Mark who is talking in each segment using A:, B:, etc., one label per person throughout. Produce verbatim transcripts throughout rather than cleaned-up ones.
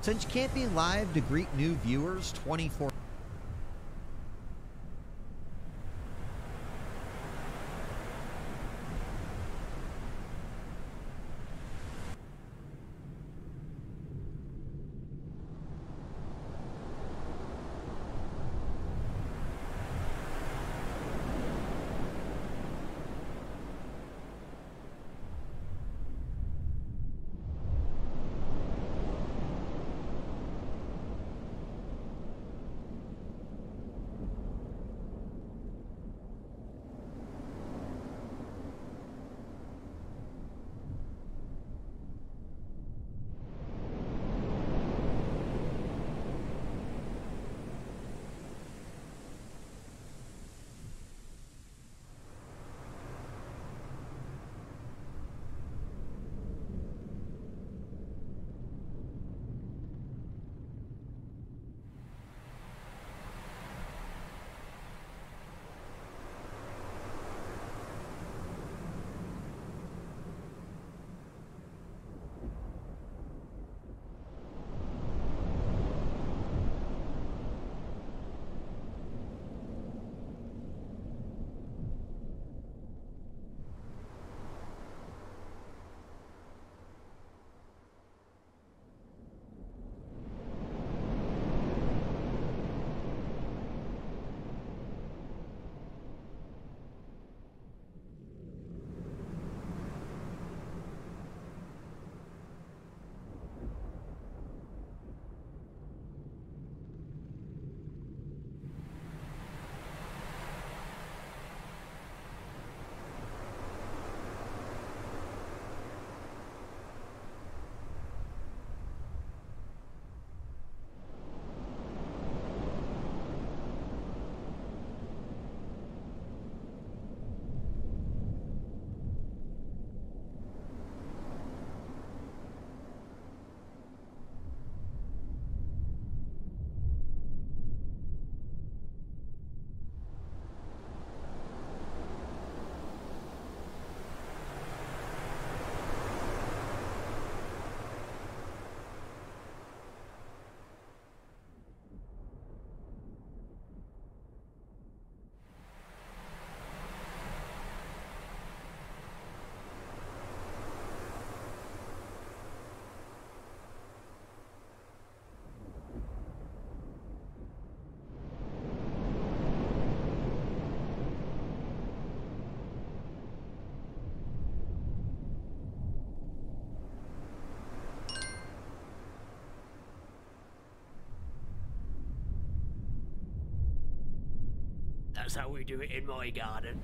A: Since you can't be live to greet new viewers twenty-four
B: That's how we do it in my garden.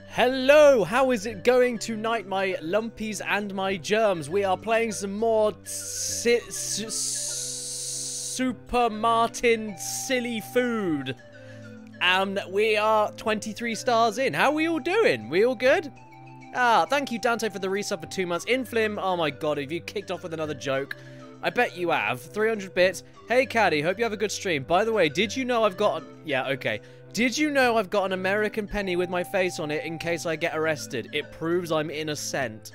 C: Hello, how is it going tonight, my lumpies and my germs? We are playing some more si su Super Martin Silly Food. And we are twenty-three stars in. How are we all doing? We all good? Ah, thank you, Dante, for the resub for two months. Inflim, oh my god, have you kicked off with another joke? I bet you have. three hundred bits. Hey, Caddy, hope you have a good stream. By the way, did you know I've got... Yeah, okay. Did you know I've got an American penny with my face on it in case I get arrested? It proves I'm innocent.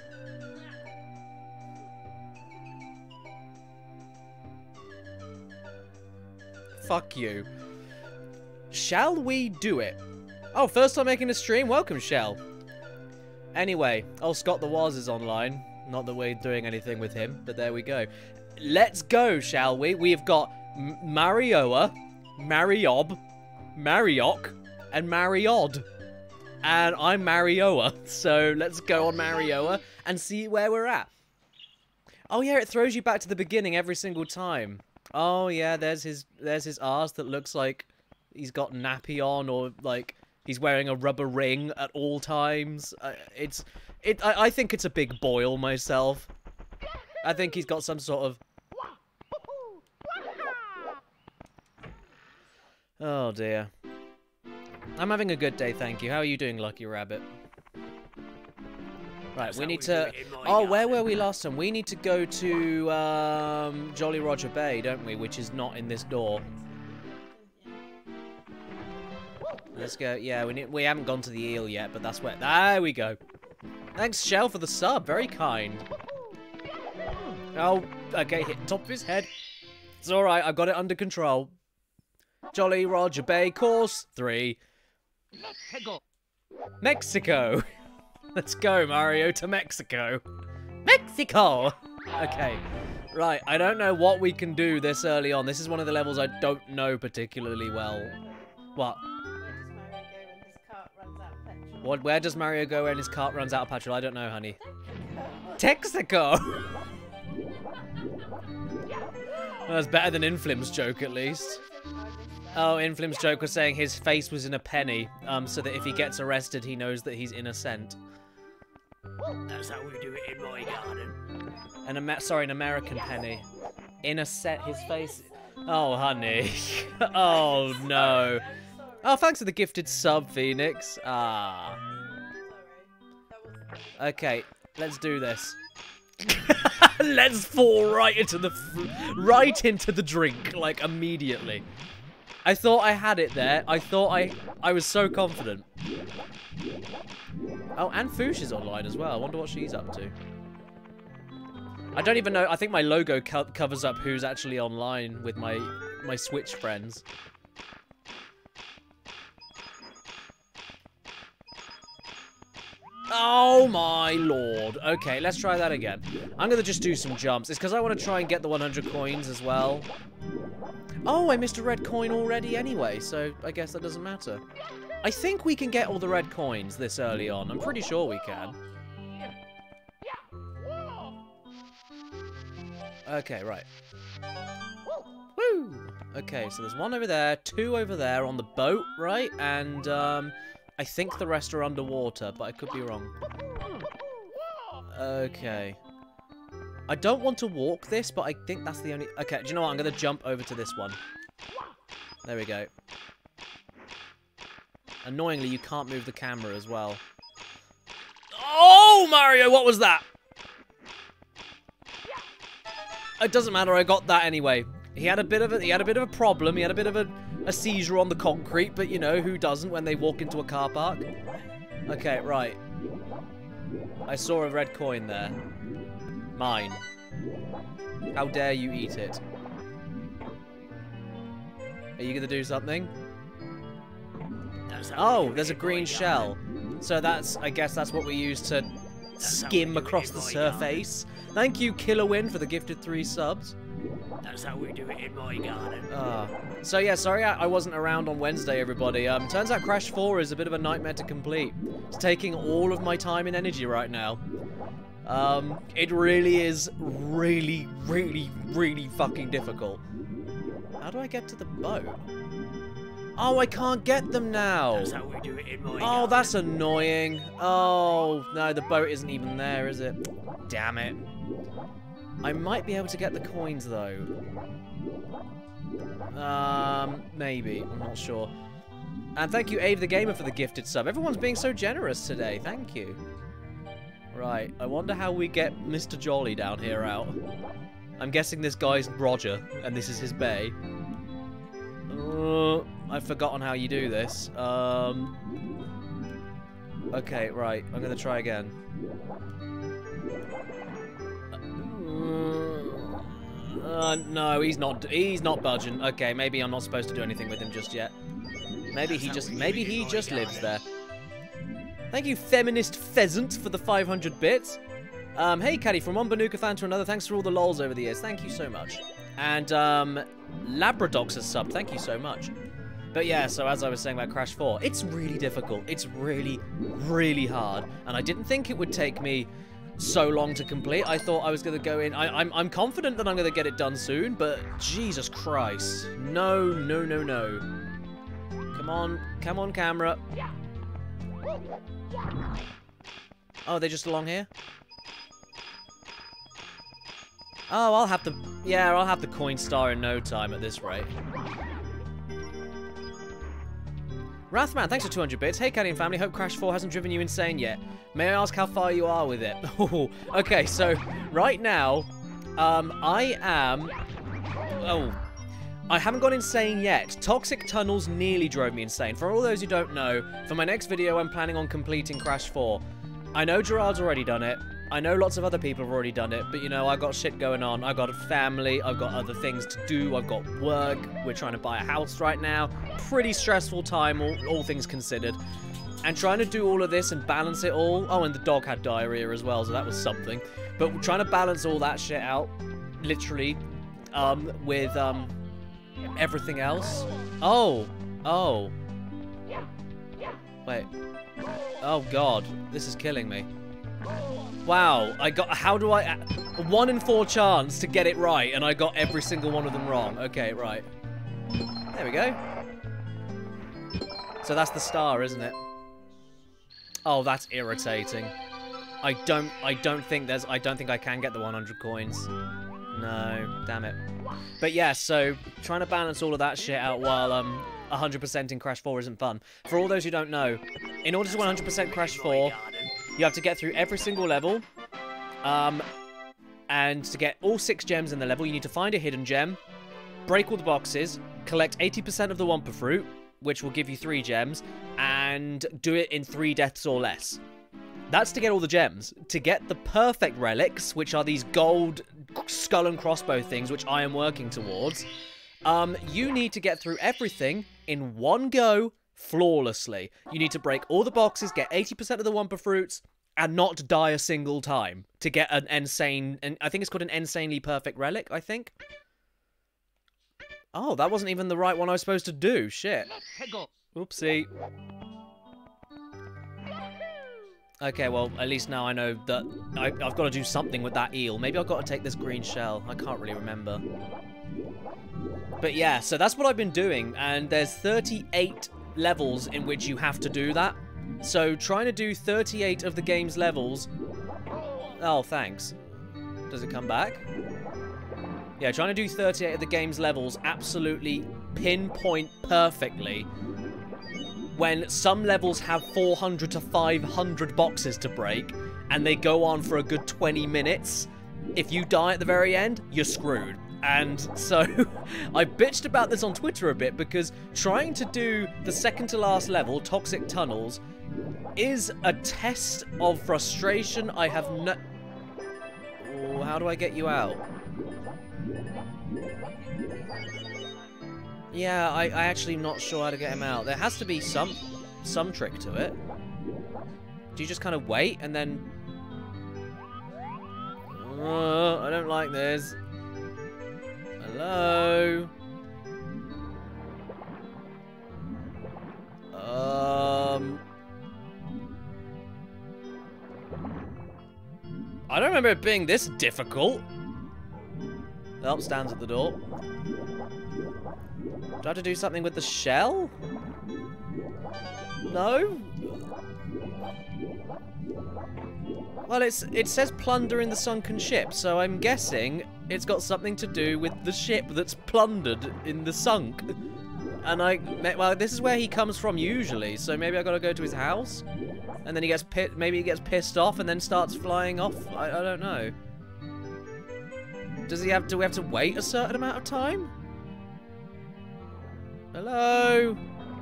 C: Fuck you. Shall we do it? Oh, first time making a stream? Welcome, Shell. Anyway, oh, Scott the Waz is online. Not that we're doing anything with him, but there we go. Let's go, shall we? We've got M Marioa, Mariob, Mariok, and Mariod. And I'm Marioa, so let's go on Marioa and see where we're at. Oh yeah, it throws you back to the beginning every single time. Oh yeah, there's his there's his arse that looks like he's got nappy on, or like he's wearing a rubber ring at all times. Uh, it's it. I, I think it's a big boil myself. I think he's got some sort of... Oh dear. I'm having a good day, thank you. How are you doing, Lucky Rabbit? Right,
B: That's
C: we
B: how
C: need
B: we
C: to...
B: do it in my
C: Oh, where
B: garden.
C: were we last time? We need to go to um, Jolly Roger Bay, don't we? Which is not in this door. Let's go. Yeah, we need, we haven't gone to the eel yet, but that's where... There we go. Thanks, Shell, for the sub. Very kind. Oh, okay, hit the top of his head. It's alright, I've got it under control. Jolly Roger Bay, course three.
B: Mexico.
C: Mexico. Let's go, Mario, to Mexico. Mexico! Okay, right, I don't know what we can do this early on. This is one of the levels I don't know particularly well. What? What? Where does Mario go when his cart runs out of petrol? I don't know, honey. Texaco! Well, that's better than Inflim's joke, at least. Oh, Inflim's joke was saying his face was in a penny, um, so that if he gets arrested, he knows that he's innocent.
B: That's how we do it in my garden.
C: An Amer- sorry, an American penny. In a set, his face... Oh, honey. Oh, no. Oh, thanks for the gifted sub, Phoenix. Ah. Okay, let's do this. Let's fall right into the f right into the drink, like immediately. I thought I had it there. I thought I I was so confident. Oh, and Foosh is online as well. I wonder what she's up to. I don't even know. I think my logo co covers up who's actually online with my my Switch friends. Oh my lord. Okay, let's try that again. I'm gonna just do some jumps. It's because I want to try and get the one hundred coins as well. Oh, I missed a red coin already anyway, so I guess that doesn't matter. I think we can get all the red coins this early on. I'm pretty sure we can. Okay, right. Woo! Okay, so there's one over there, two over there on the boat, right? And, um... I think the rest are underwater, but I could be wrong. Okay. I don't want to walk this, but I think that's the only... Okay, do you know what? I'm going to jump over to this one. There we go. Annoyingly, you can't move the camera as well. Oh, Mario, what was that? It doesn't matter, I got that anyway. He had a bit of a, he had a bit of a problem. He had a bit of a, a seizure on the concrete, but you know, who doesn't when they walk into a car park? Okay, right. I saw a red coin there. Mine. How dare you eat it? Are you gonna do something? Oh, there's a green shell. So that's, I guess that's what we use to skim across the surface. Thank you, Killerwin, for the gifted three subs.
B: That's how we do it in my garden.
C: Uh, so yeah, sorry I, I wasn't around on Wednesday, everybody. Um, turns out Crash four is a bit of a nightmare to complete. It's taking all of my time and energy right now. Um, it really is really, really, really fucking difficult. How do I get to the boat? Oh, I can't get them now.
B: That's how we do it in my
C: Oh,
B: garden.
C: that's annoying. Oh, no, the boat isn't even there, is it? Damn it. I might be able to get the coins, though. Um, maybe. I'm not sure. And thank you, Ave the Gamer, for the gifted sub. Everyone's being so generous today. Thank you. Right, I wonder how we get Mister Jolly down here out. I'm guessing this guy's Roger, and this is his bay. Uh, I've forgotten how you do this. Um... Okay, right. I'm gonna try again. Uh, no, he's not. He's not budging. Okay, maybe I'm not supposed to do anything with him just yet. Maybe he just. Maybe he just lives there. Thank you, Feminist Pheasant, for the five hundred bits. Um, hey, Caddy, from one Banukathan to another. Thanks for all the lols over the years. Thank you so much. And um, Labradox has subbed. Thank you so much. But yeah, so as I was saying about Crash four, it's really difficult. It's really, really hard. And I didn't think it would take me so long to complete. I thought I was going to go in. I, I'm, I'm confident that I'm going to get it done soon, but Jesus Christ. No, no, no, no. Come on. Come on, camera. Oh, they're just along here? Oh, I'll have the... Yeah, I'll have the coin star in no time at this rate. Wrathman, thanks for two hundred bits. Hey, Caddy and family. Hope Crash four hasn't driven you insane yet. May I ask how far you are with it? Okay, so right now, um, I am... Oh, I haven't gone insane yet. Toxic Tunnels nearly drove me insane. For all those who don't know, for my next video, I'm planning on completing Crash four. I know Gerard's already done it. I know lots of other people have already done it, but you know, I got shit going on. I've got a family, I've got other things to do, I've got work, we're trying to buy a house right now. Pretty stressful time, all, all things considered. And trying to do all of this and balance it all. Oh, and the dog had diarrhea as well, so that was something. But trying to balance all that shit out, literally, um, with, um, everything else. Oh, oh. Wait. Oh, God, this is killing me. Wow, I got, how do I, a one in four chance to get it right, and I got every single one of them wrong. Okay, right. There we go. So that's the star, isn't it? Oh, that's irritating. I don't, I don't think there's, I don't think I can get the one hundred coins. No, damn it. But yeah, so trying to balance all of that shit out while um one hundred percent in Crash four isn't fun. For all those who don't know, in order to one hundred percent Crash four, you have to get through every single level, um, and to get all six gems in the level, you need to find a hidden gem, break all the boxes, collect eighty percent of the Wumpa Fruit, which will give you three gems, and do it in three deaths or less. That's to get all the gems. To get the perfect relics, which are these gold skull and crossbow things, which I am working towards, um, you need to get through everything in one go, flawlessly. You need to break all the boxes, get eighty percent of the Wumpa Fruits, and not die a single time to get an insane, and I think it's called an insanely perfect relic, I think. Oh, that wasn't even the right one I was supposed to do. Shit. Oopsie. Okay, well, at least now I know that I, I've got to do something with that eel. Maybe I've got to take this green shell. I can't really remember. But yeah, so that's what I've been doing, and there's thirty-eight levels in which you have to do that. So trying to do thirty-eight of the game's levels... Oh, thanks. Does it come back? Yeah, trying to do thirty-eight of the game's levels absolutely pinpoint perfectly when some levels have four hundred to five hundred boxes to break and they go on for a good twenty minutes. If you die at the very end, you're screwed. And so I bitched about this on Twitter a bit because trying to do the second to last level, Toxic Tunnels, is a test of frustration. I have no... Oh, how do I get you out? Yeah, I, I actually am not sure how to get him out. There has to be some some trick to it. Do you just kind of wait and then... Oh, I don't like this. Hello? Um... I don't remember it being this difficult. Help stands at the door. Do I have to do something with the shell? No? Well, it's it says plunder in the sunken ship, so I'm guessing it's got something to do with the ship that's plundered in the sunk. And I, well, this is where he comes from usually, so maybe I gotta go to his house, and then he gets pit. Maybe he gets pissed off and then starts flying off. I, I don't know. Does he have? Do we have to wait a certain amount of time? Hello.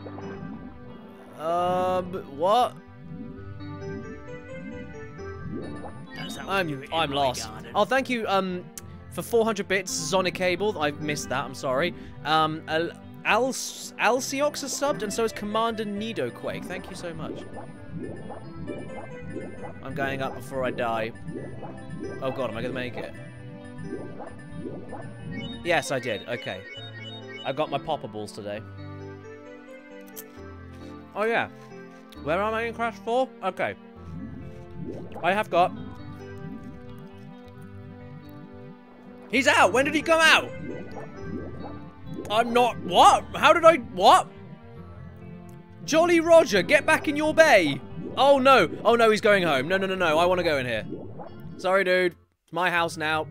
C: Um, what? I'm I'm lost. Oh, thank you um for four hundred bits, Sonic Cable. I missed that. I'm sorry. Um, Al Al Alciox has subbed, and so is Commander Nidoquake. Thank you so much. I'm going up before I die. Oh God, am I gonna make it? Yes, I did. Okay, I got my popper balls today. Oh yeah, where am I in Crash four? Okay, I have got. He's out! When did he come out? I'm not... What? How did I... What? Jolly Roger, get back in your bay! Oh no! Oh no, he's going home. No, no, no, no. I want to go in here. Sorry, dude. It's my house now.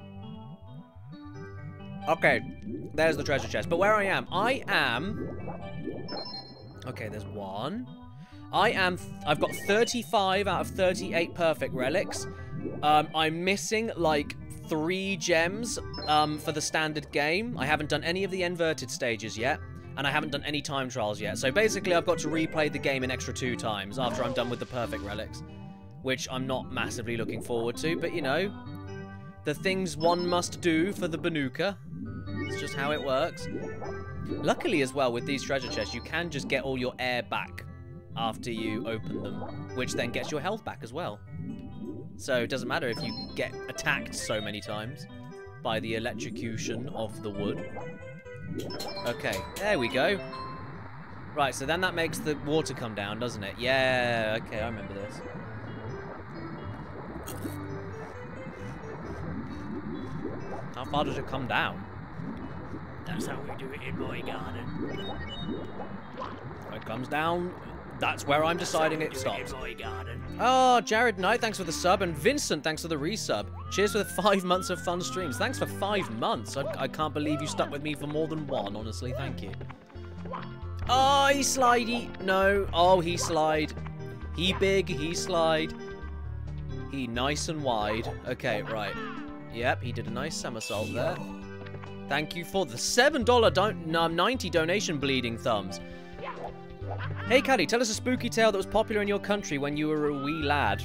C: Okay. There's the treasure chest. But where I am... I am... Okay, there's one. I am... I've got thirty-five out of thirty-eight perfect relics. Um, I'm missing, like... three gems um, for the standard game. I haven't done any of the inverted stages yet, and I haven't done any time trials yet. So basically, I've got to replay the game an extra two times after I'm done with the perfect relics, which I'm not massively looking forward to, but you know, the things one must do for the Banuka. It's just how it works. Luckily as well, with these treasure chests, you can just get all your air back after you open them, which then gets your health back as well. So it doesn't matter if you get attacked so many times by the electrocution of the wood. Okay, there we go. Right, so then that makes the water come down, doesn't it? Yeah, okay, I remember this. How far does it come down?
B: That's how we do it in my garden.
C: It comes down. That's where I'm deciding it stops.
B: Garden.
C: Oh, Jared Knight, thanks for the sub, and Vincent, thanks for the resub. Cheers for the five months of fun streams. Thanks for five months. I, I can't believe you stuck with me for more than one, honestly. Thank you. Oh, he slidey. No. Oh, he slide. He big, he slide. He nice and wide. Okay, right. Yep, he did a nice somersault there. Thank you for the seven dollar don um, ninety donation, Bleeding Thumbs. Hey, Caddy, tell us a spooky tale that was popular in your country when you were a wee lad.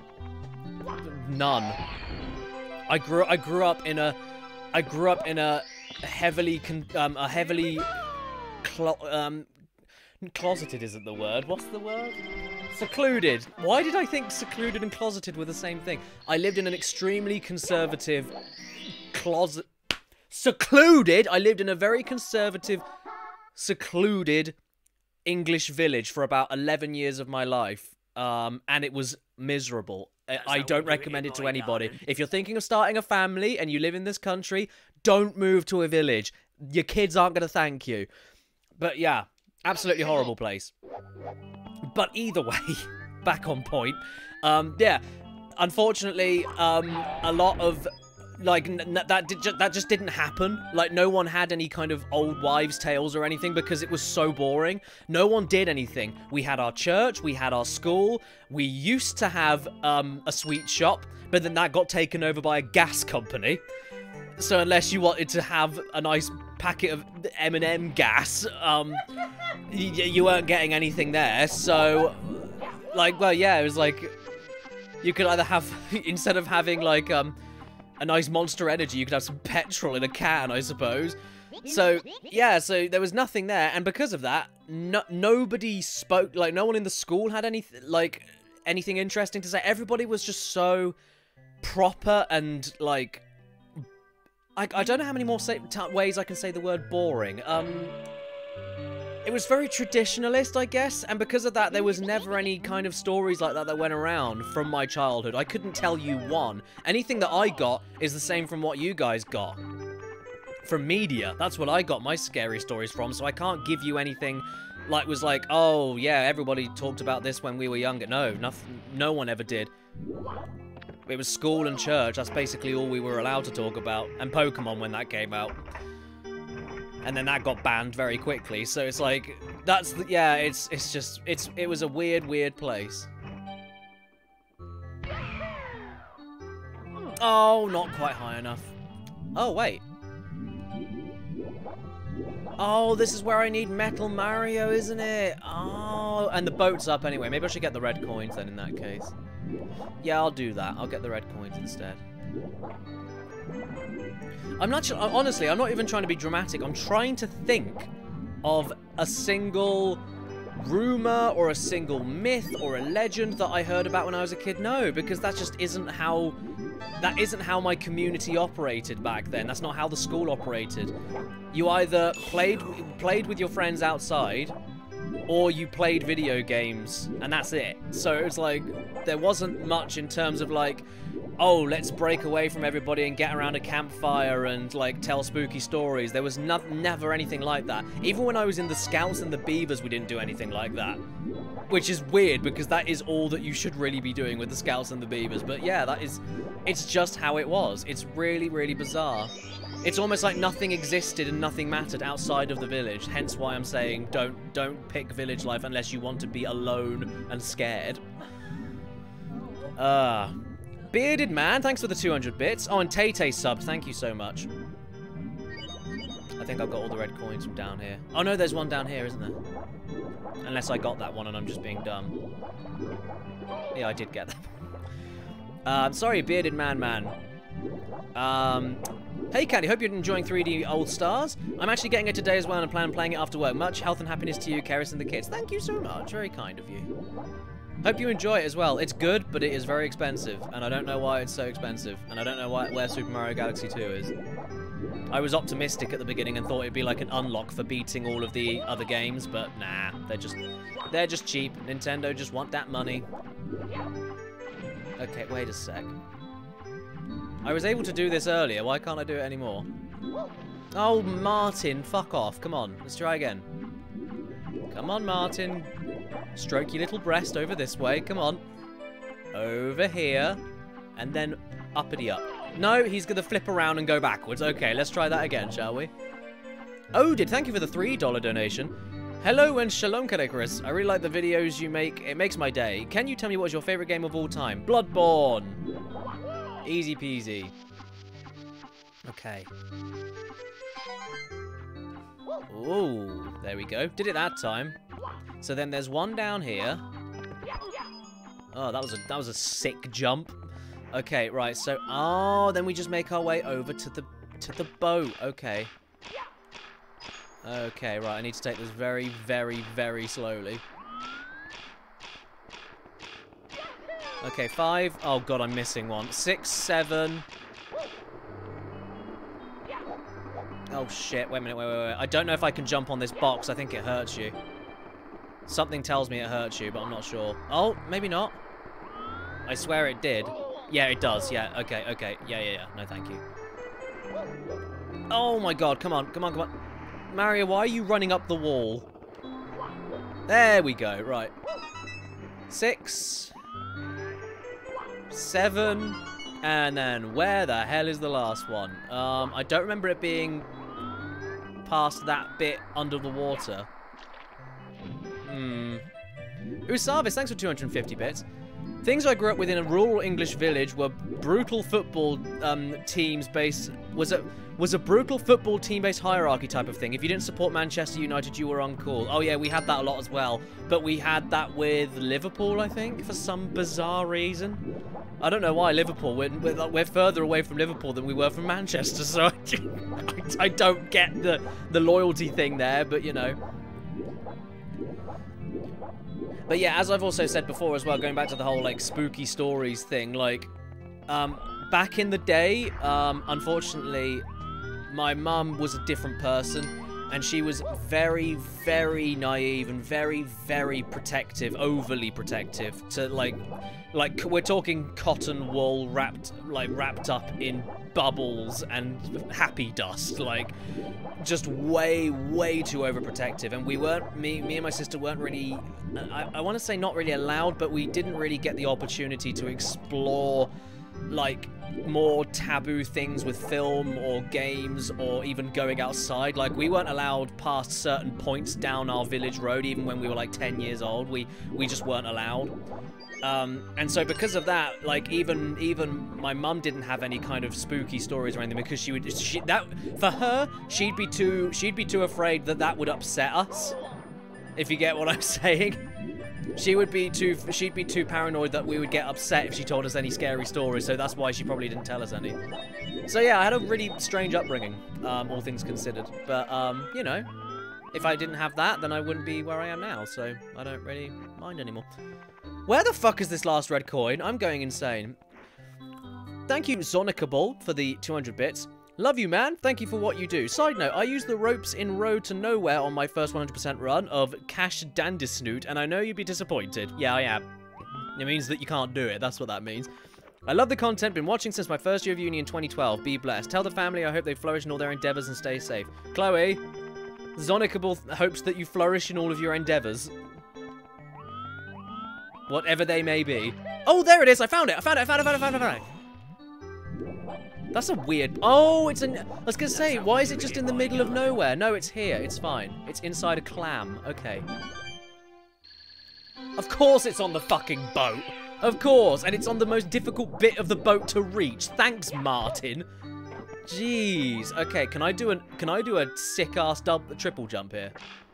C: None. I grew I grew up in a I grew up in a heavily con um a heavily clo um closeted isn't the word. What's the word? Secluded. Why did I think secluded and closeted were the same thing? I lived in an extremely conservative closet secluded. I lived in a very conservative secluded English village for about eleven years of my life, um, and it was miserable. I, I don't recommend it to anybody. If you're thinking of starting a family and you live in this country, don't move to a village. Your kids aren't going to thank you. But yeah, absolutely horrible place. But either way, back on point. Um, yeah, unfortunately, um, a lot of... Like, n that did ju that just didn't happen. Like, no one had any kind of old wives' tales or anything because it was so boring. No one did anything. We had our church, we had our school, we used to have um, a sweet shop, but then that got taken over by a gas company. So unless you wanted to have a nice packet of M and M gas, um, you weren't getting anything there. So, like, well, yeah, it was like, you could either have, instead of having, like, um... a nice Monster Energy, you could have some petrol in a can, I suppose. So, yeah, so there was nothing there, and because of that, no nobody spoke, like, no one in the school had anything, like, anything interesting to say. Everybody was just so proper and, like, I, I don't know how many more say, t ways I can say the word boring. Um... It was very traditionalist, I guess, and because of that, there was never any kind of stories like that that went around from my childhood. I couldn't tell you one. Anything that I got is the same from what you guys got. from media. That's what I got my scary stories from, so I can't give you anything like was like, oh yeah, everybody talked about this when we were younger. No, nothing, no one ever did. It was school and church. That's basically all we were allowed to talk about. And Pokemon when that came out. And then that got banned very quickly. So it's like, that's, the, yeah, it's it's just, it's it was a weird, weird place. Oh, not quite high enough. Oh, wait. Oh, this is where I need Metal Mario, isn't it? Oh, and the boat's up anyway. Maybe I should get the red coins then in that case. Yeah, I'll do that. I'll get the red coins instead. I'm not sure, honestly, I'm not even trying to be dramatic. I'm trying to think of a single rumor or a single myth or a legend that I heard about when I was a kid. No, because that just isn't how that isn't how my community operated back then. That's not how the school operated. You either played played with your friends outside or you played video games, and that's it. So it was like, there wasn't much in terms of like, oh, let's break away from everybody and get around a campfire and like tell spooky stories. There was no, never anything like that. Even when I was in the Scouts and the Beavers, we didn't do anything like that. Which is weird, because that is all that you should really be doing with the Scouts and the Beavers. But yeah, that is, it's just how it was. It's really, really bizarre. It's almost like nothing existed and nothing mattered outside of the village. Hence why I'm saying don't don't pick village life unless you want to be alone and scared. Uh, Bearded Man, thanks for the two hundred bits. Oh, and Tay Tay subbed, thank you so much. I think I've got all the red coins from down here. Oh no, there's one down here, isn't there? Unless I got that one and I'm just being dumb. Yeah, I did get that. Uh, sorry, Bearded Man Man. Um, hey Candy, hope you're enjoying three D Old Stars. I'm actually getting it today as well and I plan on playing it after work. Much health and happiness to you, Keris and the kids. Thank you so much, very kind of you. Hope you enjoy it as well. It's good, but it is very expensive, and I don't know why it's so expensive, and I don't know why, where Super Mario Galaxy two is. I was optimistic at the beginning and thought it'd be like an unlock for beating all of the other games, but nah, they're just, they're just cheap. Nintendo just want that money. Okay, wait a sec. I was able to do this earlier, why can't I do it anymore? Oh, Martin, fuck off. Come on, let's try again. Come on, Martin. Stroke your little breast over this way. Come on. Over here. And then uppity up. No, he's going to flip around and go backwards. Okay, let's try that again, shall we? Odid, thank you for the three dollar donation. Hello and shalom, Kadekarus. I really like the videos you make. It makes my day. Can you tell me what is your favorite game of all time? Bloodborne. Easy peasy. Okay. Ooh, there we go. Did it that time. So then there's one down here. Oh, that was a that was a sick jump. Okay, right. So oh, then we just make our way over to the to the boat. Okay. Okay, right. I need to take this very, very, very slowly. Okay, five. Oh god, I'm missing one. Six, seven. Oh shit! Wait a minute. Wait, wait, wait. I don't know if I can jump on this box. I think it hurts you. Something tells me it hurts you, but I'm not sure. Oh, maybe not. I swear it did. Yeah, it does. Yeah, okay, okay. Yeah, yeah, yeah. No, thank you. Oh my god, come on, come on, come on. Mario, why are you running up the wall? There we go, right. Six. Seven. And then where the hell is the last one? Um, I don't remember it being past that bit under the water. Hmm. Usavis, thanks for two hundred fifty bits. Things I grew up with in a rural English village were brutal football um, teams based was a was a brutal football team based hierarchy type of thing. If you didn't support Manchester United, you were uncool. Oh yeah, we had that a lot as well. But we had that with Liverpool, I think, for some bizarre reason. I don't know why Liverpool. We're, we're, we're further away from Liverpool than we were from Manchester, so I, I don't get the the loyalty thing there. But you know. But yeah, as I've also said before as well, going back to the whole, like, spooky stories thing, like, um, back in the day, um, unfortunately, my mum was a different person. And she was very, very naive and very, very protective, overly protective. To like, like we're talking cotton wool wrapped, like wrapped up in bubbles and happy dust, like just way, way too overprotective. And we weren't, me, me and my sister weren't really, I, I want to say not really allowed, but we didn't really get the opportunity to explore like more taboo things with film or games or even going outside. Like we weren't allowed past certain points down our village road even when we were like ten years old. We we just weren't allowed. Um, and so because of that, like even even my mum didn't have any kind of spooky stories or anything because she would she, that for her she'd be too she'd be too afraid that that would upset us. If you get what I'm saying. She would be too, she'd be too paranoid that we would get upset if she told us any scary stories, so that's why she probably didn't tell us any. So yeah, I had a really strange upbringing, um, all things considered. But, um, you know, if I didn't have that, then I wouldn't be where I am now, so I don't really mind anymore. Where the fuck is this last red coin? I'm going insane. Thank you, Zonicable, for the two hundred bits. Love you, man. Thank you for what you do. Side note, I used the ropes in Road to Nowhere on my first one hundred percent run of Cash Dandisnoot, and I know you'd be disappointed. Yeah, I am. It means that you can't do it. That's what that means. I love the content. Been watching since my first year of uni in twenty twelve. Be blessed. Tell the family I hope they flourish in all their endeavors and stay safe. Chloe, Zonicable hopes that you flourish in all of your endeavors. Whatever they may be. Oh, there it is. I found it. I found it. I found it. I found it. I found it. I found it. That's a weird... Oh, it's an... I was going to say, why is it just in the middle of nowhere? No, it's here. It's fine. It's inside a clam. Okay. Of course it's on the fucking boat. Of course. And it's on the most difficult bit of the boat to reach. Thanks, Martin. Jeez. Okay, can I do a... Can I do a sick-ass double, triple jump here?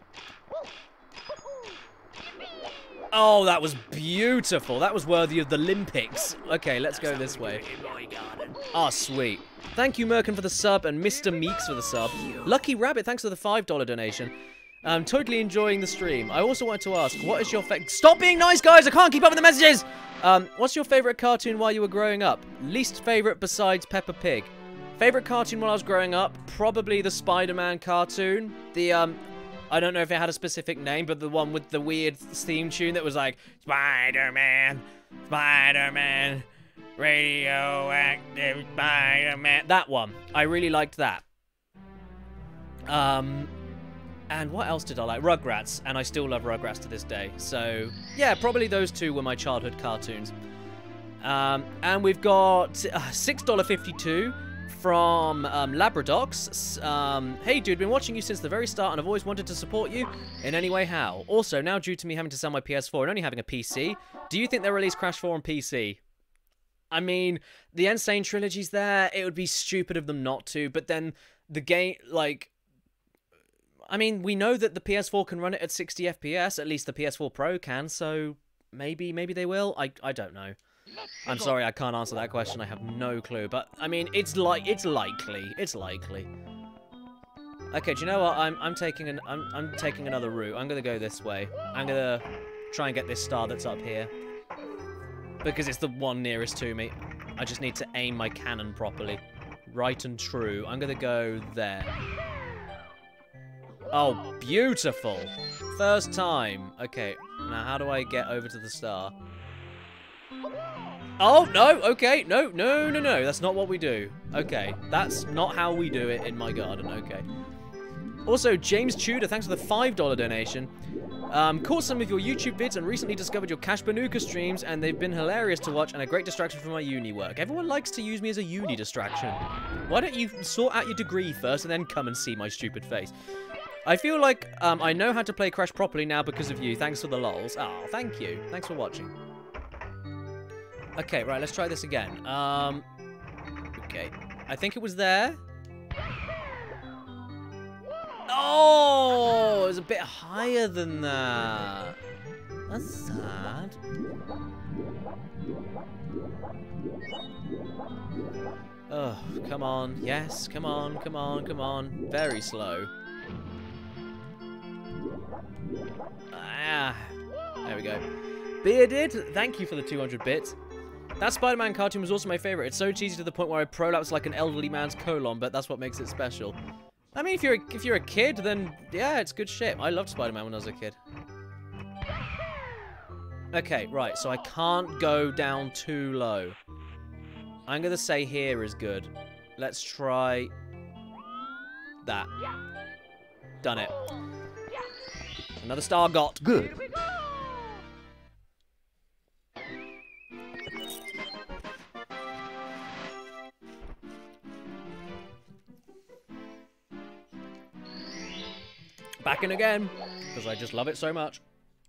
C: Oh, that was beautiful. That was worthy of the Olympics. Okay, let's go this way. Ah, oh, sweet. Thank you, Merkin, for the sub, and Mister Meeks for the sub. Lucky Rabbit, thanks for the five dollar donation. I'm totally enjoying the stream. I also wanted to ask, what is your favorite... Stop being nice, guys! I can't keep up with the messages! Um, what's your favorite cartoon while you were growing up? Least favorite besides Peppa Pig? Favorite cartoon while I was growing up? Probably the Spider-Man cartoon. The, um... I don't know if it had a specific name, but the one with the weird theme tune that was like, Spider-Man, Spider-Man, radioactive Spider-Man. That one. I really liked that. Um, and what else did I like? Rugrats, and I still love Rugrats to this day. So, yeah, probably those two were my childhood cartoons. Um, and we've got uh, six dollars fifty-two. From um, Labradox. Um, hey, dude, been watching you since the very start and I've always wanted to support you in any way. How? Also, now due to me having to sell my P S four and only having a P C, do you think they'll release Crash four on P C? I mean, the Insane Trilogy's there. It would be stupid of them not to, but then the game, like... I mean, we know that the P S four can run it at sixty F P S, at least the P S four Pro can, so maybe, maybe they will. I, I don't know. I'm sorry, I can't answer that question. I have no clue. But, I mean, it's like it's likely. It's likely. Okay, do you know what? I'm I'm taking an I'm I'm taking another route. I'm gonna go this way. I'm gonna try and get this star that's up here. Because it's the one nearest to me. I just need to aim my cannon properly. Right and true. I'm gonna go there. Oh, beautiful. First time. Okay, now how do I get over to the star? Oh, no, okay, no, no, no, no, that's not what we do. Okay, that's not how we do it in my garden, okay. Also, James Tudor, thanks for the five dollar donation. Um, caught some of your YouTube vids and recently discovered your Cash Banuka streams, and they've been hilarious to watch and a great distraction from my uni work. Everyone likes to use me as a uni distraction. Why don't you sort out your degree first and then come and see my stupid face? I feel like um, I know how to play Crash properly now because of you. Thanks for the lols. Oh, thank you. Thanks for watching. Okay, right, let's try this again. Um, okay, I think it was there. Oh, it was a bit higher than that. That's sad. Oh, come on. Yes, come on, come on, come on. Very slow. Ah, there we go. Bearded, thank you for the two hundred bits. That Spider-Man cartoon was also my favorite. It's so cheesy to the point where I prolapse like an elderly man's colon, but that's what makes it special. I mean, if you're a, if you're a kid, then yeah, it's good shit. I loved Spider-Man when I was a kid. Okay, right. So I can't go down too low. I'm gonna say here is good. Let's try that. Done it. Another star got.
A: Good.
C: Back in again, because I just love it so much.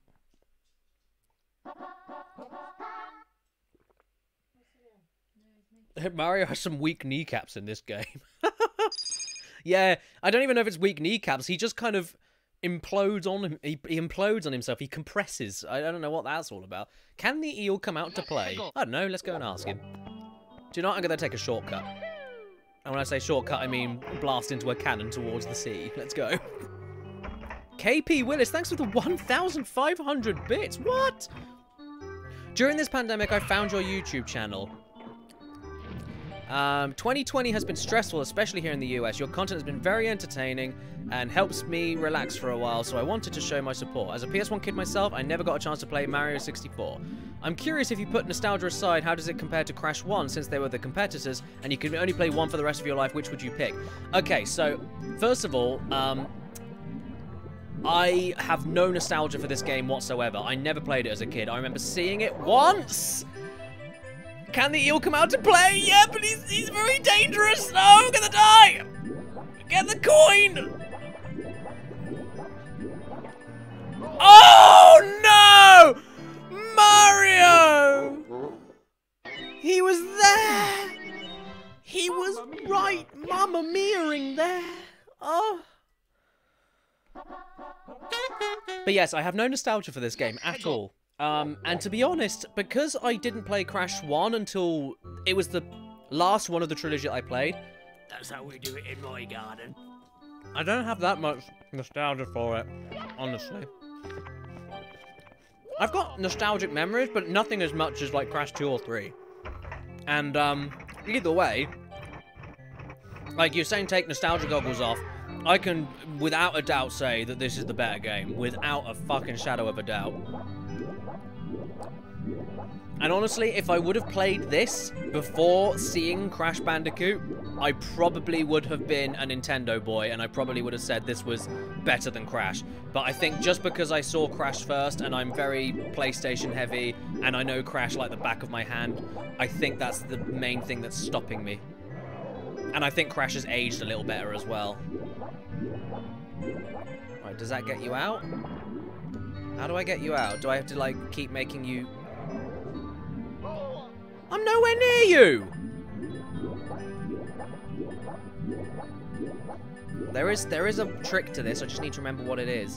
C: Mario has some weak kneecaps in this game. Yeah, I don't even know if it's weak kneecaps. He just kind of implodes on him. He, he implodes on himself. He compresses. I don't know what that's all about. Can the eel come out to play? I don't know. Let's go and ask him. Do you know what? I'm going to take a shortcut. And when I say shortcut, I mean blast into a cannon towards the sea. Let's go. K P Willis, thanks for the one thousand five hundred bits. What? During this pandemic, I found your YouTube channel. Um, twenty twenty has been stressful, especially here in the U S. Your content has been very entertaining and helps me relax for a while, so I wanted to show my support. As a P S one kid myself, I never got a chance to play Mario sixty-four. I'm curious, if you put nostalgia aside, how does it compare to Crash one, since they were the competitors, and you can only play one for the rest of your life? Which would you pick? Okay, so, first of all, um... I have no nostalgia for this game whatsoever. I never played it as a kid. I remember seeing it once! Can the eel come out to play? Yeah, but he's, he's very dangerous! No, I'm gonna die! Get the coin! Oh, no! Mario! He was there! He was right Mamma Mia-ing there! Oh... But yes, I have no nostalgia for this game at all. Um, and to be honest, because I didn't play Crash one until it was the last one of the trilogy that I played.
B: That's how we do it in my garden.
C: I don't have that much nostalgia for it, honestly. I've got nostalgic memories, but nothing as much as like Crash two or three. And um, either way, like you're saying, take nostalgia goggles off. I can, without a doubt, say that this is the better game. Without a fucking shadow of a doubt. And honestly, if I would have played this before seeing Crash Bandicoot, I probably would have been a Nintendo boy, and I probably would have said this was better than Crash. But I think just because I saw Crash first, and I'm very PlayStation heavy, and I know Crash like the back of my hand, I think that's the main thing that's stopping me. And I think Crash has aged a little better as well. Right, does that get you out? How do I get you out? Do I have to, like, keep making you... I'm nowhere near you! There is, there is a trick to this, I just need to remember what it is.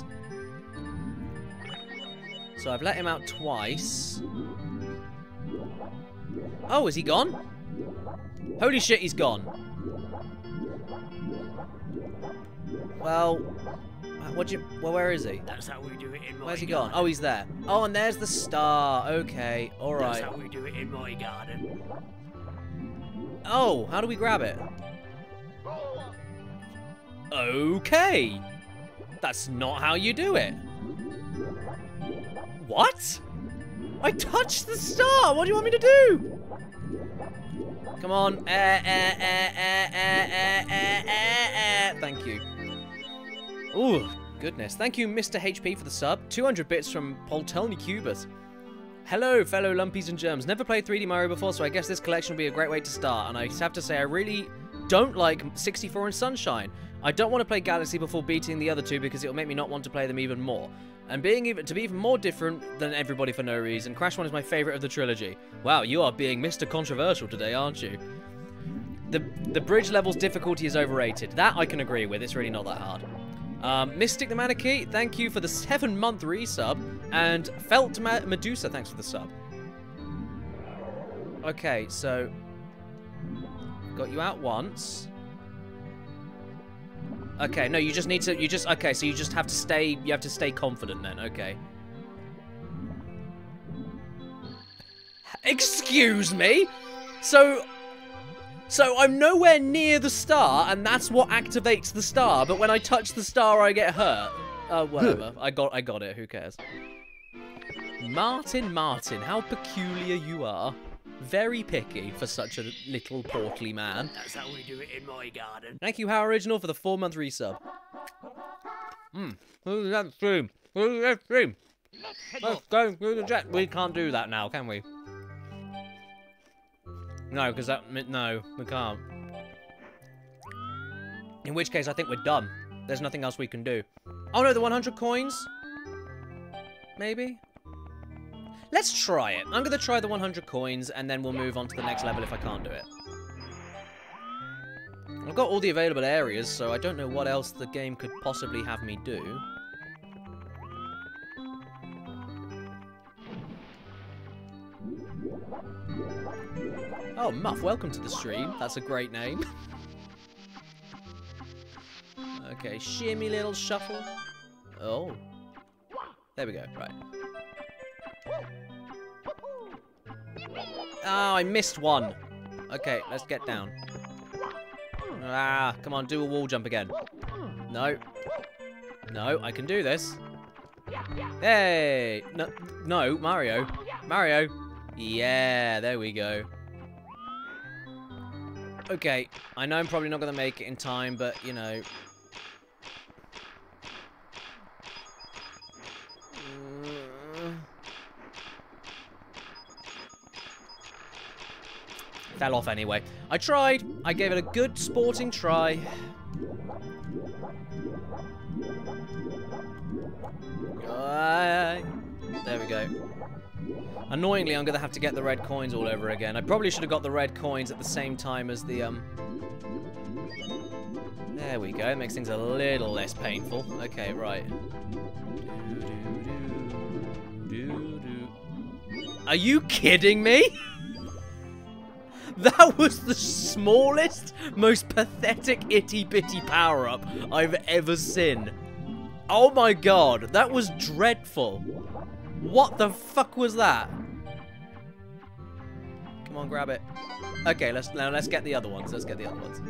C: So I've let him out twice. Oh, is he gone? Holy shit, he's gone. Well, what you? Well, where is he?
B: That's how we do it in my
C: Where's he
B: garden.
C: gone? Oh, he's there. Oh, and there's the star. Okay, all right.
B: That's how we do it in my garden.
C: Oh, how do we grab it? Okay, that's not how you do it. What? I touched the star. What do you want me to do? Come on. Uh, uh, uh, uh, uh, uh, uh, uh. Thank you. Ooh, goodness. Thank you, Mister H P, for the sub. two hundred bits from Poltelny Cubus. Hello, fellow lumpies and germs. Never played three D Mario before, so I guess this collection will be a great way to start. And I have to say, I really don't like sixty-four and Sunshine. I don't want to play Galaxy before beating the other two because it'll make me not want to play them even more. And being even to be even more different than everybody for no reason, Crash one is my favorite of the trilogy. Wow, you are being Mister Controversial today, aren't you? The the bridge level's difficulty is overrated. That I can agree with. It's really not that hard. Um, Mystic the Manakee, thank you for the seven-month resub. And Felt Ma Medusa, thanks for the sub. Okay, so... got you out once. Okay, no, you just need to... You just... Okay, so you just have to stay... You have to stay confident then, okay. Excuse me? So... So I'm nowhere near the star, and that's what activates the star. But when I touch the star, I get hurt. Uh, whatever. I got, I got it. Who cares? Martin, Martin, how peculiar you are. Very picky for such a little portly man.
B: That's how we do it in my garden.
C: Thank you, How Original, for the four-month resub. Hmm. Who's that stream? Who's that stream? Let's go through the jet. We can't do that now, can we? No, because that... No, we can't. In which case, I think we're done. There's nothing else we can do. Oh, no, the one hundred coins? Maybe? Let's try it. I'm going to try the one hundred coins, and then we'll move on to the next level if I can't do it. I've got all the available areas, so I don't know what else the game could possibly have me do. Oh, Muff, welcome to the stream. That's a great name. Okay, shimmy little shuffle. Oh. There we go, right. Oh, I missed one. Okay, let's get down. Ah, come on, do a wall jump again. No. No, I can do this. Hey! No, no, Mario. Mario. Yeah, there we go. Okay, I know I'm probably not going to make it in time, but, you know... Fell off anyway. I tried. I gave it a good sporting try. Uh, there we go. Annoyingly, I'm going to have to get the red coins all over again. I probably should have got the red coins at the same time as the, um... There we go. It makes things a little less painful. Okay, right. Are you kidding me? That was the smallest, most pathetic itty-bitty power-up I've ever seen. Oh my god, that was dreadful. What the fuck was that? Come on, grab it. Okay, let's now let's get the other ones. Let's get the other ones.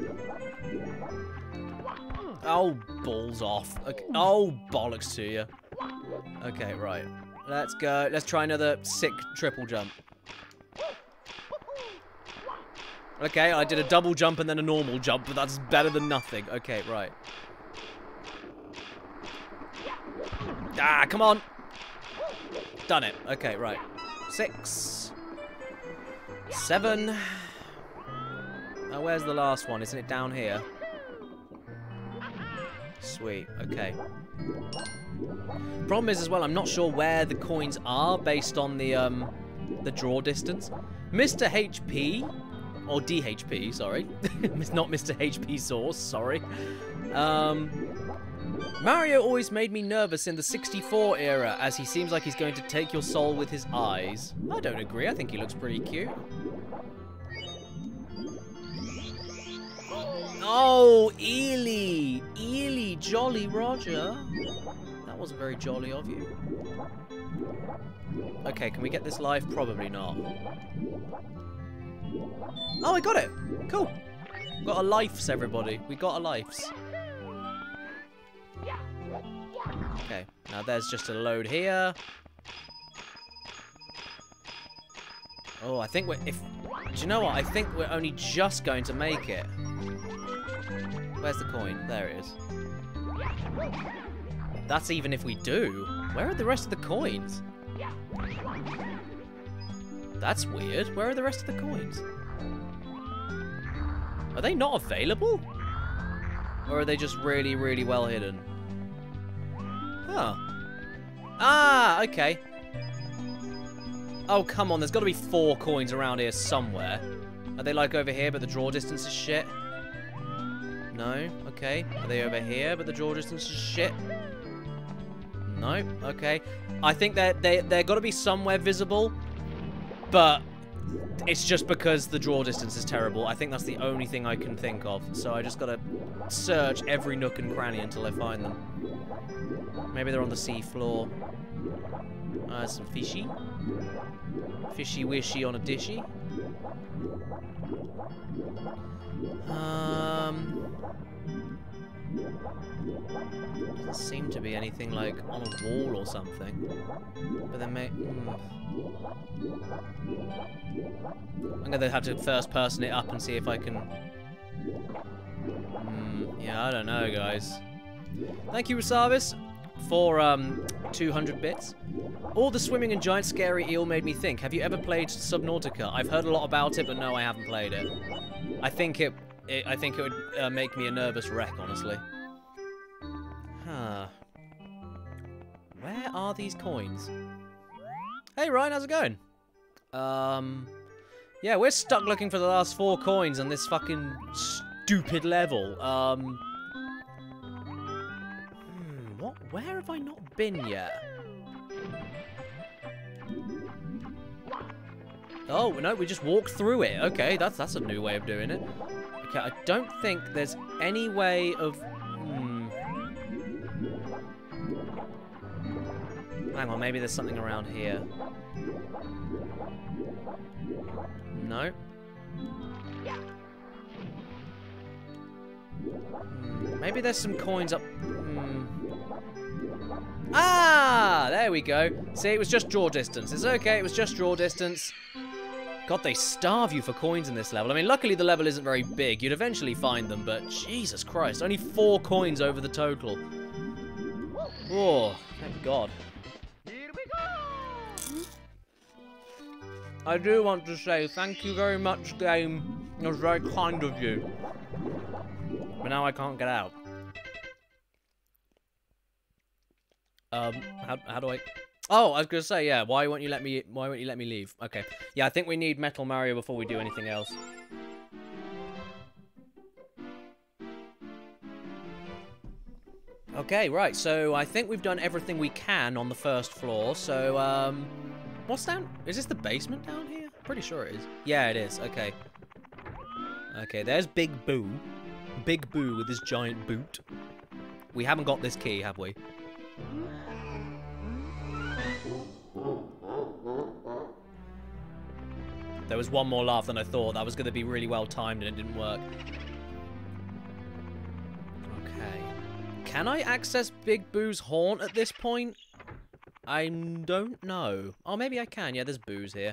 C: Oh, balls off. Okay. Oh, bollocks to you. Okay, right. Let's go. Let's try another sick triple jump. Okay, I did a double jump and then a normal jump, but that's better than nothing. Okay, right. Ah, come on. Done it. Okay, right. Six. Seven. Now, where's the last one? Isn't it down here? Sweet. Okay. Problem is, as well, I'm not sure where the coins are based on the, um, the draw distance. Mister H P... Or D H P, sorry. It's not Mister H P Source, sorry. Um, Mario always made me nervous in the sixty-four era, as he seems like he's going to take your soul with his eyes. I don't agree, I think he looks pretty cute. Oh, Ely! Ely, Jolly Roger. That wasn't very jolly of you. Okay, can we get this life? Probably not. Oh, I got it. Cool. Got a lifes, everybody. We got a lifes. Okay. Now there's just a load here. Oh, I think we're... If, do you know what? I think we're only just going to make it. Where's the coin? There it is. That's even if we do. Where are the rest of the coins? That's weird. Where are the rest of the coins? Are they not available? Or are they just really, really well hidden? Huh. Ah, okay. Oh, come on. There's got to be four coins around here somewhere. Are they like over here, but the draw distance is shit? No. Okay. Are they over here, but the draw distance is shit? No. Okay. I think that they, they're got to be somewhere visible. But it's just because the draw distance is terrible. I think that's the only thing I can think of. So I just gotta search every nook and cranny until I find them. Maybe they're on the sea floor. Uh, some fishy. Fishy wishy on a dishy. Um... Doesn't seem to be anything like on a wall or something. But then may... Mm. I'm gonna have to first person it up and see if I can... Mm, yeah, I don't know, guys. Thank you, Resavis, for um, two hundred bits. All the swimming and giant scary eel made me think. Have you ever played Subnautica? I've heard a lot about it, but no, I haven't played it. I think it, it I think it would uh, make me a nervous wreck, honestly. Huh. Where are these coins? Hey, Ryan, how's it going? Um, yeah, we're stuck looking for the last four coins on this fucking stupid level. Um, hmm, what? Where have I not been yet? Oh, no, we just walked through it. Okay, that's that's a new way of doing it. Okay, I don't think there's any way of... Hmm. Hang on, maybe there's something around here. No. Hmm, maybe there's some coins up... Hmm. Ah! There we go. See, it was just draw distance. It's okay, it was just draw distance. God, they starve you for coins in this level. I mean, luckily the level isn't very big. You'd eventually find them, but Jesus Christ, only four coins over the total. Oh, thank God.
B: Here we go.
C: I do want to say thank you very much, game. It was very kind of you. But now I can't get out. Um, how, how do I... Oh, I was gonna say, yeah, why won't you let me, why won't you let me leave? Okay. Yeah, I think we need Metal Mario before we do anything else. Okay, right, so I think we've done everything we can on the first floor, so, um... what's down? Is this the basement down here? Pretty sure it is. Yeah, it is, okay. Okay, there's Big Boo. Big Boo with his giant boot. We haven't got this key, have we? There was one more laugh than I thought. That was going to be really well timed and it didn't work. Okay. Can I access Big Boo's haunt at this point? I don't know. Oh, maybe I can. Yeah, there's Boo's here.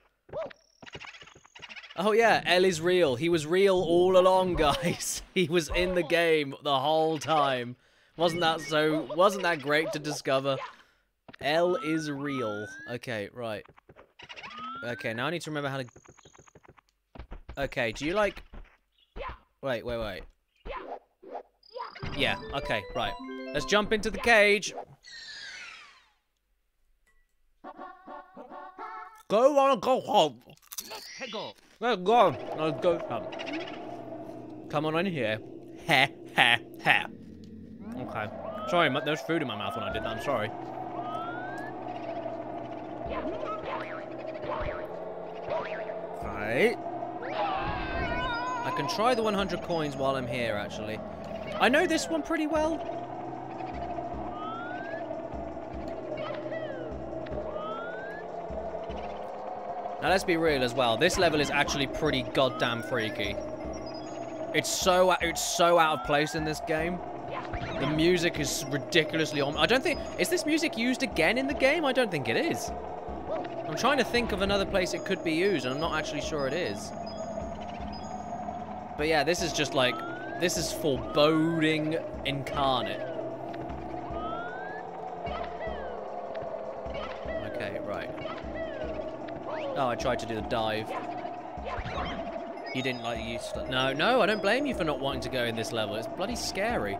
C: Oh, yeah. L is real. He was real all along, guys. He was in the game the whole time. Wasn't that so... Wasn't that great to discover? L is real. Okay, right. Okay, now I need to remember how to... Okay, do you like... Wait, wait, wait. Yeah, okay, right. Let's jump into the cage. Go on, go home.
B: Let's go.
C: Let's go. Let's go. Come. Come on in here. Ha, ha, ha. Okay. Sorry, there's food in my mouth when I did that. I'm sorry. Right. I can try the one hundred coins while I'm here, actually. I know this one pretty well. Now, let's be real as well. This level is actually pretty goddamn freaky. It's so it's so out of place in this game. The music is ridiculously on. I don't think... Is this music used again in the game? I don't think it is. I'm trying to think of another place it could be used, and I'm not actually sure it is. But yeah, this is just like... This is foreboding incarnate. Okay, right. Oh, I tried to do the dive. You didn't like you. No, no, I don't blame you for not wanting to go in this level. It's bloody scary.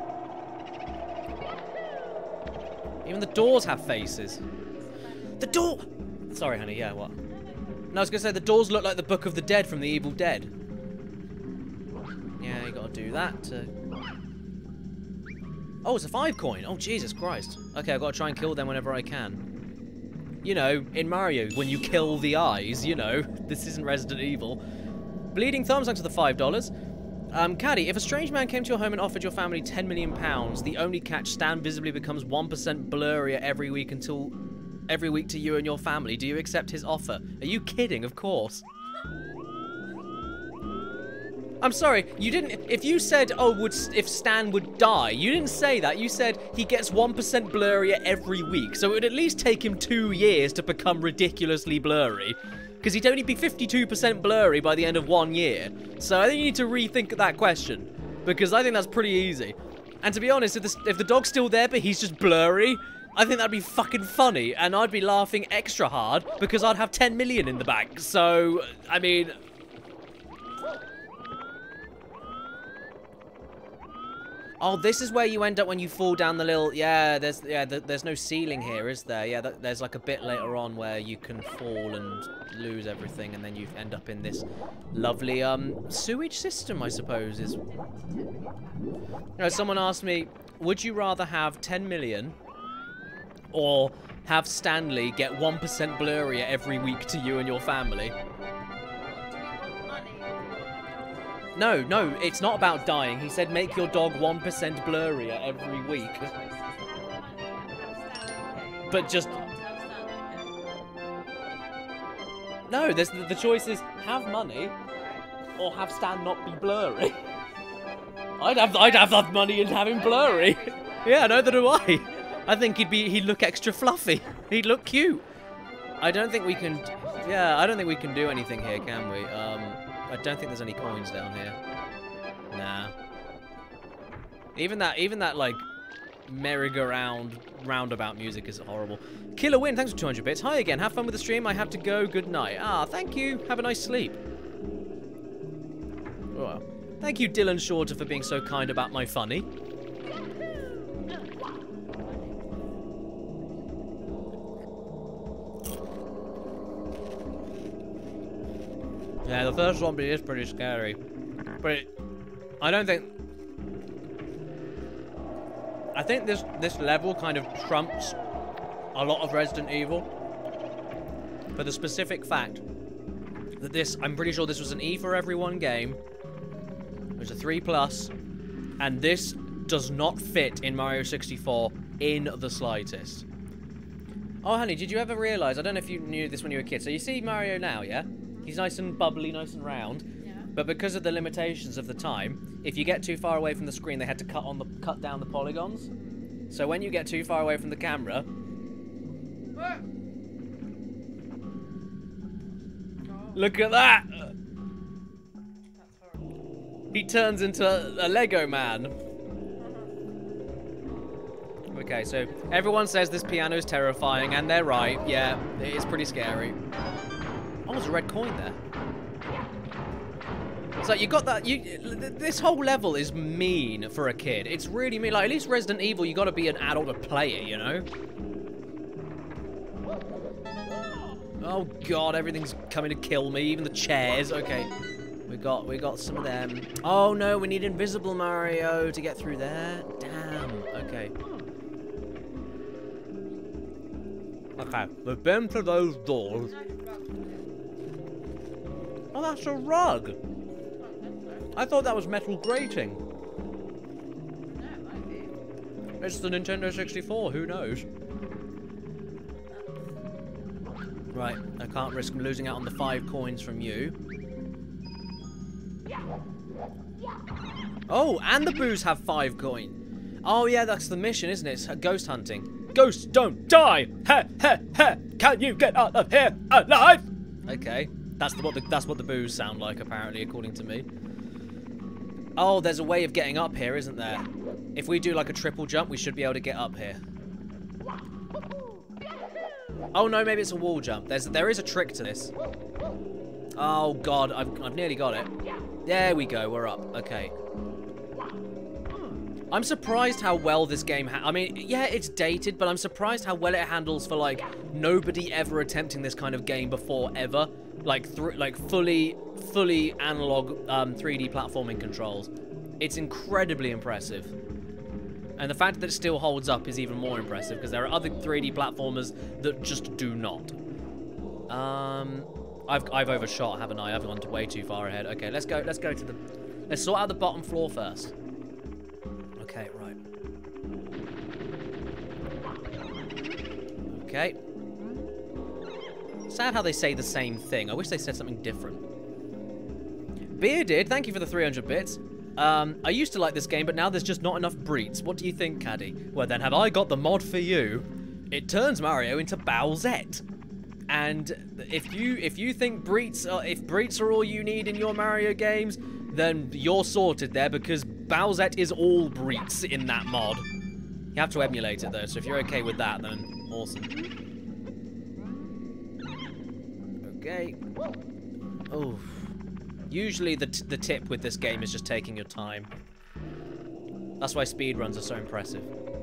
C: Even the doors have faces. The door! Sorry, honey, yeah, what? No, I was going to say, the doors look like the Book of the Dead from The Evil Dead. Yeah, you got to do that to... Oh, it's a five coin. Oh, Jesus Christ. Okay, I've got to try and kill them whenever I can. You know, in Mario, when you kill the eyes, you know. This isn't Resident Evil. Bleeding Thumbs, thanks to the five dollars. Um, Caddy, if a strange man came to your home and offered your family ten million pounds, the only catch, Stan visibly becomes one percent blurrier every week until... Every week to you and your family. Do you accept his offer? Are you kidding? Of course. I'm sorry, you didn't... If you said, oh, would if Stan would die, you didn't say that. You said he gets one percent blurrier every week, so it would at least take him two years to become ridiculously blurry. Because he'd only be fifty-two percent blurry by the end of one year. So I think you need to rethink that question. Because I think that's pretty easy. And to be honest, if the, if the dog's still there, but he's just blurry, I think that'd be fucking funny. And I'd be laughing extra hard, because I'd have ten million in the bank. So, I mean... Oh, this is where you end up when you fall down the little... Yeah, there's yeah, th there's no ceiling here, is there? Yeah, th there's like a bit later on where you can fall and lose everything, and then you end up in this lovely um sewage system, I suppose. Is. You know, someone asked me, would you rather have ten million or have Stanley get one percent blurrier every week to you and your family? No, no, it's not about dying. He said make your dog one percent blurrier every week. But just... No, there's, the choice is have money or have Stan not be blurry. I'd have I'd have that money and have him blurry. Yeah, neither do I. I think he'd be he'd look extra fluffy. He'd look cute. I don't think we can... Yeah, I don't think we can do anything here, can we? Um... I don't think there's any coins down here. Nah. Even that, even that, like, merry-go-round, roundabout music is horrible. Killer Win, thanks for two hundred bits. Hi again, have fun with the stream. I have to go. Good night. Ah, thank you. Have a nice sleep. Oh. Thank you, Dylan Shorter, for being so kind about my funny. Yeah, the first zombie is pretty scary. But it, I don't think... I think this, this level kind of trumps a lot of Resident Evil. For the specific fact that this... I'm pretty sure this was an E for Everyone game. It was a three plus. And this does not fit in Mario sixty-four in the slightest. Oh, honey, did you ever realise... I don't know if you knew this when you were a kid. So you see Mario now, yeah? He's nice and bubbly, nice and round. Yeah. But because of the limitations of the time, if you get too far away from the screen, they had to cut on the cut down the polygons. So when you get too far away from the camera, look at that! He turns into a, a Lego man. Okay, so everyone says this piano's terrifying, and they're right. Yeah, it is pretty scary. Oh, there's a red coin there. It's like you got that. You, this whole level is mean for a kid. It's really mean. Like at least Resident Evil, you got to be an adult to play it, you know. Oh God, everything's coming to kill me. Even the chairs. Okay, we got we got some of them. Oh no, we need Invisible Mario to get through there. Damn. Okay. Okay, we've been to those doors. Oh, that's a rug. I thought that was metal grating.
D: No, it might be.
C: It's the Nintendo sixty-four, who knows? Right, I can't risk losing out on the five coins from you. Oh, and the boos have five coin. Oh yeah, that's the mission, isn't it? It's ghost hunting. Ghosts don't die! Ha ha ha! Can you get out of here alive? Okay. That's the, what the that's what the boos sound like, apparently, according to me. Oh, there's a way of getting up here, isn't there? If we do like a triple jump, we should be able to get up here. Oh no, maybe it's a wall jump. There's there is a trick to this. Oh God, I've I've nearly got it. There we go, we're up. Okay. I'm surprised how well this game ha- I mean, yeah, it's dated, but I'm surprised how well it handles for, like, nobody ever attempting this kind of game before, ever. Like, th like fully, fully analog um, three D platforming controls. It's incredibly impressive. And the fact that it still holds up is even more impressive, because there are other three D platformers that just do not. Um, I've, I've overshot, haven't I? I've gone way too far ahead. Okay, let's go, let's go to the... Let's sort out the bottom floor first. Okay, right. Okay. Sad how they say the same thing. I wish they said something different. Bearded, thank you for the three hundred bits. Um, I used to like this game, but now there's just not enough Breets. What do you think, Caddy? Well, then have I got the mod for you? It turns Mario into Bowsette. And if you if you think Breets are, if Breets are all you need in your Mario games, then you're sorted there, because Bowsette is all Breets in that mod. You have to emulate it though, so if you're okay with that, then awesome. Okay. Oh. Usually the, t the tip with this game is just taking your time. That's why speedruns are so impressive.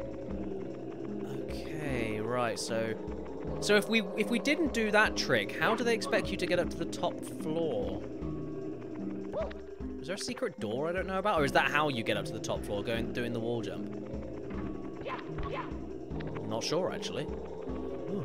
C: Okay, right, so... So if we if we didn't do that trick, how do they expect you to get up to the top floor? Is there a secret door I don't know about? Or is that how you get up to the top floor, going doing the wall jump? I'm not sure, actually. Ooh.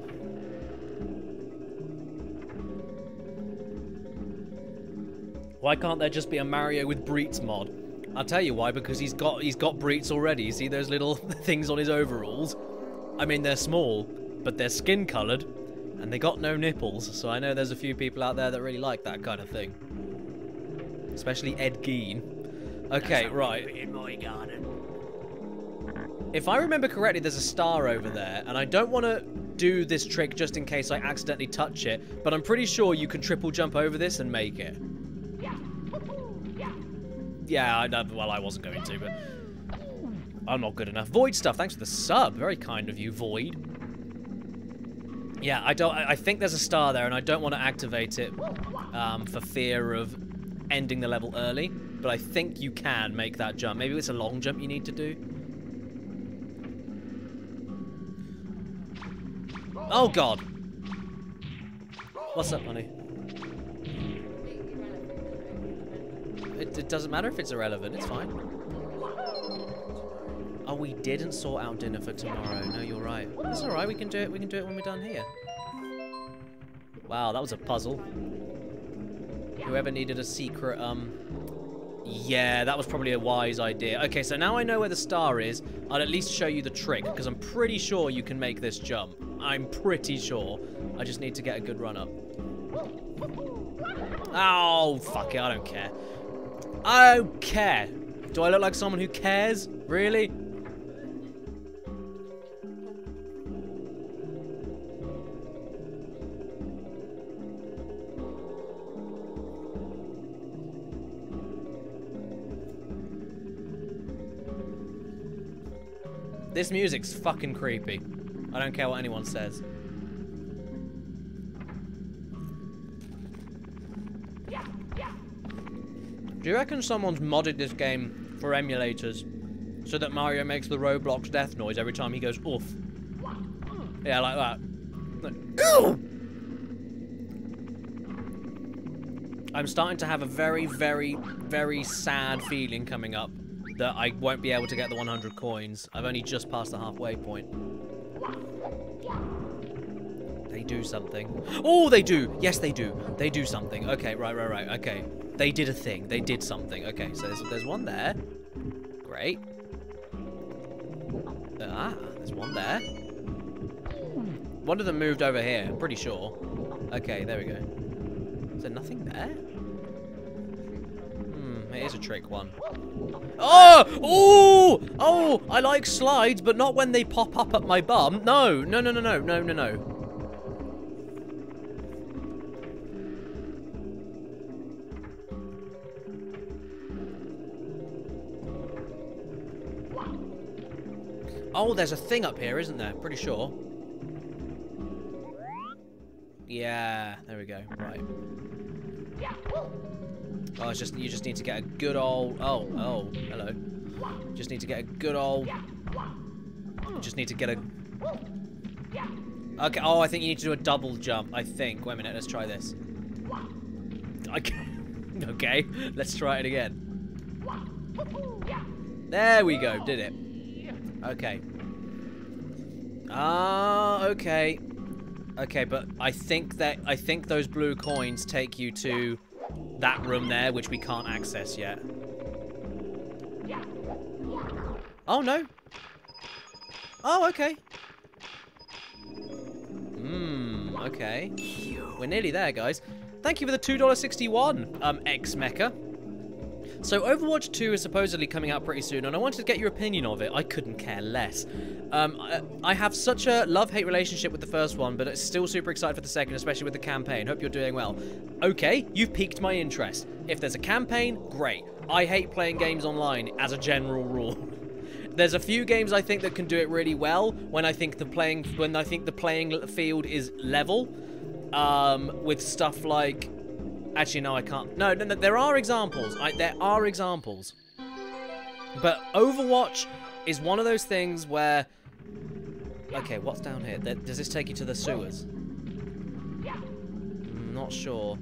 C: Why can't there just be a Mario with Breets mod? I'll tell you why, because he's got he's got Breets already. You see those little things on his overalls? I mean, they're small, but they're skin coloured, and they got no nipples, so I know there's a few people out there that really like that kind of thing. Especially Ed Gein. Okay, right.
B: In my garden.
C: If I remember correctly, there's a star over there, and I don't want to do this trick just in case I accidentally touch it, but I'm pretty sure you can triple jump over this and make it. Yeah, I know. Well, I wasn't going to, but I'm not good enough. Void stuff, thanks for the sub. Very kind of you, Void. Yeah, I don't. I think there's a star there, and I don't want to activate it um, for fear of ending the level early. But I think you can make that jump. Maybe it's a long jump you need to do. Oh God! What's up, honey? It, it doesn't matter if it's irrelevant. It's fine. Oh, we didn't sort out dinner for tomorrow. No, you're right. That's all right. We can do it. We can do it when we're done here. Wow, that was a puzzle. Whoever needed a secret, um... yeah, that was probably a wise idea. Okay, so now I know where the star is. I'll at least show you the trick, because I'm pretty sure you can make this jump. I'm pretty sure. I just need to get a good run up. Oh, fuck it. I don't care. I don't care. Do I look like someone who cares? Really? This music's fucking creepy. I don't care what anyone says. Do you reckon someone's modded this game for emulators so that Mario makes the Roblox death noise every time he goes oof? Yeah, like that. Like, ew! I'm starting to have a very, very, very sad feeling coming up that I won't be able to get the one hundred coins. I've only just passed the halfway point. They do something. Oh, they do! Yes, they do. They do something. Okay, right, right, right. Okay. They did a thing. They did something. Okay, so there's, there's one there. Great. Ah, there's one there. One of them moved over here, I'm pretty sure. Okay, there we go. Is there nothing there? Hmm, it is a trick one. Oh! Oh! Oh! I like slides, but not when they pop up at my bum. No! No, no, no, no, no, no, no. Oh, there's a thing up here, isn't there? Pretty sure. Yeah, there we go. Right. Oh, it's just you just need to get a good old. Oh, oh, hello. Just need to get a good old. You just need to get a. Okay. Oh, I think you need to do a double jump. I think. Wait a minute. Let's try this. Okay. Okay. Let's try it again. There we go. Did it. Okay. Ah, okay. Okay, but I think that I think those blue coins take you to that room there, which we can't access yet. Oh no. Oh, okay. Hmm, okay. We're nearly there, guys. Thank you for the two dollars sixty-one, um, X-Mecha. So Overwatch two is supposedly coming out pretty soon, and I wanted to get your opinion of it. I couldn't care less. Um, I, I have such a love-hate relationship with the first one, but it's still super excited for the second, especially with the campaign. Hope you're doing well. Okay, you've piqued my interest. If there's a campaign, great. I hate playing games online as a general rule. There's a few games I think that can do it really well when I think the playing when I think the playing field is level. Um, with stuff like, actually no, I can't. No, no, no there are examples. I, there are examples. But Overwatch is one of those things where, okay, what's down here? Does this take you to the sewers? I'm not sure.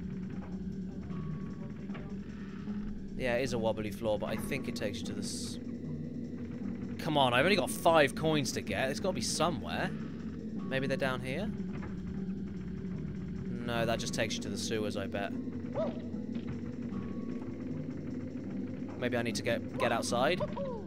C: Yeah, it is a wobbly floor, but I think it takes you to the... S Come on, I've only got five coins to get. It's got to be somewhere. Maybe they're down here? No, that just takes you to the sewers, I bet. Maybe I need to get get outside.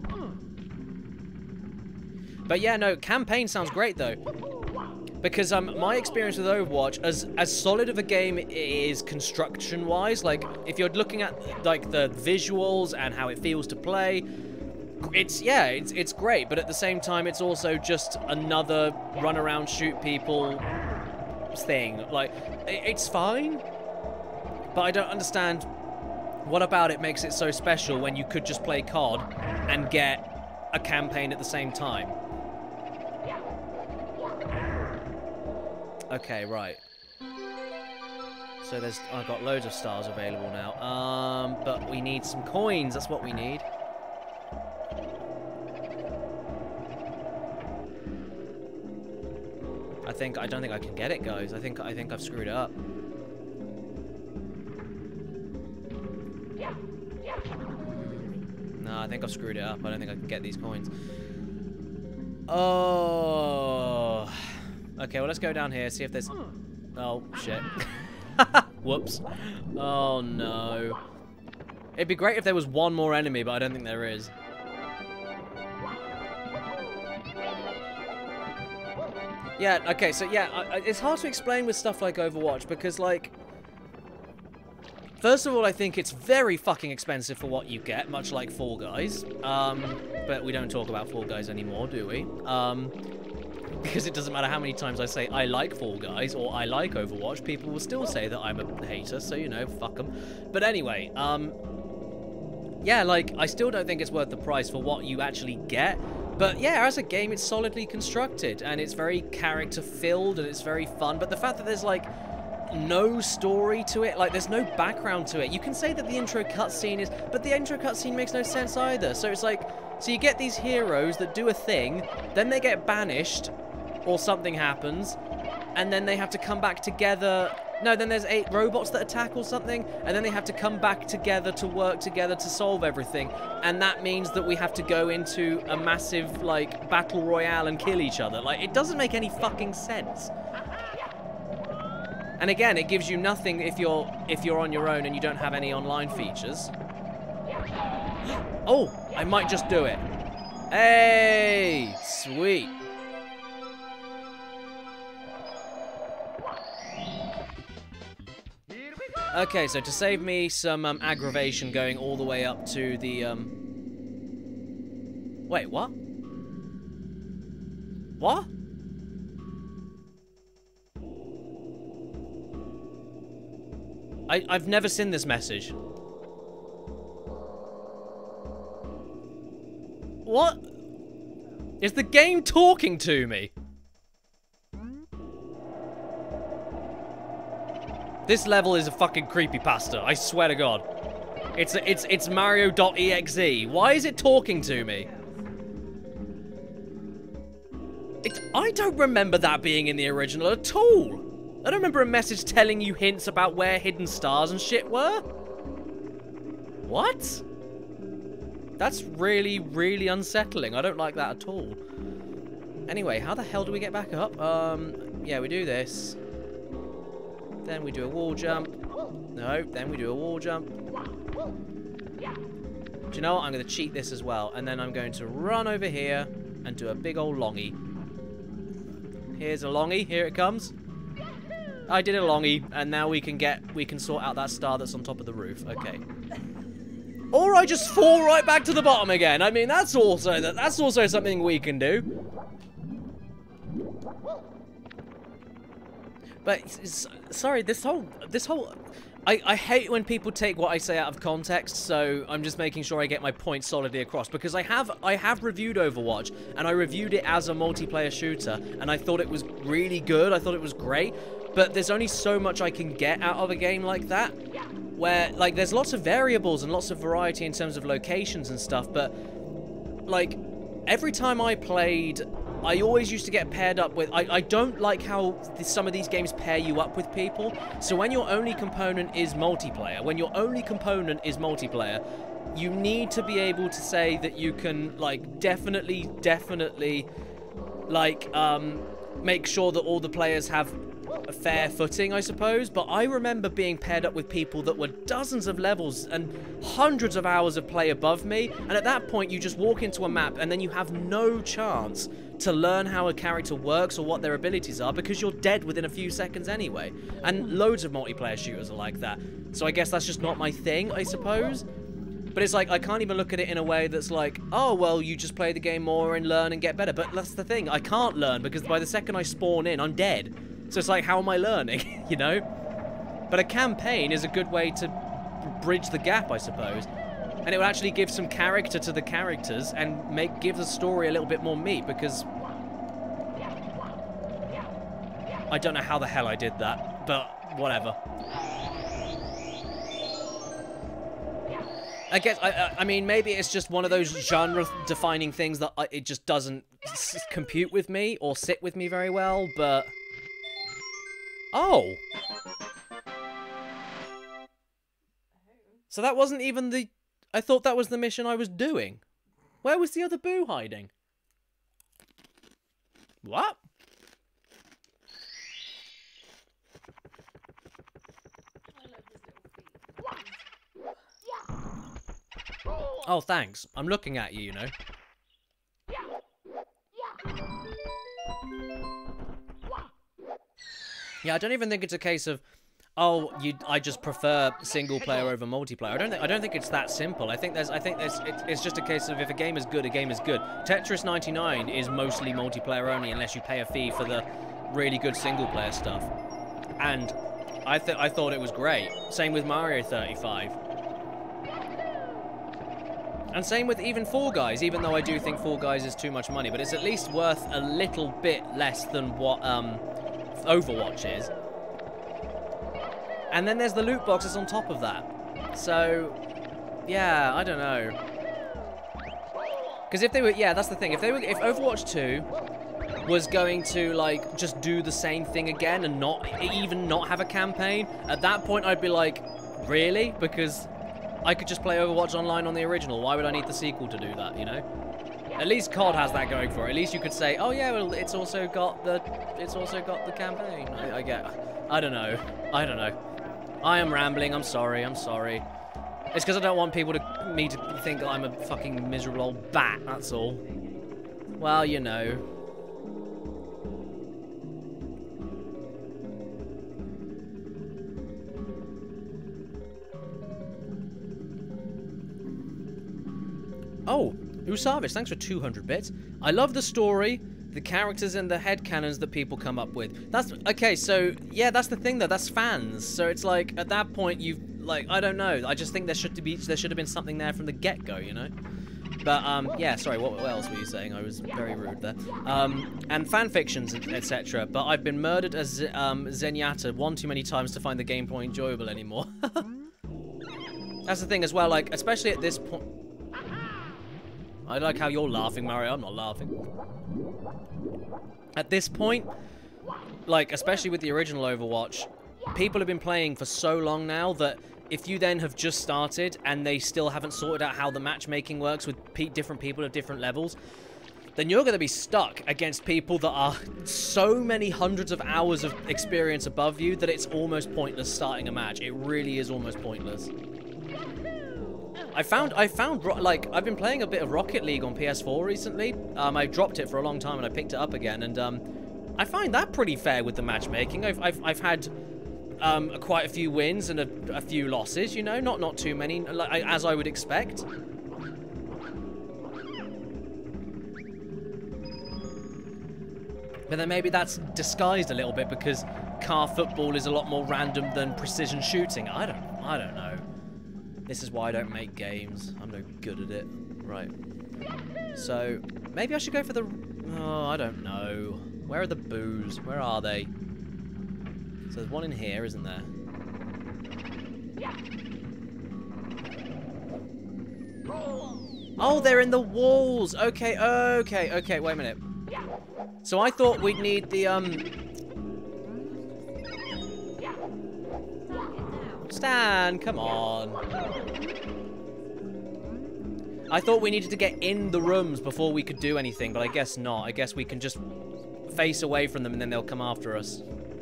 C: But yeah, no, campaign sounds great though. Because um, my experience with Overwatch, as as solid of a game it is construction-wise, like if you're looking at like the visuals and how it feels to play, it's yeah, it's it's great. But at the same time, it's also just another run around, shoot people thing. Like it's fine, but I don't understand what about it makes it so special when you could just play C O D and get a campaign at the same time. Okay, right. So there's I've got loads of stars available now. Um, but we need some coins. That's what we need. I think I don't think I can get it, guys. I think I think I've screwed it up. No, I think I've screwed it up. I don't think I can get these coins. Oh. Okay, well let's go down here, see if there's... Oh, shit. Whoops. Oh, no. It'd be great if there was one more enemy, but I don't think there is. Yeah, okay, so yeah, I, I, it's hard to explain with stuff like Overwatch, because, like... First of all, I think it's very fucking expensive for what you get, much like Fall Guys. Um, but we don't talk about Fall Guys anymore, do we? Um... Because it doesn't matter how many times I say I like Fall Guys or I like Overwatch, people will still say that I'm a hater, so, you know, fuck them. But anyway, um... yeah, like, I still don't think it's worth the price for what you actually get. But yeah, as a game, it's solidly constructed, and it's very character-filled, and it's very fun. But the fact that there's, like, no story to it, like, there's no background to it. You can say that the intro cutscene is... But the intro cutscene makes no sense either. So it's like... So you get these heroes that do a thing, then they get banished, or something happens, and then they have to come back together. No, then there's eight robots that attack or something, and then they have to come back together to work together to solve everything. And that means that we have to go into a massive, like, battle royale and kill each other. Like, it doesn't make any fucking sense. And again, it gives you nothing if you're if you're on your own and you don't have any online features. Oh, I might just do it. Hey, sweet. Okay, so to save me some um, aggravation going all the way up to the, um... Wait, what? What? I, I've never seen this message. What? Is the game talking to me? This level is a fucking creepypasta, I swear to God. It's a, it's it's Mario dot E X E. Why is it talking to me? It, I don't remember that being in the original at all. I don't remember a message telling you hints about where hidden stars and shit were. What? That's really, really unsettling. I don't like that at all. Anyway, how the hell do we get back up? Um, yeah, we do this. Then we do a wall jump. No, then we do a wall jump. Do you know what? I'm going to cheat this as well. And then I'm going to run over here and do a big old longy. Here's a longy. Here it comes. I did a longy, and now we can get, we can sort out that star that's on top of the roof. Okay. Or I just fall right back to the bottom again. I mean, that's also that that's also something we can do. But it's, sorry, this whole this whole I, I hate when people take what I say out of context, so I'm just making sure I get my point solidly across, because I have I have reviewed Overwatch, and I reviewed it as a multiplayer shooter, and I thought it was really good, I thought it was great, but there's only so much I can get out of a game like that, where, like, there's lots of variables and lots of variety in terms of locations and stuff, but, like, every time I played, I always used to get paired up with... I, I don't like how th some of these games pair you up with people. So when your only component is multiplayer, when your only component is multiplayer, you need to be able to say that you can, like, definitely, definitely, like, um, make sure that all the players have a fair footing, I suppose. But I remember being paired up with people that were dozens of levels and hundreds of hours of play above me. And at that point, you just walk into a map and then you have no chance to learn how a character works or what their abilities are, because you're dead within a few seconds anyway. And loads of multiplayer shooters are like that. So I guess that's just not my thing, I suppose. But it's like, I can't even look at it in a way that's like, oh, well, you just play the game more and learn and get better. But that's the thing, I can't learn, because by the second I spawn in, I'm dead. So it's like, how am I learning, you know? But a campaign is a good way to bridge the gap, I suppose. And it will actually give some character to the characters and make give the story a little bit more meat, because I don't know how the hell I did that, but whatever. I guess, I, I mean, maybe it's just one of those genre-defining things that I, it just doesn't s compute with me or sit with me very well, but... Oh! So that wasn't even the... I thought that was the mission I was doing. Where was the other boo hiding? What? Oh, thanks. I'm looking at you, you know. Yeah, I don't even think it's a case of, oh, you. I just prefer single player over multiplayer. I don't think. I don't think it's that simple. I think there's. I think there's. It, it's just a case of if a game is good, a game is good. Tetris ninety-nine is mostly multiplayer only, unless you pay a fee for the really good single player stuff. And I th I thought it was great. Same with Mario thirty-five. And same with even Fall Guys, even though I do think Fall Guys is too much money, but it's at least worth a little bit less than what um, Overwatch is. And then there's the loot boxes on top of that. So, yeah, I don't know. Because if they were, yeah, that's the thing. If they were, if Overwatch two was going to, like, just do the same thing again and not even not have a campaign, at that point I'd be like, really? Because I could just play Overwatch Online on the original. Why would I need the sequel to do that, you know? At least C O D has that going for it. At least you could say, oh yeah, well, it's also got the, it's also got the campaign. I, I get, I don't know. I don't know. I am rambling. I'm sorry. I'm sorry. It's because I don't want people to, me to think that I'm a fucking miserable old bat, that's all. Well, you know. Oh, Usavis, thanks for two hundred bits. I love the story, the characters, and the headcanons that people come up with. That's, okay, so, yeah, that's the thing, though. That's fans. So it's like, at that point, you've, like, I don't know. I just think there should be, there should have been something there from the get-go, you know? But, um, yeah, sorry, what, what else were you saying? I was very rude there. Um, and fan fictions, et cetera. But I've been murdered as um, Zenyatta one too many times to find the gameplay enjoyable anymore. That's the thing as well, like, especially at this point. I like how you're laughing, Mario. I'm not laughing. At this point, like, especially with the original Overwatch, people have been playing for so long now that if you then have just started and they still haven't sorted out how the matchmaking works with pe different people at different levels, then you're going to be stuck against people that are so many hundreds of hours of experience above you that it's almost pointless starting a match. It really is almost pointless. I found, I found, like, I've been playing a bit of Rocket League on P S four recently. Um, I dropped it for a long time and I picked it up again, and um, I find that pretty fair with the matchmaking. I've, I've, I've had um, quite a few wins and a, a few losses, you know, not not too many, like, as I would expect. But then maybe that's disguised a little bit because car football is a lot more random than precision shooting. I don't, I don't know. This is why I don't make games. I'm no good at it. Right. So maybe I should go for the. Oh, I don't know. Where are the boos? Where are they? So there's one in here, isn't there? Oh, they're in the walls. Okay, okay, okay. Wait a minute. So I thought we'd need the um. Stan, come on. I thought we needed to get in the rooms before we could do anything, but I guess not. I guess we can just face away from them and then they'll come after us.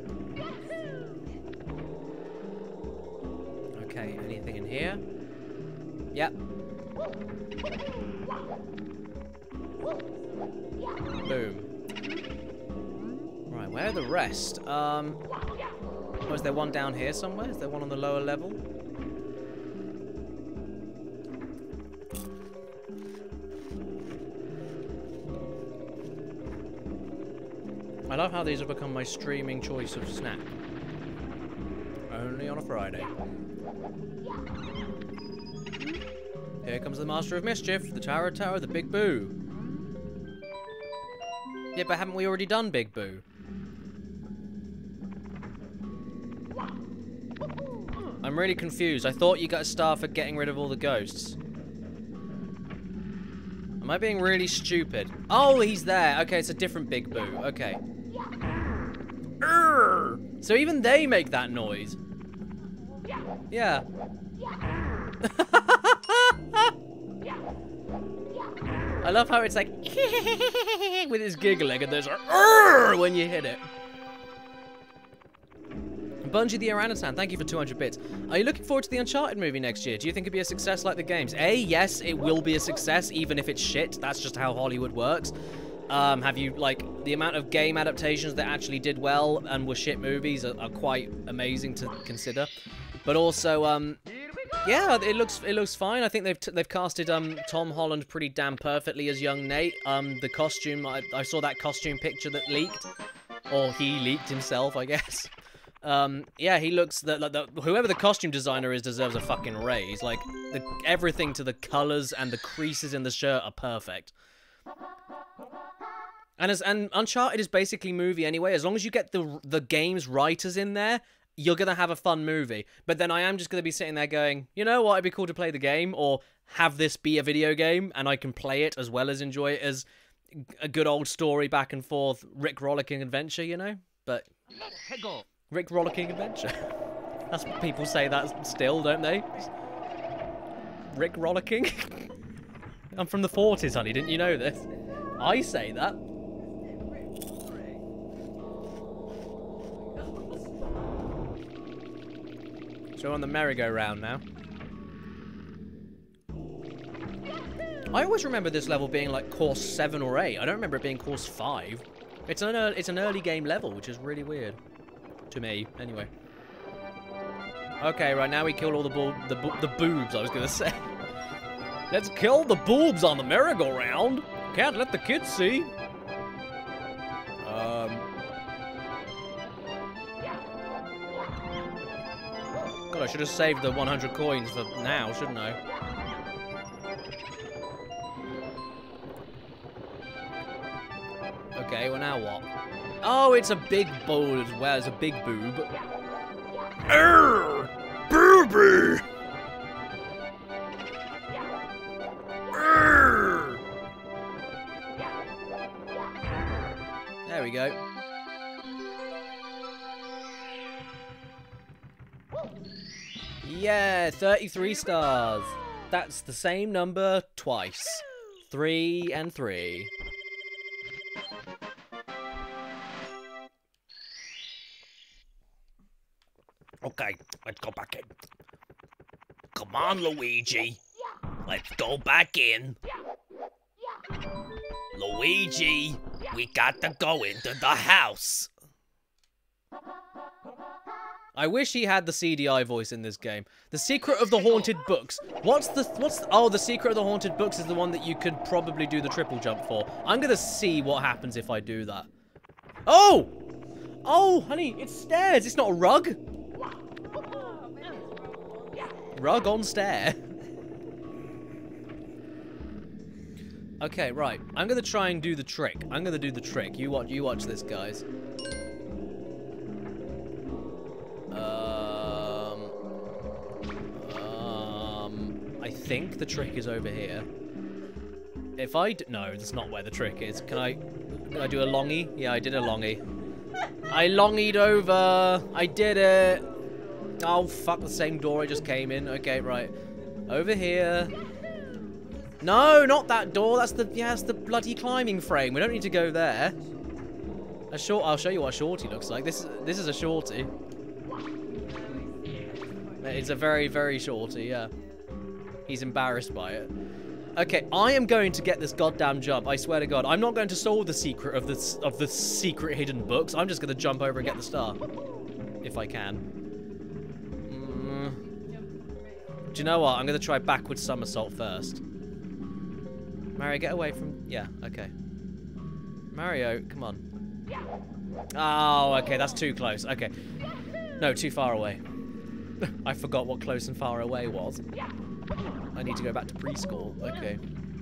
C: Okay, anything in here? Yep. Boom. Right, where are the rest? Um, oh, is there one down here somewhere? Is there one on the lower level? I love how these have become my streaming choice of snack. Only on a Friday. Here comes the Master of Mischief, the Tower of Tower, the Big Boo. Yeah, but haven't we already done Big Boo? I'm really confused. I thought you got a star for getting rid of all the ghosts. Am I being really stupid? Oh, he's there. Okay, it's a different Big Boo. Okay. Urgh. So even they make that noise. Yeah. I love how it's like with his giggling and there's a Urgh when you hit it. Bungie the Orangutan, thank you for two hundred bits. Are you looking forward to the Uncharted movie next year? Do you think it'd be a success like the games? A, yes, it will be a success, even if it's shit. That's just how Hollywood works. Um, have you, like, the amount of game adaptations that actually did well and were shit movies are, are quite amazing to consider. But also, um, yeah, it looks it looks fine. I think they've t they've casted um Tom Holland pretty damn perfectly as young Nate. Um, the costume, I, I saw that costume picture that leaked, or he leaked himself, I guess. Um, yeah, he looks, the, the, whoever the costume designer is deserves a fucking raise. Like, the, everything to the colors and the creases in the shirt are perfect. And as and Uncharted is basically movie anyway. As long as you get the the game's writers in there, you're gonna have a fun movie. But then I am just gonna be sitting there going, you know what, it'd be cool to play the game, or have this be a video game, and I can play it as well as enjoy it as a good old story back and forth, Rick Rollicking adventure, you know? But Rick Rollicking Adventure. That's what people say that still, don't they? Rick Rollicking? I'm from the forties, honey. Didn't you know this? I say that. So we're on the merry-go-round now. I always remember this level being like course seven or eight. I don't remember it being course five. It's an, it's an early game level, which is really weird. To me, anyway. Okay, right now we kill all the bo the, bo the boobs, I was gonna say. Let's kill the boobs on the merry-go-round. Can't let the kids see. Um. God, I should have saved the one hundred coins for now, shouldn't I? Okay, well now what? Oh, it's a big bowl as well. It's a big boob. Urgh! Booby! Urgh! There we go. Yeah, thirty-three stars. That's the same number twice. Three and three.
B: Okay, let's go back in. Come on, Luigi. Let's go back in. Luigi, we got to go into the house.
C: I wish he had the C D I voice in this game. The Secret of the Haunted Books. What's the... What's the, oh, the Secret of the Haunted Books is the one that you could probably do the triple jump for. I'm going to see what happens if I do that. Oh! Oh, honey, it's stairs. It's not a rug. Rug on stair. Okay, right. I'm going to try and do the trick. I'm going to do the trick. You watch, you watch this, guys. Um, um, I think the trick is over here. If I d no, that's not where the trick is. Can I, can I do a longie? Yeah, I did a longie. I longied over. I did it. Oh, fuck, the same door I just came in. Okay, right. Over here. No, not that door. That's the, yeah, that's the bloody climbing frame. We don't need to go there. A short, I'll show you what a shorty looks like. This, this is a shorty. It's a very, very shorty, yeah. He's embarrassed by it. Okay, I am going to get this goddamn jump. I swear to God, I'm not going to solve the secret of the of the secret hidden books. I'm just going to jump over and get the star, if I can. Mm. Do you know what? I'm going to try backwards somersault first. Mario, get away from... Yeah, okay. Mario, come on. Oh, okay, that's too close. Okay. No, too far away. I forgot what close and far away was. I need to go back to preschool. Okay.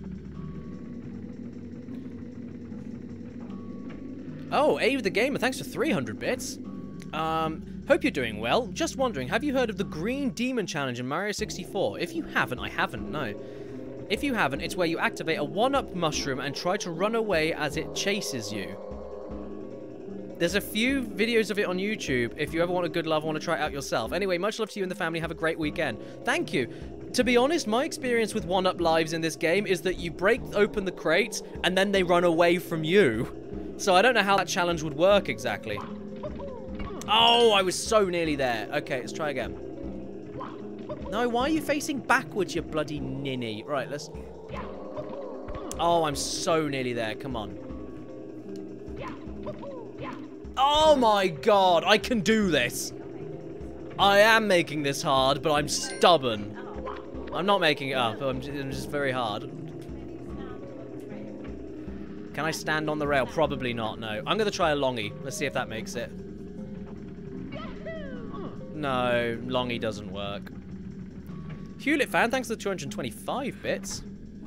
C: Oh, Ave the Gamer, thanks for three hundred bits. Um, hope you're doing well. Just wondering, have you heard of the Green Demon Challenge in Mario sixty-four? If you haven't, I haven't, no. If you haven't, it's where you activate a one-up mushroom and try to run away as it chases you. There's a few videos of it on YouTube. If you ever want a good laugh, want to try it out yourself. Anyway, much love to you and the family. Have a great weekend. Thank you. To be honest, my experience with one-up lives in this game is that you break open the crates and then they run away from you. So I don't know how that challenge would work exactly. Oh, I was so nearly there. Okay, let's try again. No, why are you facing backwards, you bloody ninny? Right, let's... Oh, I'm so nearly there. Come on. Oh my God, I can do this. I am making this hard, but I'm stubborn. I'm not making it up, I'm just, I'm just very hard. Can I stand on the rail? Probably not, no. I'm going to try a longie. Let's see if that makes it. No, longie doesn't work. Hewlett fan, thanks for the two hundred twenty-five bits.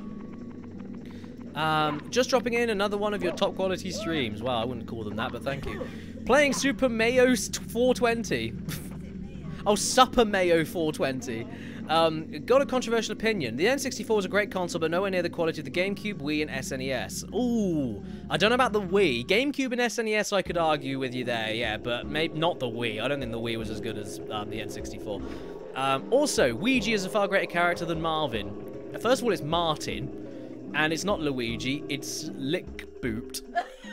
C: Um, just dropping in another one of your top quality streams. Wow, I wouldn't call them that, but thank you. Playing Super Mayo four twenty. Oh, Super Mayo four twenty. Um, got a controversial opinion. The N sixty-four is a great console, but nowhere near the quality of the GameCube, Wii, and S N E S. Ooh, I don't know about the Wii. GameCube and S N E S, I could argue with you there, yeah, but maybe not the Wii. I don't think the Wii was as good as um, the N sixty-four. Um, also, Luigi is a far greater character than Marvin. First of all, it's Martin. And it's not Luigi, it's Lick Booped.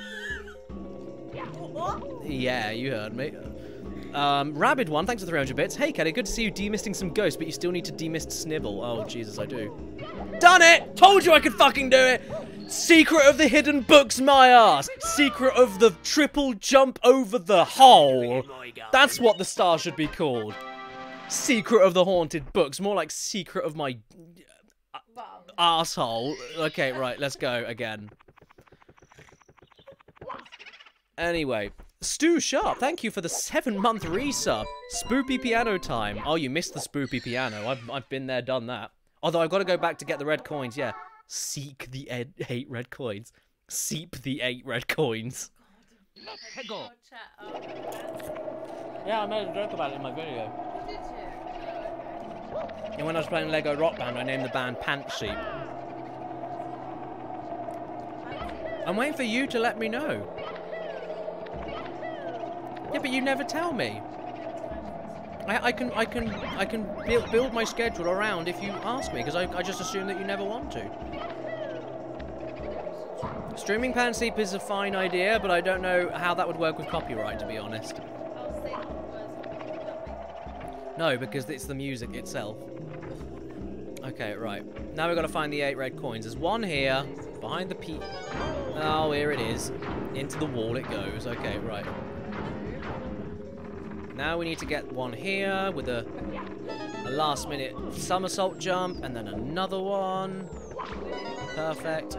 C: Yeah, you heard me. Um, Rabid one, thanks for the three hundred bits. Hey, Kelly, good to see you demisting some ghosts, but you still need to demist Snibble. Oh, Jesus, I do. Done it! Told you I could fucking do it! Secret of the hidden books, my ass! Secret of the triple jump over the hole. That's what the star should be called. Secret of the haunted books, more like secret of my... asshole. Okay, right, let's go again. Anyway, Stu Sharp, thank you for the seven-month resub. Spoopy piano time. Oh, you missed the spoopy piano. I've, I've been there, done that. Although I've got to go back to get the red coins, yeah. Seek the ed eight red coins. Seep the eight red coins.
D: Go.
C: Yeah, I made a joke about it in my video.
D: Did you?
C: And when I was playing Lego Rock Band, I named the band Pant Sheep. I'm waiting for you to let me know. Yeah, but you never tell me. I, I can, I can, I can build, build my schedule around if you ask me, because I, I just assume that you never want to. Streaming Pant Sheep is a fine idea, but I don't know how that would work with copyright, to be honest. No, because it's the music itself. Okay, right. Now we've got to find the eight red coins. There's one here, behind the pe... Oh, here it is. Into the wall it goes. Okay, right. Now we need to get one here with a, a last minute somersault jump and then another one. Perfect.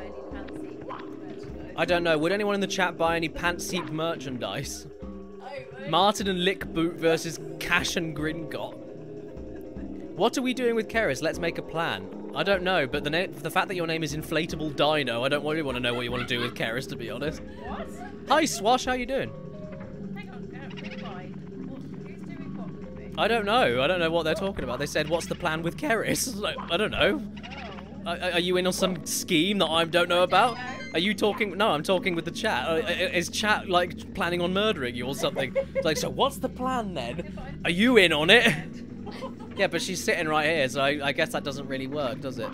C: I don't know. Would anyone in the chat buy any Pantseep merchandise? Martin and Lick Boot versus Cash and Gringot. What are we doing with Keris? Let's make a plan. I don't know, but the name, the fact that your name is Inflatable Dino, I don't really want to know what you want to do with Keris, to be honest.
D: What?
C: Hi, Swash. How you doing?
D: Hang on, uh, rewind. What, who's doing what with me?
C: I don't know. I don't know what they're talking about. They said, "What's the plan with Keris?" Like, I don't know.
D: Oh.
C: Are, are you in on some scheme that I don't know about? Are you talking? No, I'm talking with the chat. Uh, Is chat like planning on murdering you or something? It's like, so what's the plan then? Are you in on it? Yeah, but she's sitting right here, so I, I guess that doesn't really work, does it?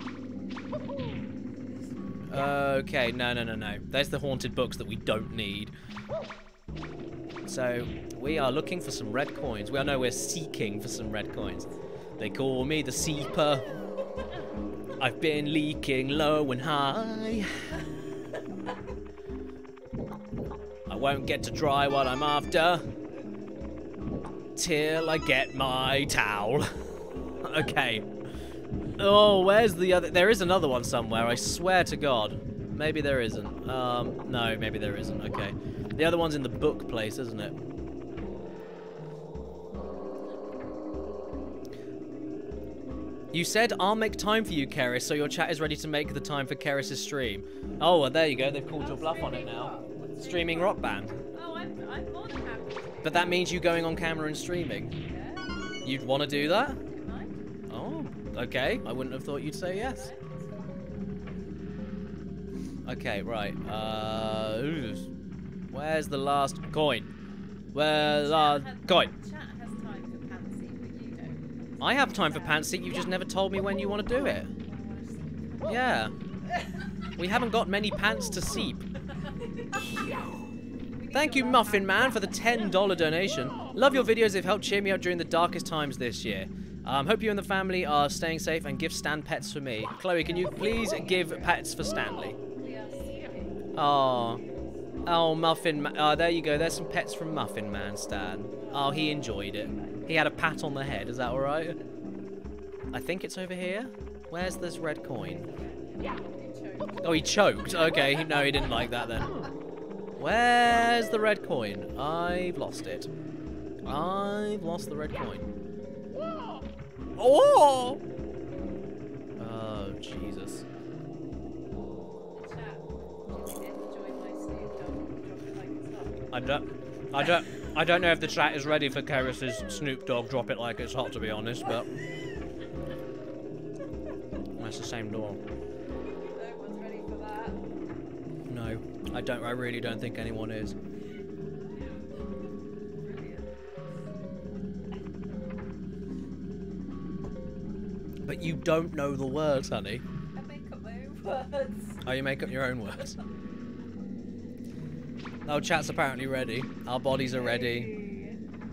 C: Okay, no, no, no, no. There's the haunted books that we don't need. So, we are looking for some red coins. We are no, we're seeking for some red coins. They call me the Seeper. I've been leaking low and high. I won't get to dry what I'm after till I get my towel. Okay. Oh, where's the other? There is another one somewhere, I swear to God. Maybe there isn't. Um, no, maybe there isn't. Okay. The other one's in the book place, isn't it? You said, I'll make time for you, Keris, so your chat is ready to make the time for Keris' stream. Oh, well, there you go. They've called your bluff on it now. Streaming Rock Band.
D: Oh, I'm, I'm more than happy.
C: But that means you going on camera and streaming.
D: Yeah.
C: You'd want to do that?
D: Can I?
C: Oh, okay. I wouldn't have thought you'd say yes. Okay, right. Uh, where's the last coin? Where's the last coin?
D: Chat has time for Pansy, but you don't.
C: I have time for Pansy. You just never told me when you want to do it. Yeah. We haven't got many pants to seep. Thank you, Muffin Man, for the ten dollar donation. Love your videos. They've helped cheer me up during the darkest times this year. Um, hope you and the family are staying safe and give Stan pets for me. Chloe, can you please give pets for Stanley? Oh, oh, Muffin Man. Oh, there you go. There's some pets from Muffin Man, Stan. Oh, he enjoyed it. He had a pat on the head. Is that all right? I think it's over here. Where's this red coin? Oh, he choked. Okay, no, he didn't like that then. Where's the red coin? I've lost it. I've lost the red coin. Oh! Oh, Jesus. I don't, I don't, I don't know if the chat is ready for Keris' Snoop Dogg drop it like it's hot, to be honest, but that's the same door.
D: No one's ready for that.
C: No, I don't. I really don't think anyone is. But you don't know the words, honey.
D: I make up my own words.
C: Oh, you make up your own words. Oh, chat's apparently ready. Our bodies are ready.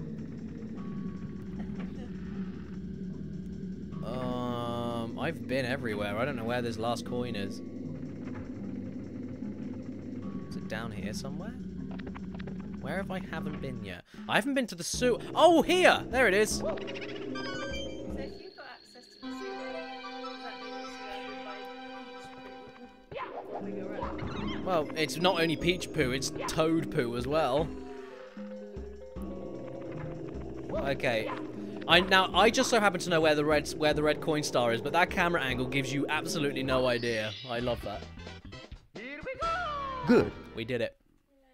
C: Um, I've been everywhere. I don't know where this last coin is. Is it down here somewhere? Where have I haven't been yet? I haven't been to the sewer. Oh, here! There it is.
D: So if you've got access to the sewer, does that mean you're surrounded by peach poo? When you're around?
C: Well, it's not only peach poo, it's toad poo as well. Okay. I now I just so happen to know where the red where the red coin star is, but that camera angle gives you absolutely no idea. I love that.
E: Here we go.
A: Good.
C: We did it.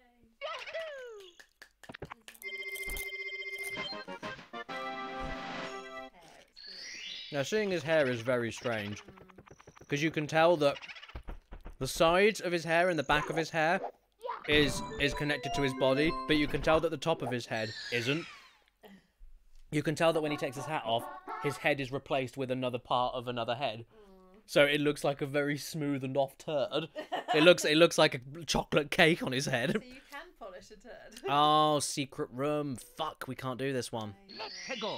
C: Now, seeing his hair is very strange, because you can tell that the sides of his hair and the back of his hair is is connected to his body, but you can tell that the top of his head isn't. You can tell that when he takes his hat off, his head is replaced with another part of another head. So it looks like a very smooth and off turd. It looks it looks like a chocolate cake on his head.
D: So you can polish a turd.
C: Oh, secret room. Fuck, we can't do this one.
E: Let's go.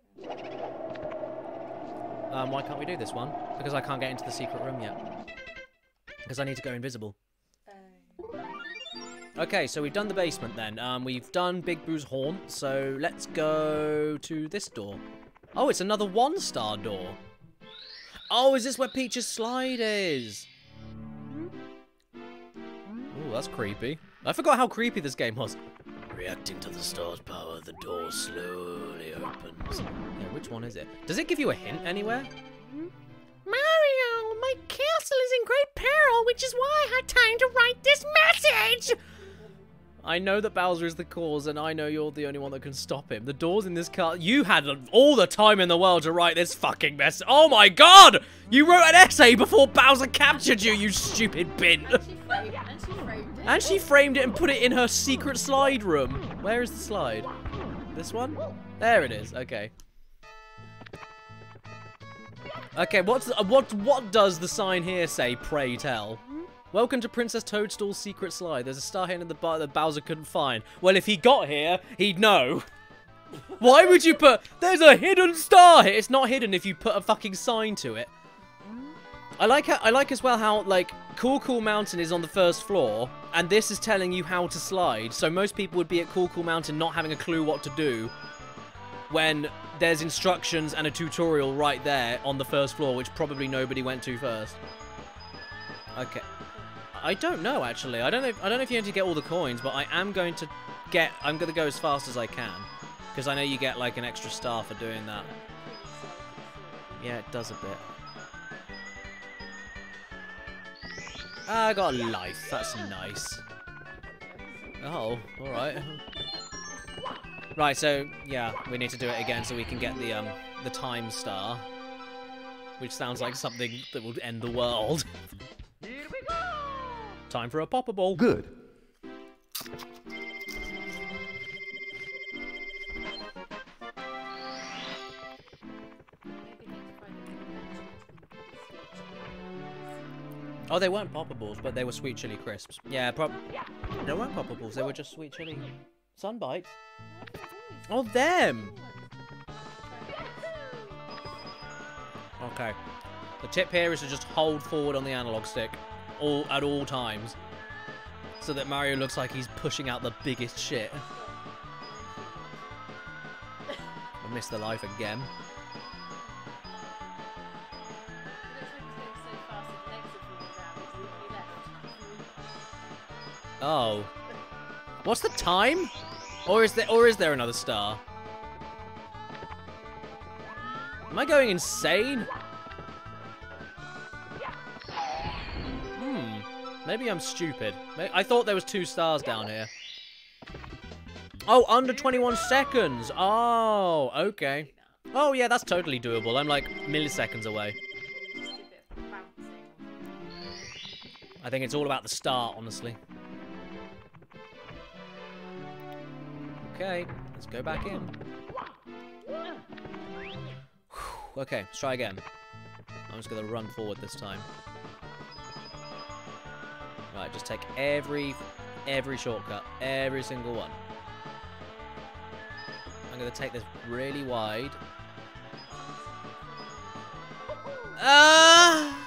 C: Um, why can't we do this one? Because I can't get into the secret room yet. Because I need to go invisible. Okay, so we've done the basement then. Um, we've done Big Boo's haunt, so let's go to this door. Oh, it's another one-star door. Oh, is this where Peach's slide is? Ooh, that's creepy. I forgot how creepy this game was. Reacting to the star's power, the door slowly opens. Yeah, which one is it? Does it give you a hint anywhere?
F: Mario, my castle is in great peril, which is why I had time to write this message!
C: I know that Bowser is the cause, and I know you're the only one that can stop him. The doors in this car... You had all the time in the world to write this fucking mess. Oh my god! You wrote an essay before Bowser captured you, you stupid bin!
D: And she framed, and she framed it.
C: And she framed it and put it in her secret slide room. Where is the slide? This one? There it is. Okay. Okay, what's the, uh, what what does the sign here say, pray tell? Welcome to Princess Toadstool's secret slide. There's a star hidden in the bar that Bowser couldn't find. Well, if he got here, he'd know. Why would you put... There's a hidden star here. It's not hidden if you put a fucking sign to it. I like how, I like as well how, like, Cool Cool Mountain is on the first floor, and this is telling you how to slide. So most people would be at Cool Cool Mountain not having a clue what to do when there's instructions and a tutorial right there on the first floor, which probably nobody went to first. Okay. I don't know, actually. I don't know if, I don't know if you need to get all the coins, but I am going to get... I'm going to go as fast as I can. Because I know you get, like, an extra star for doing that. Yeah, it does a bit. Ah, I got a life. That's nice. Oh, alright. Right, so, yeah, we need to do it again so we can get the, um, the time star. Which sounds like something that would end the world.
E: Here we go!
C: Time for a popper ball.
G: Good.
C: Oh, they weren't popper balls, but they were sweet chili crisps. Yeah, prob- They weren't popper balls, they were just sweet chili sunbites. Oh, them! Okay. The tip here is to just hold forward on the analog stick all at all times, so that Mario looks like he's pushing out the biggest shit. I missed the life again. Oh. What's the time? Or is there or is there another star? Am I going insane? Hmm. Maybe I'm stupid. I thought there was two stars down here. Oh, under twenty-one seconds. Oh, okay. Oh, yeah, that's totally doable. I'm like milliseconds away. I think it's all about the start, honestly. Okay, let's go back in. Whew, okay, let's try again. I'm just gonna run forward this time. Right, just take every, every shortcut, every single one. I'm gonna take this really wide. Ah!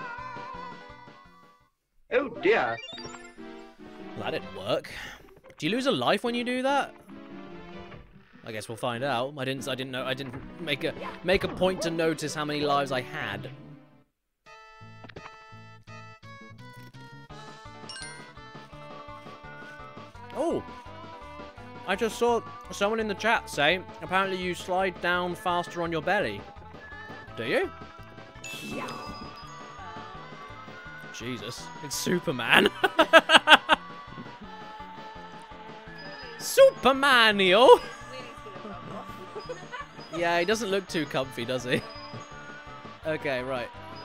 E: Oh dear.
C: Well, that didn't work. Do you lose a life when you do that? I guess we'll find out. I didn't. I didn't know. I didn't make a make a point to notice how many lives I had. Oh, I just saw someone in the chat say apparently you slide down faster on your belly. Do you? Jesus, it's Superman. Superman-io! Yeah, he doesn't look too comfy, does he? Okay, right.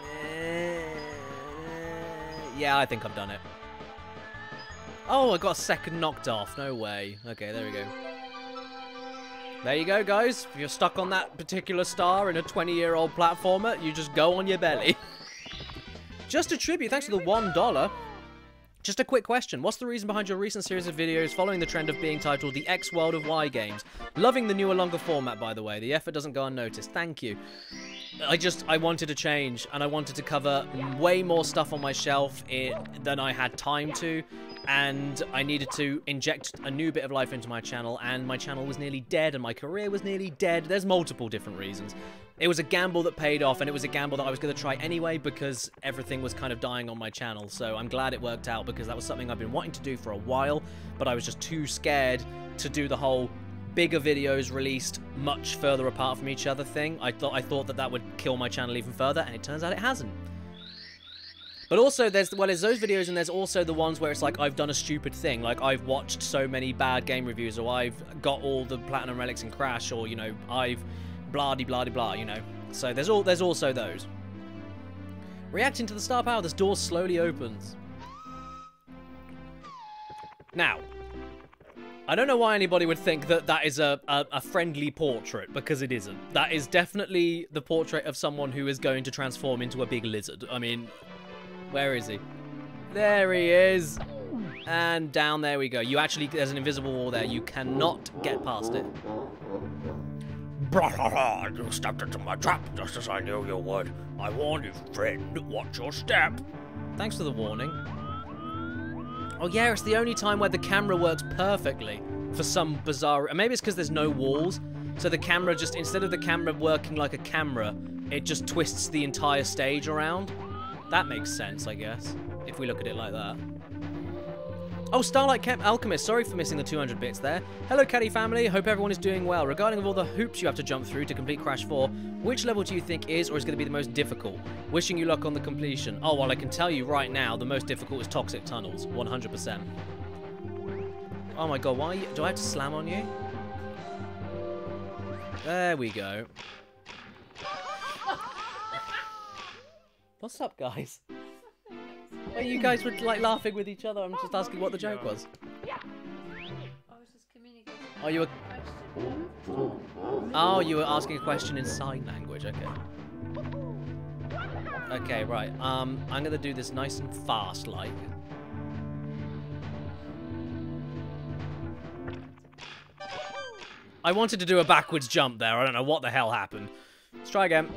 C: Yeah, I think I've done it. Oh, I got a second knocked off. No way. Okay, there we go. There you go, guys. If you're stuck on that particular star in a twenty-year-old platformer, you just go on your belly. Just a tribute, thanks to the one dollar. Just a quick question. What's the reason behind your recent series of videos following the trend of being titled The X World of Y Games? Loving the newer, longer format, by the way. The effort doesn't go unnoticed. Thank you. I just, I wanted to change, and I wanted to cover way more stuff on my shelf it, than I had time to. and I needed to inject a new bit of life into my channel, and my channel was nearly dead, and my career was nearly dead. There's multiple different reasons. It was a gamble that paid off, and it was a gamble that I was going to try anyway because everything was kind of dying on my channel. So I'm glad it worked out because that was something I've been wanting to do for a while, but I was just too scared to do the whole bigger videos released much further apart from each other thing. I thought I thought that that would kill my channel even further, and it turns out it hasn't. But also, there's, well, there's those videos, and there's also the ones where it's like, I've done a stupid thing. Like, I've watched so many bad game reviews, or I've got all the Platinum Relics in Crash, or, you know, I've blah-de-blah-de-blah, you know. So there's all there's also those. Reacting to the star power, this door slowly opens. Now, I don't know why anybody would think that that is a, a, a friendly portrait, because it isn't. That is definitely the portrait of someone who is going to transform into a big lizard. I mean... Where is he? There he is. And down there we go. You actually, there's an invisible wall there. You cannot get past it.
B: You stepped into my trap just as I knew you would. I warned you, friend. Watch your step.
C: Thanks for the warning. Oh yeah, it's the only time where the camera works perfectly for some bizarre... Maybe it's because there's no walls. So the camera just, instead of the camera working like a camera, it just twists the entire stage around. That makes sense, I guess, if we look at it like that. Oh, Starlight Camp Alchemist, sorry for missing the two hundred bits there. Hello, Caddy family, hope everyone is doing well. Regarding all the hoops you have to jump through to complete Crash four, which level do you think is or is going to be the most difficult? Wishing you luck on the completion. Oh, well, I can tell you right now, the most difficult is Toxic Tunnels, one hundred percent. Oh my god, why are you... Do I have to slam on you? There we go. What's up, guys? Well, you guys were like laughing with each other. I'm just asking what the joke was.
D: I was just communicating.
C: Oh, you were.
D: Question.
C: Oh, you were asking a question in sign language. Okay. Okay, right. Um, I'm gonna do this nice and fast, like. I wanted to do a backwards jump there. I don't know what the hell happened. Let's try again.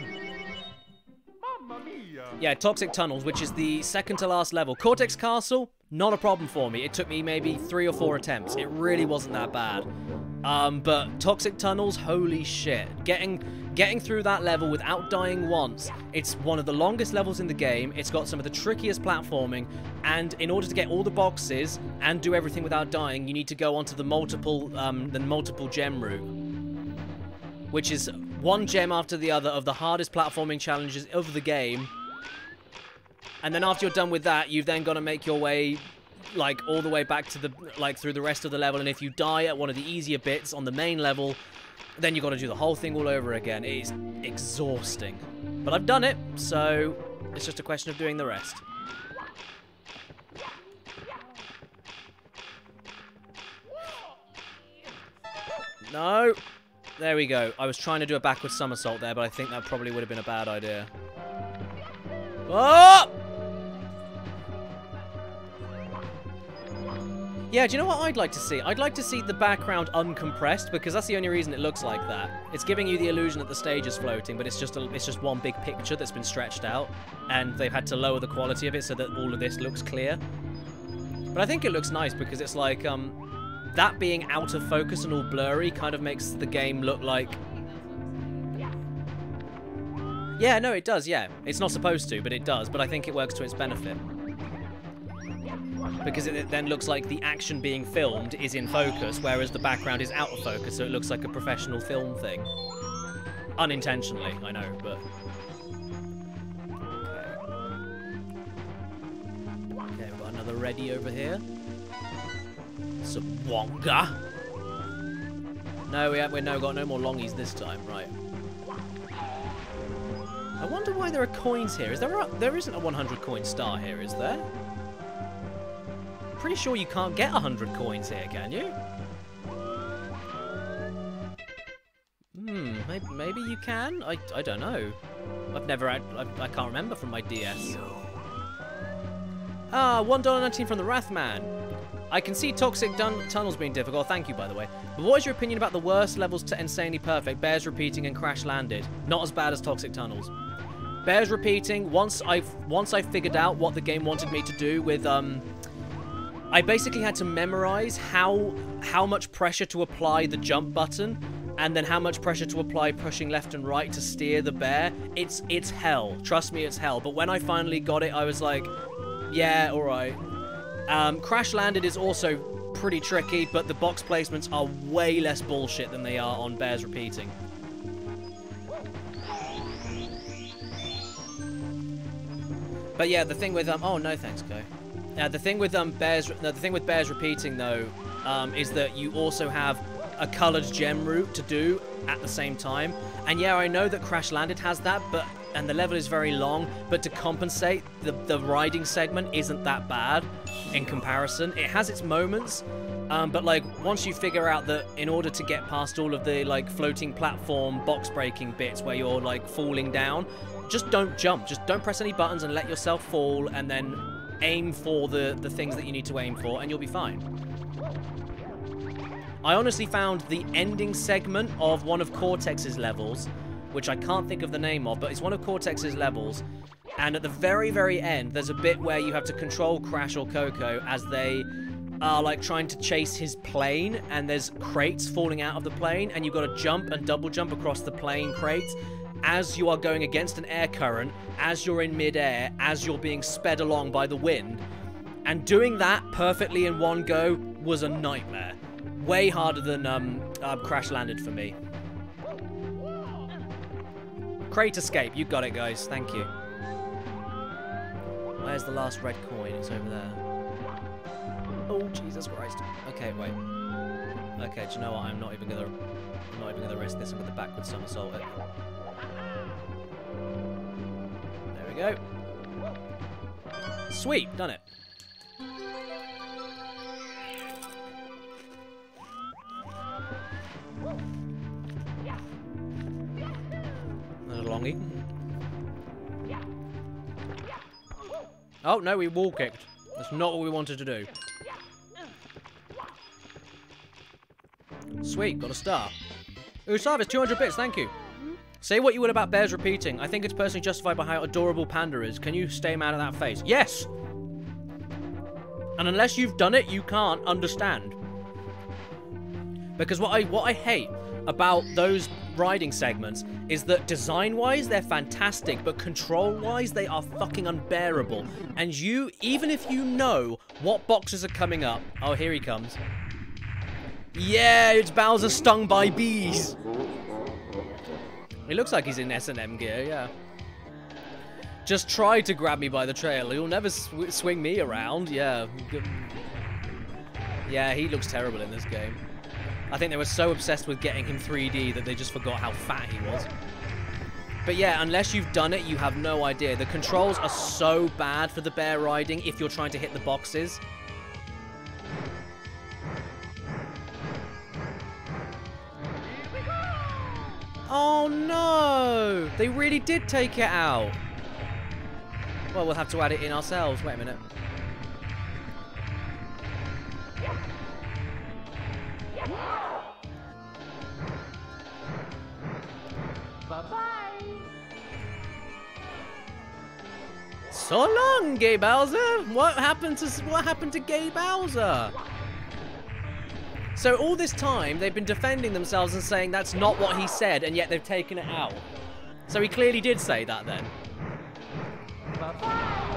C: Yeah, Toxic Tunnels, which is the second to last level. Cortex Castle, not a problem for me. It took me maybe three or four attempts. It really wasn't that bad. Um, but Toxic Tunnels, holy shit. Getting getting through that level without dying once. It's one of the longest levels in the game. It's got some of the trickiest platforming. And in order to get all the boxes and do everything without dying, you need to go onto the multiple, um, the multiple gem route. Which is one gem after the other of the hardest platforming challenges of the game. And then after you're done with that, you've then got to make your way, like, all the way back to the, like, through the rest of the level. And if you die at one of the easier bits on the main level, then you've got to do the whole thing all over again. It is exhausting. But I've done it, so it's just a question of doing the rest. No. There we go. I was trying to do a backward somersault there, but I think that probably would have been a bad idea. Oh! Yeah, do you know what I'd like to see? I'd like to see the background uncompressed, because that's the only reason it looks like that. It's giving you the illusion that the stage is floating, but it's just a, it's just one big picture that's been stretched out, and they've had to lower the quality of it so that all of this looks clear. But I think it looks nice because it's like, um, that being out of focus and all blurry kind of makes the game look like... Yeah, no, it does, yeah. It's not supposed to, but it does, but I think it works to its benefit. Because it then looks like the action being filmed is in focus, whereas the background is out of focus, so it looks like a professional film thing. Unintentionally, I know, but... Okay, okay we've got another ready over here. Some Wonga. No, we have, we've no, got no more longies this time, right. I wonder why there are coins here. Is there a, there isn't a one hundred coin star here, is there? Pretty sure you can't get one hundred coins here, can you? Hmm, maybe, maybe you can? I, I don't know. I've never, I, I can't remember from my D S. Ah, one dollar nineteen from the Wrathman. I can see Toxic dun Tunnels being difficult, thank you by the way. But what is your opinion about the worst levels to Insanely Perfect, Bears Repeating and Crash Landed? Not as bad as Toxic Tunnels. Bears Repeating, once I've, once I figured out what the game wanted me to do with, um... I basically had to memorize how how much pressure to apply the jump button, and then how much pressure to apply pushing left and right to steer the bear. It's it's hell. Trust me, it's hell. But when I finally got it, I was like, yeah, all right. Um, Crash Landed is also pretty tricky, but the box placements are way less bullshit than they are on Bears Repeating. But yeah, the thing with um, oh no, thanks, Kai. Uh, the thing with um Bears, no, the thing with Bears Repeating though, um, is that you also have a coloured gem route to do at the same time. And yeah, I know that Crash Landed has that, but and the level is very long, but to compensate, the, the riding segment isn't that bad in comparison. It has its moments, um, but like once you figure out that in order to get past all of the like floating platform box breaking bits where you're like falling down, just don't jump, just don't press any buttons and let yourself fall, and then aim for the, the things that you need to aim for, and you'll be fine. I honestly found the ending segment of one of Cortex's levels, which I can't think of the name of, but it's one of Cortex's levels, and at the very, very end, there's a bit where you have to control Crash or Coco as they are, like, trying to chase his plane, and there's crates falling out of the plane, and you've got to jump and double jump across the plane crates as you are going against an air current, as you're in midair, as you're being sped along by the wind. And doing that perfectly in one go was a nightmare. Way harder than um, uh, Crash Landed for me. Crate escape, you got it, guys. Thank you. Where's the last red coin? It's over there. Oh, Jesus Christ. Okay, wait. Okay, do you know what? I'm not even gonna. I'm not even gonna risk this. I'm gonna backward somersault it. There we go. Sweet, done it. Another longie. Oh, no, we wall kicked. That's not what we wanted to do. Sweet, got a star. Ooh, Sarvis, two hundred bits, thank you. Say what you would about Bears Repeating. I think it's personally justified by how adorable Panda is. Can you stay mad at that face? Yes! And unless you've done it, you can't understand. Because what I what I hate about those riding segments is that design-wise, they're fantastic, but control-wise, they are fucking unbearable. And you, even if you know what boxes are coming up... Oh, here he comes. Yeah, it's Bowser stung by bees. He looks like he's in S and M gear, yeah. Just try to grab me by the trail. You'll never sw swing me around, yeah. Yeah, he looks terrible in this game. I think they were so obsessed with getting him three D that they just forgot how fat he was. But yeah, unless you've done it, you have no idea. The controls are so bad for the bear riding if you're trying to hit the boxes. Oh no! They really did take it out. Well, we'll have to add it in ourselves. Wait a minute.
E: Bye-bye.
C: So long, Gay Bowser. What happened to what happened to Gay Bowser? So all this time they've been defending themselves and saying that's not what he said, and yet they've taken it out. So he clearly did say that then.
E: Bye-bye.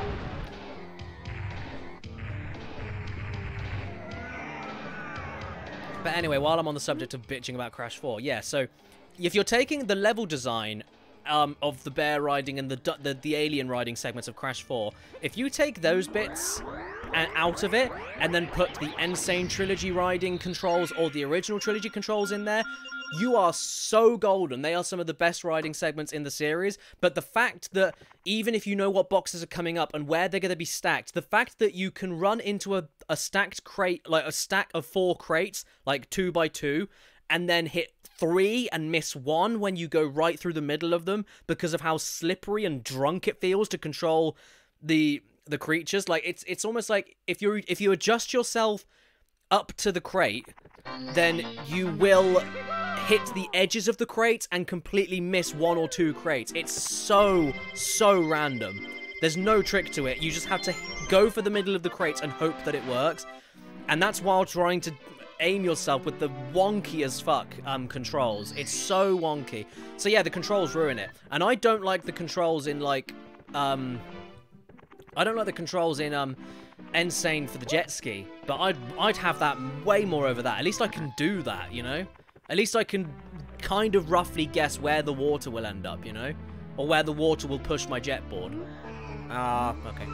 C: But anyway, while I'm on the subject of bitching about Crash four, yeah, so if you're taking the level design um, of the bear riding and the, the the alien riding segments of Crash four, if you take those bits and out of it and then put the Insane Trilogy riding controls or the original Trilogy controls in there, you are so golden. They are some of the best riding segments in the series. But the fact that even if you know what boxes are coming up and where they're going to be stacked, the fact that you can run into a, a stacked crate, like a stack of four crates, like two by two, and then hit three and miss one when you go right through the middle of them because of how slippery and drunk it feels to control the the creatures. Like it's it's almost like if you if you adjust yourself up to the crate, then you will hit the edges of the crates and completely miss one or two crates. It's so, so random. There's no trick to it. You just have to go for the middle of the crates and hope that it works. And that's while trying to aim yourself with the wonky as fuck um, controls. It's so wonky. So yeah, the controls ruin it. And I don't like the controls in, like, um... I don't like the controls in, um... Insane for the jet ski. But I'd, I'd have that way more over that. At least I can do that, you know? At least I can kind of roughly guess where the water will end up, you know? Or where the water will push my jet board. Ah, uh, okay.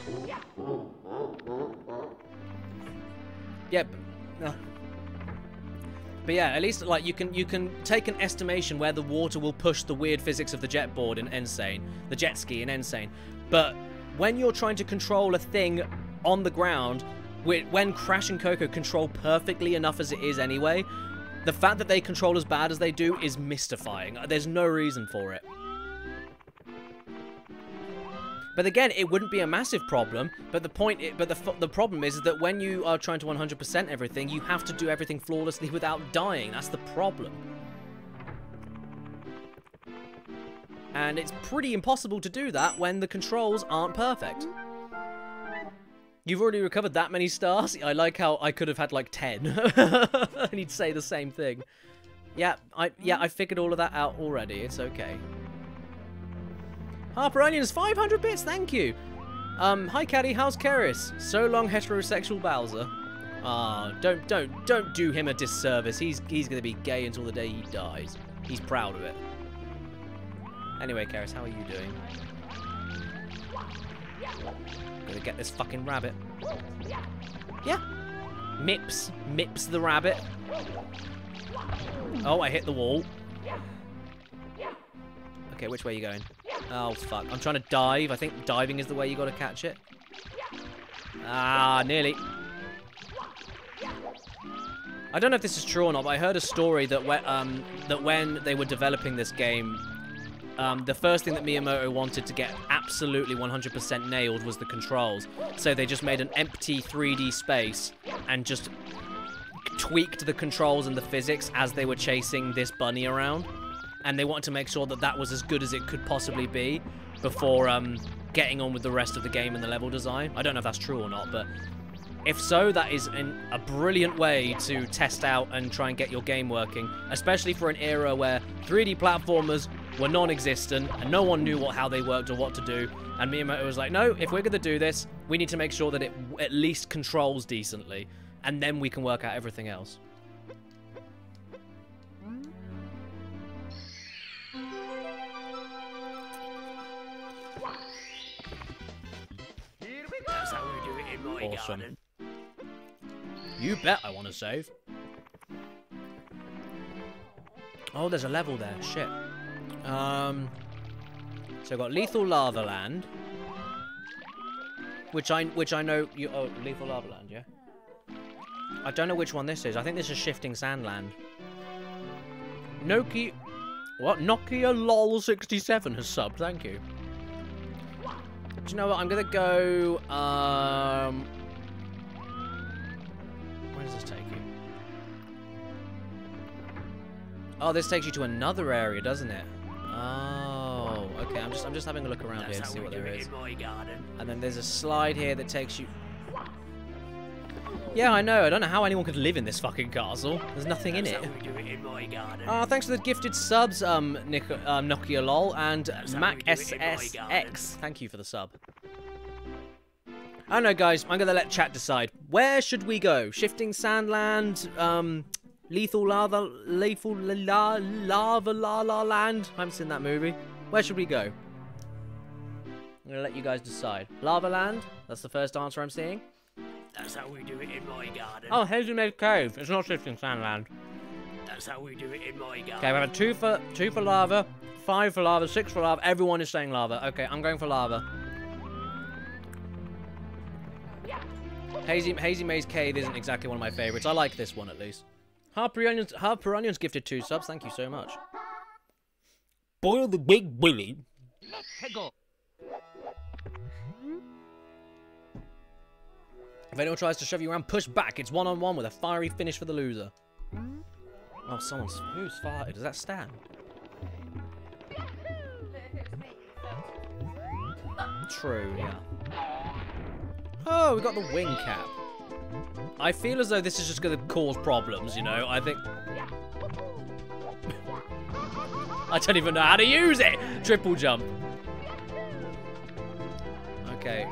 C: Yep. No. But yeah, at least like you can you can take an estimation where the water will push the weird physics of the jet board in Insane, the jet ski in Insane. But when you're trying to control a thing on the ground, when Crash and Coco control perfectly enough as it is anyway, the fact that they control as bad as they do is mystifying. There's no reason for it. But again, it wouldn't be a massive problem. But the point, but the the problem is that when you are trying to one hundred percent everything, you have to do everything flawlessly without dying. That's the problem. And it's pretty impossible to do that when the controls aren't perfect. You've already recovered that many stars? I like how I could have had like ten. And he'd say the same thing. Yeah, I yeah, I figured all of that out already. It's okay. Harper Onions, five hundred bits, thank you. Um, hi Caddy, how's Keris? So long, heterosexual Bowser. Ah, don't, don't, don't do him a disservice. He's, he's gonna be gay until the day he dies. He's proud of it. Anyway, Keris, how are you doing? Gotta get this fucking rabbit. Yeah. Mips, Mips the rabbit. Oh, I hit the wall. Okay, which way are you going? Oh, fuck. I'm trying to dive. I think diving is the way you gotta catch it. Ah, nearly. I don't know if this is true or not, but I heard a story that, when, um, that when they were developing this game, um, the first thing that Miyamoto wanted to get absolutely one hundred percent nailed was the controls. So they just made an empty three D space and just tweaked the controls and the physics as they were chasing this bunny around. And they wanted to make sure that that was as good as it could possibly be before um, getting on with the rest of the game and the level design. I don't know if that's true or not, but if so, that is an, a brilliant way to test out and try and get your game working, especially for an era where three D platformers were non-existent and no one knew what how they worked or what to do. And Miyamoto was like, no, if we're going to do this, we need to make sure that it at least controls decently, and then we can work out everything else.
B: That's how we do it in my
C: Awesome.
B: garden.
C: You bet I want to save. Oh, there's a level there. Shit. Um. So I've got Lethal Lava Land, which I which I know. You oh, Lethal Lava Land, yeah. I don't know which one this is. I think this is Shifting Sand Land. Nokia. What? Nokia lol sixty-seven has subbed. Thank you. Do you know what? I'm gonna go. Um. Where does this take you? Oh, this takes you to another area, doesn't it? Oh, okay. I'm just, I'm just having a look around
B: That's
C: here to
B: how
C: see
B: we
C: what
B: do
C: there
B: it
C: is.
B: in my garden.
C: And then there's a slide here that takes you. Yeah, I know. I don't know how anyone could live in this fucking castle. There's nothing in
B: That's
C: it.
B: how we do it in my garden.
C: Oh, thanks for the gifted subs, um, Nick, um, Nokia lol and
B: That's how
C: Mac
B: we do it
C: S
B: in my
C: S
B: garden.
C: X. Thank you for the sub. I don't know, guys. I'm gonna let chat decide. Where should we go? Shifting Sandland, um, Lethal Lava, Lethal La Lava La La Land. I haven't seen that movie. Where should we go? I'm gonna let you guys decide. Lava Land. That's the first answer I'm seeing.
B: That's how we do it in my garden.
C: Oh, Hazy Maze Cave. It's not Shifting Sandland.
B: That's how we do it in my garden.
C: Okay, we have a two for two for lava, five for lava, six for lava. Everyone is saying lava. Okay, I'm going for lava. Hazy Hazy Maze Cave isn't exactly one of my favorites. I like this one at least. Harper Onions, Harper Onions gifted two subs. Thank you so much. Boil the big bully. If anyone tries to shove you around, push back. It's one on one with a fiery finish for the loser. Oh, someone's who's farted? Is that Stan? True, yeah. Oh, we got the wing cap. I feel as though this is just going to cause problems, you know? I think... I don't even know how to use it! Triple jump. Okay.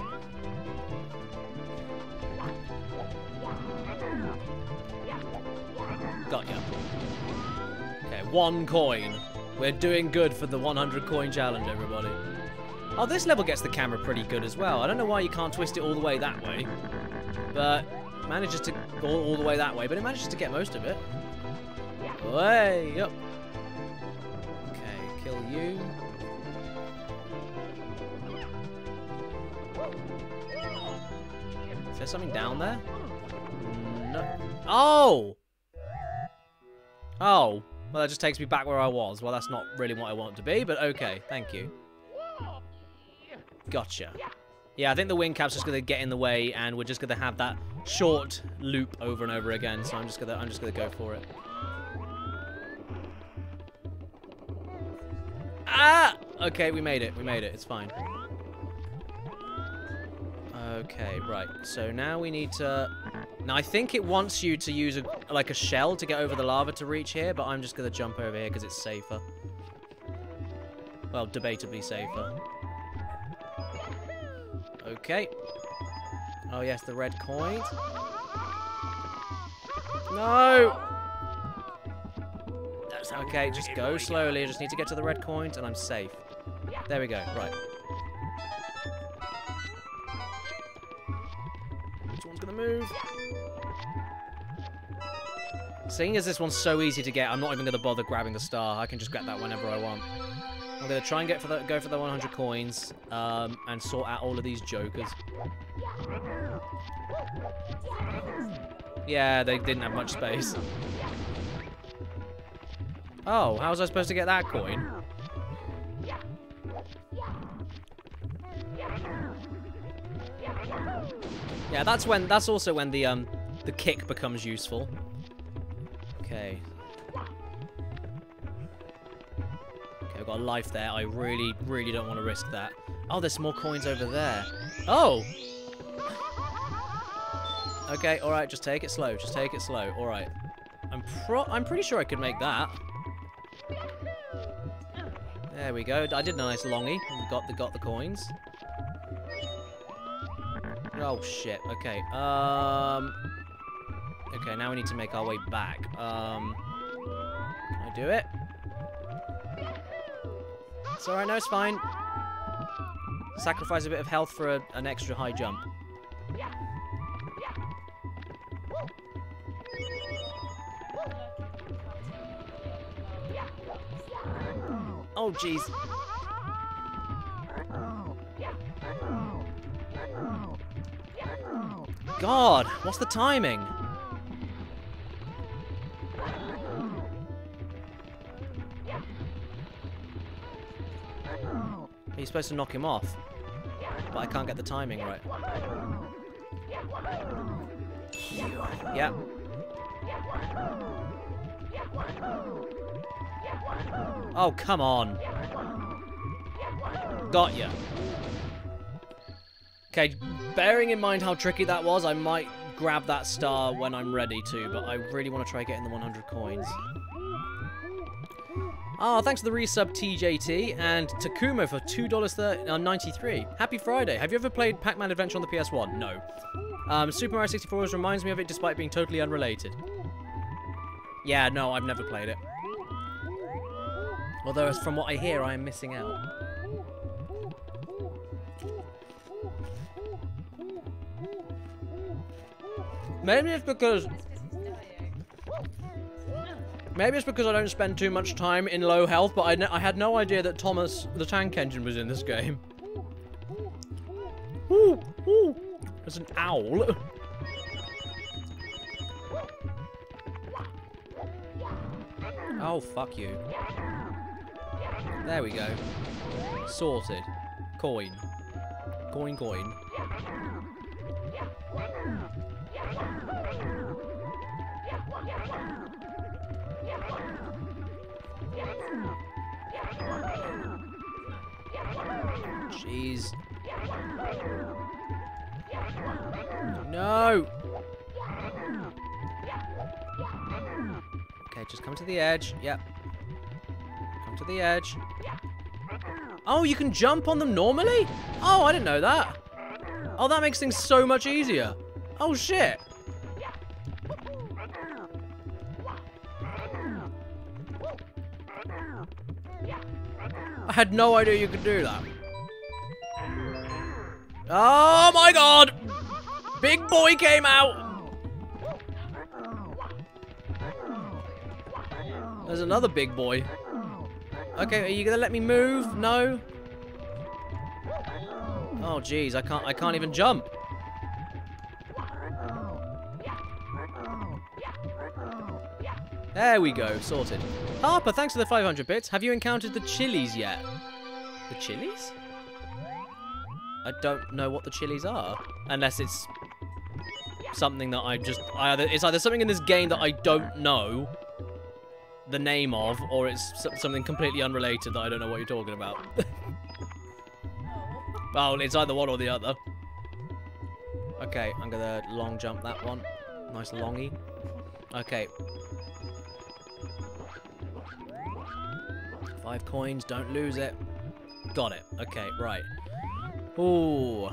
C: Got ya. Okay, one coin. We're doing good for the one hundred coin challenge, everybody. Oh, this level gets the camera pretty good as well. I don't know why you can't twist it all the way that way. But manages to go all the way that way, but it manages to get most of it. Way up. Okay, kill you. Is there something down there? No. Oh! Oh. Well, that just takes me back where I was. Well, that's not really what I want to be, but okay. Thank you. Gotcha. Yeah, I think the wing cap's just gonna get in the way, and we're just gonna have that short loop over and over again. So I'm just gonna, I'm just gonna go for it. Ah! Okay, we made it. We made it. It's fine. Okay, right. So now we need to... Now, I think it wants you to use a, like a shell to get over the lava to reach here, but I'm just gonna jump over here because it's safer. Well, debatably safer. Okay. Oh, yes, the red coin. No! That's okay, just go slowly. I just need to get to the red coins, and I'm safe. There we go, right. Which one's gonna move? Seeing as this one's so easy to get, I'm not even gonna bother grabbing the star. I can just grab that whenever I want. I'm gonna try and get for the go for the one hundred coins, um, and sort out all of these jokers. Yeah, they didn't have much space. Oh, how was I supposed to get that coin? Yeah, that's when. That's also when the um the kick becomes useful. Okay. Okay, I've got a life there. I really, really don't want to risk that. Oh, there's more coins over there. Oh! Okay, alright, just take it slow. Just take it slow. Alright. I'm pro- I'm pretty sure I could make that. There we go. I did a nice longy. Got the, got the coins. Oh, shit. Okay, um... Okay, now we need to make our way back. Um... Can I do it? It's alright, no, it's fine. Sacrifice a bit of health for a, an extra high jump. Oh, jeez. God, what's the timing? You're supposed to knock him off, but I can't get the timing right. Yeah. Oh, come on. Got ya. Okay, bearing in mind how tricky that was, I might grab that star when I'm ready to, but I really want to try getting the one hundred coins. Oh, thanks to the resub T J T and Takumo for two dollars ninety-three. Happy Friday. Have you ever played Pac-Man Adventure on the P S one? No. Um, Super Mario sixty-four always reminds me of it despite being totally unrelated. Yeah, no, I've never played it. Although, from what I hear, I am missing out. Maybe it's because... Maybe it's because I don't spend too much time in low health, but I, n I had no idea that Thomas the Tank Engine was in this game. Ooh, ooh. There's an owl. Oh, fuck you. There we go. Sorted. Coin. Coin, coin. Jeez. No! Okay, just come to the edge. Yep. Come to the edge. Oh, you can jump on them normally? Oh, I didn't know that. Oh, that makes things so much easier. Oh, shit. I had no idea you could do that. Oh, my God. Big boy came out. There's another big boy. Okay, are you gonna let me move? No. Oh, jeez, I can't. I can't even jump. There we go, sorted. Harper, thanks for the five hundred bits. Have you encountered the chilies yet? The chilies? I don't know what the chilies are, unless it's something that I just. I either it's either something in this game that I don't know the name of, or it's something completely unrelated that I don't know what you're talking about. Oh, it's either one or the other. Okay, I'm gonna long jump that one. Nice longy. Okay. Five coins, don't lose it. Got it. Okay, right. Ooh.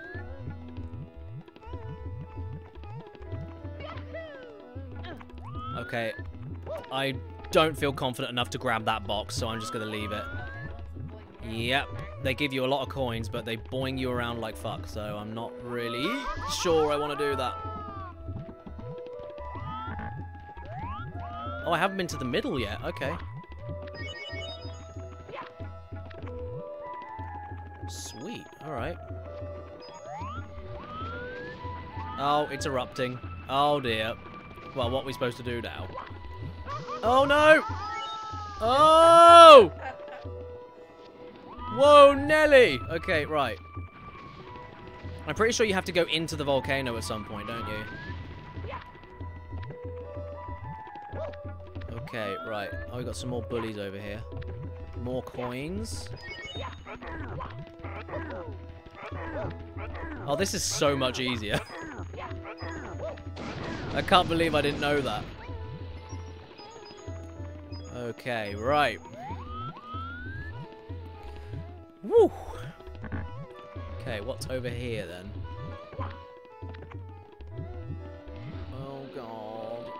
C: Okay. I don't feel confident enough to grab that box, so I'm just going to leave it. Yep. They give you a lot of coins, but they boing you around like fuck, so I'm not really sure I want to do that. Oh, I haven't been to the middle yet. Okay. Sweet. Alright. Oh, it's erupting. Oh, dear. Well, what are we supposed to do now? Oh, no! Oh! Whoa, Nelly! Okay, right. I'm pretty sure you have to go into the volcano at some point, don't you? Okay, right. Oh, we got some more bullies over here. More coins. Oh, this is so much easier. I can't believe I didn't know that. Okay, right. Woo! Okay, what's over here then? Oh god.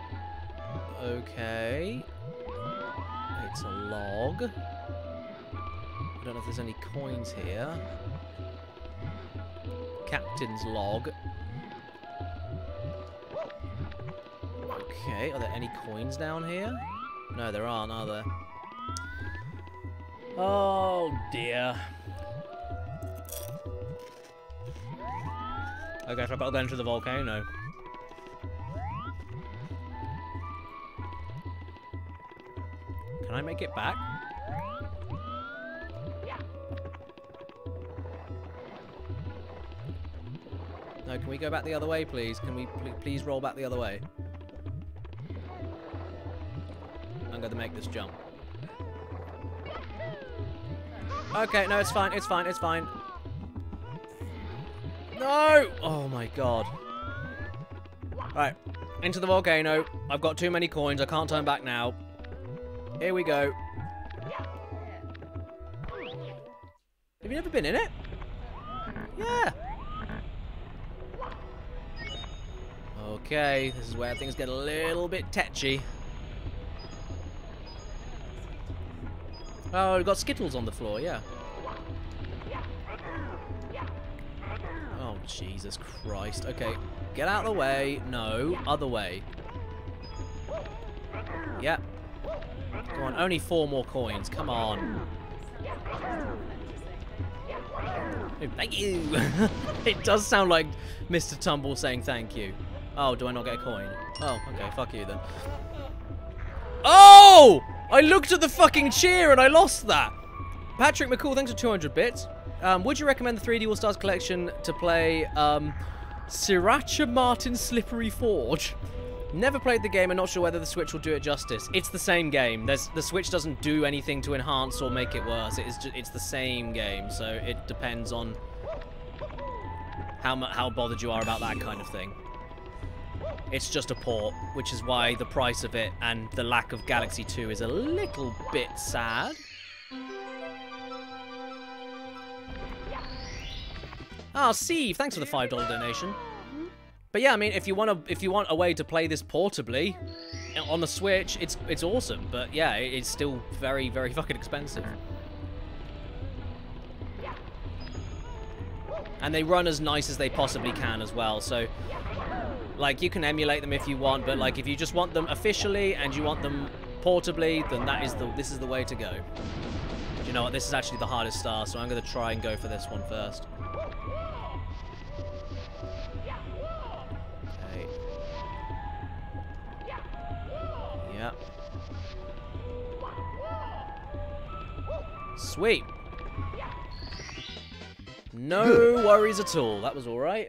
C: Okay. It's a log. I don't know if there's any coins here. Captain's log. Okay, are there any coins down here? No, there aren't, are there? Oh, dear. I guess I better go into the volcano. Can I make it back? No, can we go back the other way, please? Can we pl please roll back the other way? I'm going to make this jump. Okay, no, it's fine, it's fine, it's fine. No! Oh my god. Right, into the volcano. I've got too many coins, I can't turn back now. Here we go. Have you never been in it? Yeah. Okay, this is where things get a little bit tetchy. Oh, we've got Skittles on the floor, yeah. Oh, Jesus Christ. Okay, get out of the way. No, other way. Yep. Come on, only four more coins. Come on. Oh, thank you. It does sound like Mister Tumble saying thank you. Oh, do I not get a coin? Oh, okay, fuck you then. Oh! I looked at the fucking cheer and I lost that. Patrick McCall, thanks for two hundred bits. Um, would you recommend the three D All Stars Collection to play um, Sriracha Martin Slippery Forge? Never played the game and not sure whether the Switch will do it justice. It's the same game. There's, the Switch doesn't do anything to enhance or make it worse. It is just, it's the same game, so it depends on how, how bothered you are about that kind of thing. It's just a port, which is why the price of it and the lack of Galaxy two is a little bit sad. Ah, oh, Steve, thanks for the five dollar donation. But yeah, I mean, if you want to, if you want a way to play this portably on the Switch, it's it's awesome. But yeah, it's still very, very fucking expensive. And they run as nice as they possibly can as well. So, like, you can emulate them if you want, but like, if you just want them officially and you want them portably, then that is the this is the way to go. You know what? This is actually the hardest star, so I'm gonna try and go for this one first. Okay. Yeah. Sweet. No worries at all. That was all right.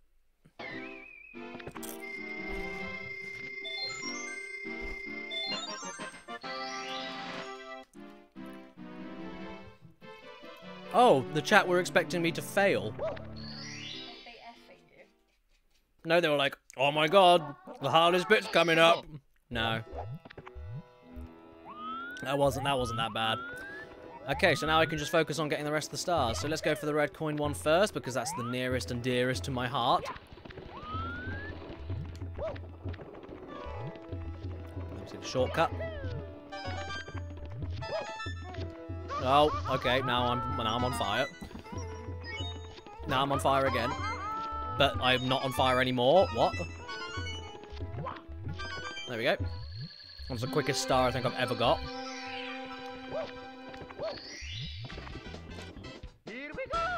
C: Oh, the chat were expecting me to fail.
D: They effing you.
C: No, they were like, oh my god, the hardest bit's coming up. No. That wasn't, that wasn't that bad. Okay, so now I can just focus on getting the rest of the stars. So let's go for the red coin one first, because that's the nearest and dearest to my heart. Let's see the shortcut. Oh, okay, now I'm now I'm on fire. Now I'm on fire again. But I'm not on fire anymore. What? There we go. That's the quickest star I think I've ever got.
E: Here we go!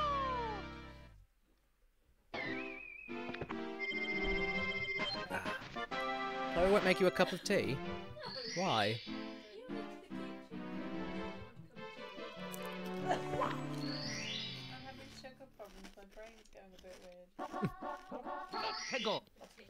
C: I won't make you a cup of tea. Why?
D: I'm having sugar problems. My brain's going a bit weird.
E: Hey, go!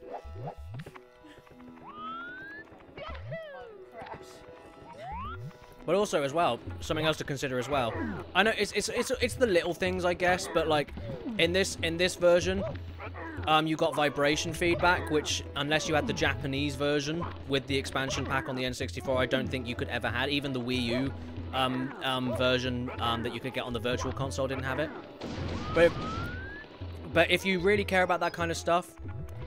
D: Crash.
C: But also, as well, something else to consider as well. I know it's it's it's it's the little things, I guess, but like in this in this version, um, you got vibration feedback, which unless you had the Japanese version with the expansion pack on the N sixty-four, I don't think you could ever had. Even the Wii U um, um, version um, that you could get on the Virtual Console didn't have it. But but if you really care about that kind of stuff,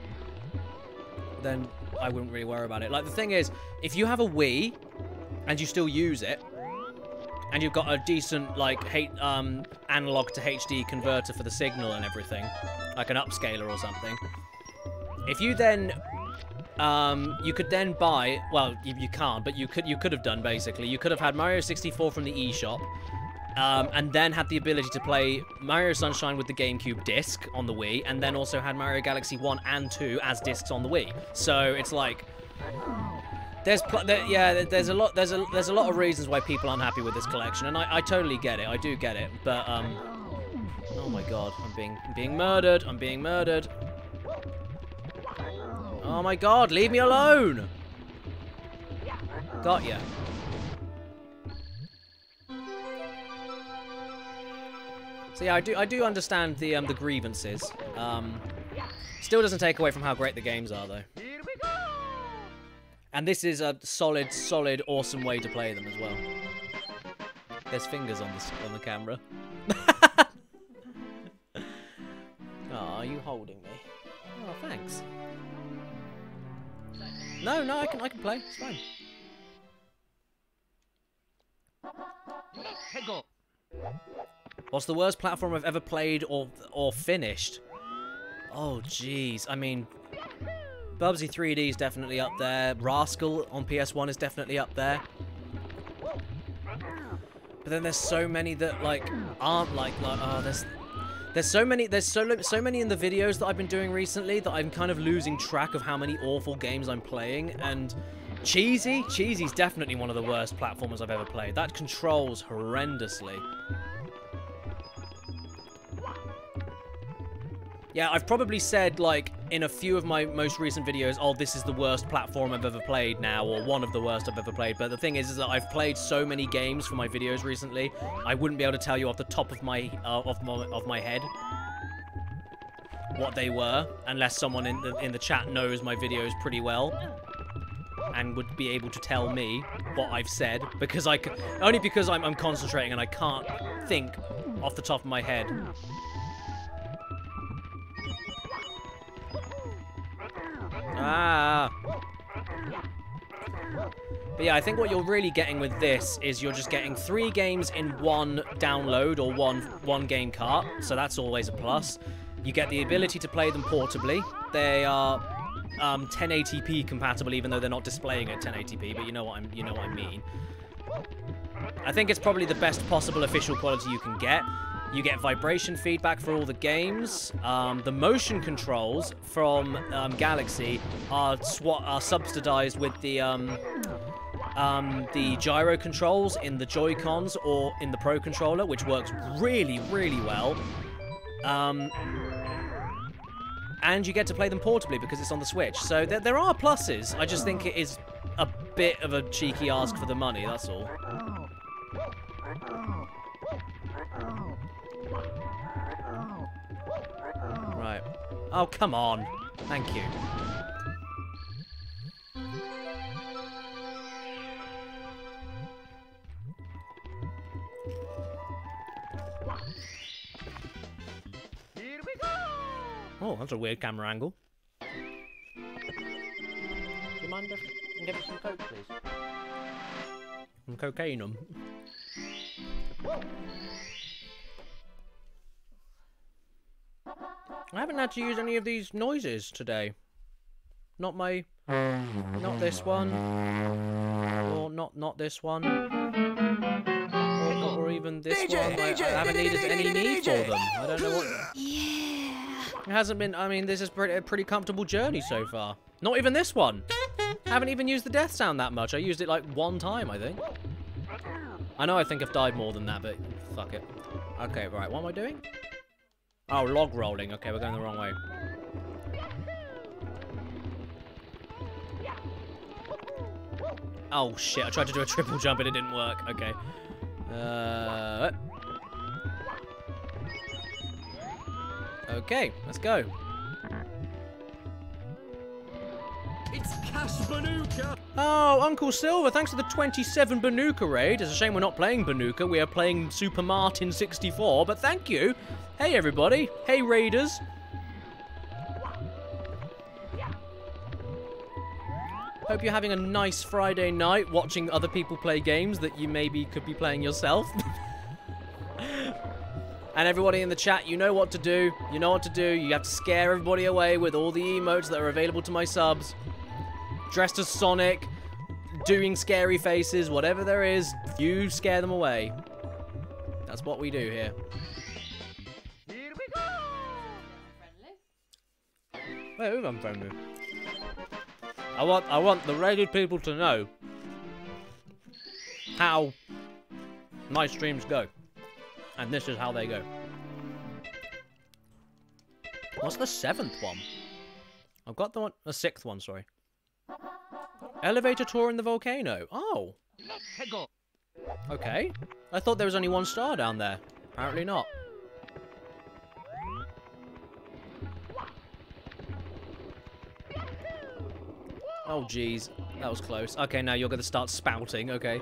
C: then I wouldn't really worry about it. Like the thing is, if you have a Wii and you still use it, and you've got a decent, like, H um, analog to H D converter for the signal and everything, like an upscaler or something, if you then, um, you could then buy, well, you, you can't, but you could you could have done, basically, you could have had Mario sixty-four from the eShop, um, and then had the ability to play Mario Sunshine with the GameCube disc on the Wii, and then also had Mario Galaxy one and two as discs on the Wii. So, it's like... There's, pl there, yeah, there's a lot, there's a, there's a lot of reasons why people aren't happy with this collection, and I, I totally get it, I do get it, but, um, oh my god, I'm being, I'm being murdered, I'm being murdered. Oh my god, leave me alone! Got ya. So yeah, I do, I do understand the, um, the grievances. Um, still doesn't take away from how great the games are, though.
E: Here we go!
C: And this is a solid, solid, awesome way to play them as well. There's fingers on the on the camera. Oh, are you holding me? Oh, thanks. No, no, I can I can play. It's fine.
E: Hey, go!
C: What's the worst platform I've ever played or or finished? Oh, jeez. I mean, Bubsy three D is definitely up there. Rascal on P S one is definitely up there. But then there's so many that like aren't like like oh there's there's so many there's so so many in the videos that I've been doing recently that I'm kind of losing track of how many awful games I'm playing. And Cheesy, Cheesy's definitely one of the worst platformers I've ever played. That controls horrendously. Yeah, I've probably said, like, in a few of my most recent videos, oh, this is the worst platform I've ever played now, or one of the worst I've ever played. But the thing is, is that I've played so many games for my videos recently, I wouldn't be able to tell you off the top of my, uh, of my, of my head. what they were, unless someone in the in the chat knows my videos pretty well and would be able to tell me what I've said, because I c only because I'm, I'm concentrating and I can't think off the top of my head. Ah. But yeah, I think what you're really getting with this is you're just getting three games in one download or one one game cart, so that's always a plus. You get the ability to play them portably. They are um, ten eighty p compatible, even though they're not displaying at ten eighty p. But you know what I'm, you know what I mean. I think it's probably the best possible official quality you can get. You get vibration feedback for all the games. Um, the motion controls from um, Galaxy are swa are subsidized with the um, um, the gyro controls in the Joy-Cons or in the Pro Controller, which works really, really well. Um, and you get to play them portably because it's on the Switch. So there, there are pluses. I just think it is a bit of a cheeky ask for the money, that's all. Right. Oh, come on. Thank you.
E: Here we go!
C: Oh, that's a weird camera angle. Do you mind if I give it some coke, please? Some cocaine. I haven't had to use any of these noises today. Not my... Not this one. Or not not this one. Or, or even this
A: D J,
C: one. I,
A: D J,
C: I haven't needed any need for them. I don't know what...
F: Yeah.
C: It hasn't been... I mean, this is pretty, a pretty comfortable journey so far. Not even this one. Haven't even used the death sound that much. I used it like one time, I think. I know I think I've died more than that, but fuck it. Okay, right, what am I doing? Oh, log rolling. Okay, we're going the wrong way. Oh, shit. I tried to do a triple jump and it didn't work. Okay. Uh... Okay, let's go.
B: It's Cash Banuka!
C: Oh, Uncle Silver, thanks for the twenty-seven Banuka raid. It's a shame we're not playing Banuka. We are playing Super Martin sixty-four, but thank you. Hey, everybody. Hey, Raiders. Hope you're having a nice Friday night watching other people play games that you maybe could be playing yourself. And everybody in the chat, you know what to do. You know what to do. You have to scare everybody away with all the emotes that are available to my subs. Dressed as Sonic, doing scary faces, whatever there is, you scare them away. That's what we do here.
E: Here we go!
C: Wait, who's unfriendly? I want, I want the raided people to know how my streams go. And this is how they go. What's the seventh one? I've got the one, the sixth one, sorry. Elevator tour in the volcano. Oh. Okay. I thought there was only one star down there. Apparently not. Oh, jeez. That was close. Okay, now you're going to start spouting. Okay.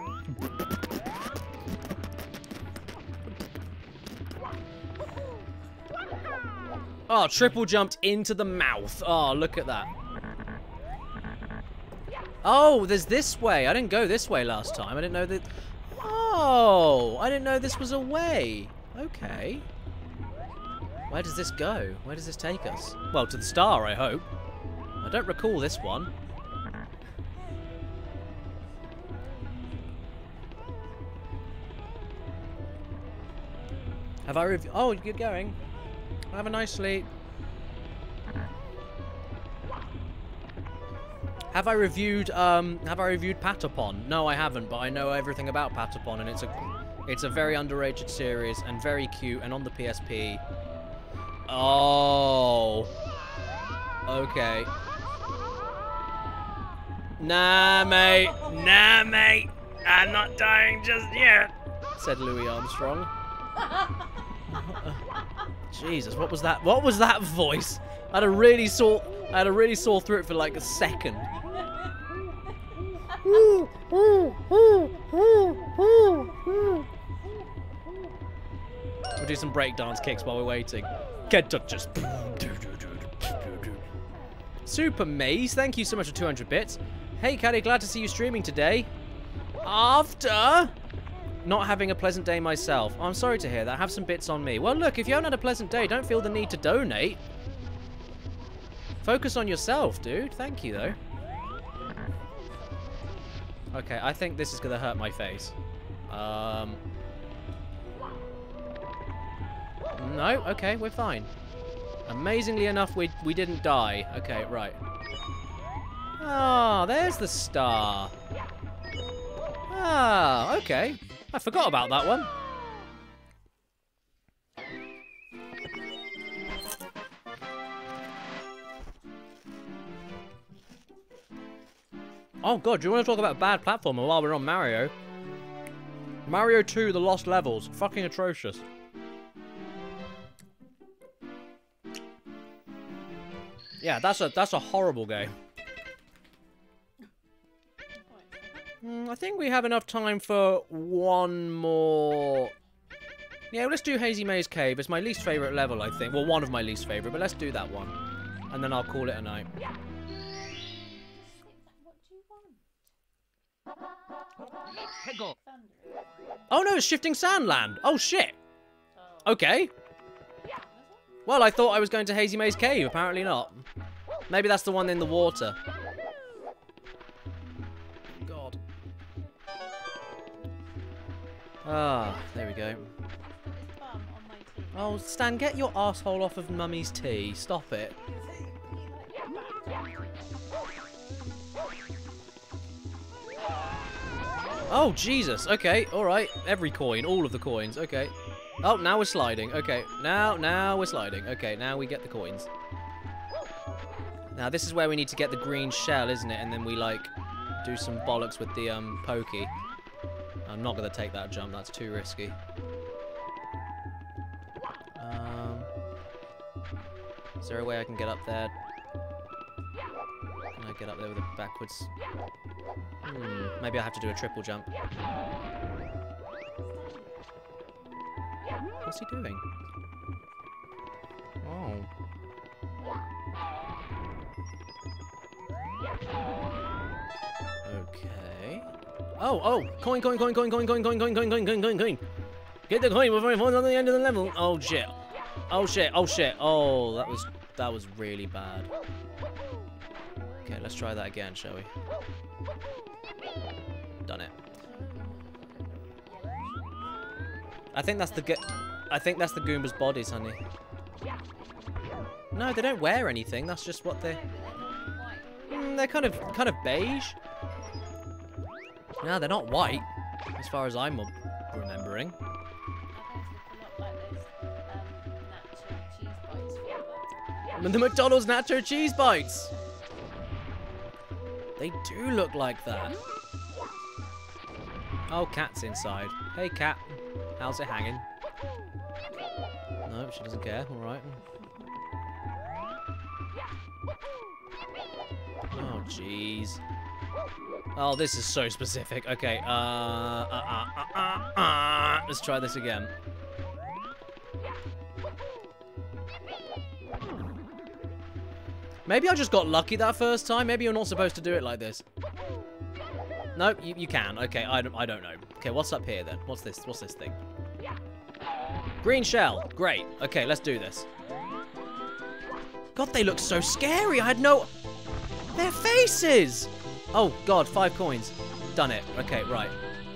C: Oh, triple jumped into the mouth. Oh, look at that. Oh, there's this way. I didn't go this way last time. I didn't know that... Oh, I didn't know this was a way. Okay. Where does this go? Where does this take us? Well, to the star, I hope. I don't recall this one. Have I rev- Oh, you're going. Have a nice sleep. Have I reviewed um have I reviewed Patapon? No, I haven't, but I know everything about Patapon, and it's a it's a very underrated series and very cute, and on the P S P. Oh. Okay. Nah, mate. Nah, mate. I'm not dying just yet, said Louis Armstrong. Jesus, what was that? What was that voice? I had a really sore, I had a really sore throat for like a second. We'll do some breakdance kicks while we're waiting. Get touches. Super Maze, thank you so much for two hundred bits. Hey, Caddy, glad to see you streaming today. After not having a pleasant day myself. Oh, I'm sorry to hear that. Have some bits on me. Well, look, if you haven't had a pleasant day, don't feel the need to donate. Focus on yourself, dude. Thank you, though. Okay, I think this is going to hurt my face. Um... No, okay, we're fine. Amazingly enough, we, we didn't die. Okay, right. Ah, there's the star. Ah, okay. I forgot about that one. Oh god, do you want to talk about bad platformer while we're on Mario? Mario two, The Lost Levels. Fucking atrocious. Yeah, that's a that's a horrible game. Mm, I think we have enough time for one more. Yeah, let's do Hazy Maze Cave. It's my least favourite level, I think. Well, one of my least favourite, but let's do that one. And then I'll call it a night. Oh no, it's Shifting Sandland. Oh shit. Okay. Well, I thought I was going to Hazy Maze Cave. Apparently not. Maybe that's the one in the water. God. Ah, there we go. Oh, Stan, get your asshole off of Mummy's tea. Stop it. Oh, Jesus. Okay, alright. Every coin. All of the coins. Okay. Oh, now we're sliding. Okay, now, now we're sliding. Okay, now we get the coins. Now, this is where we need to get the green shell, isn't it? And then we, like, do some bollocks with the, um, pokey. I'm not going to take that jump. That's too risky. Um, is there a way I can get up there? Can I get up there with it backwards? Hmm, maybe I have to do a triple jump. What's he doing? Oh. Okay. Oh, oh! Coin, coin, coin, coin, coin, coin, coin, coin, coin, coin, coin, coin, coin! Get the coin before it falls on the end of the level! Oh shit! Oh shit! Oh shit! Oh, that was that was really bad. Okay, let's try that again, shall we? Done it. I think that's the ge- I think that's the Goombas' bodies, honey. No, they don't wear anything. That's just what they. Mm, they're kind of kind of beige. No, they're not white, as far as I'm remembering. The McDonald's Nacho Cheese Bites. They do look like that. Oh, Cat's inside. Hey, Cat. How's it hanging? No, she doesn't care. All right. Oh, jeez. Oh, this is so specific. Okay. Uh, uh, uh, uh, uh, uh. Let's try this again. Maybe I just got lucky that first time. Maybe you're not supposed to do it like this. No, you, you can. Okay, I don't, I don't know. Okay, what's up here then? What's this? What's this thing? Green shell. Great. Okay, let's do this. God, they look so scary. I had no... Their faces! Oh, God, five coins. Done it. Okay, right.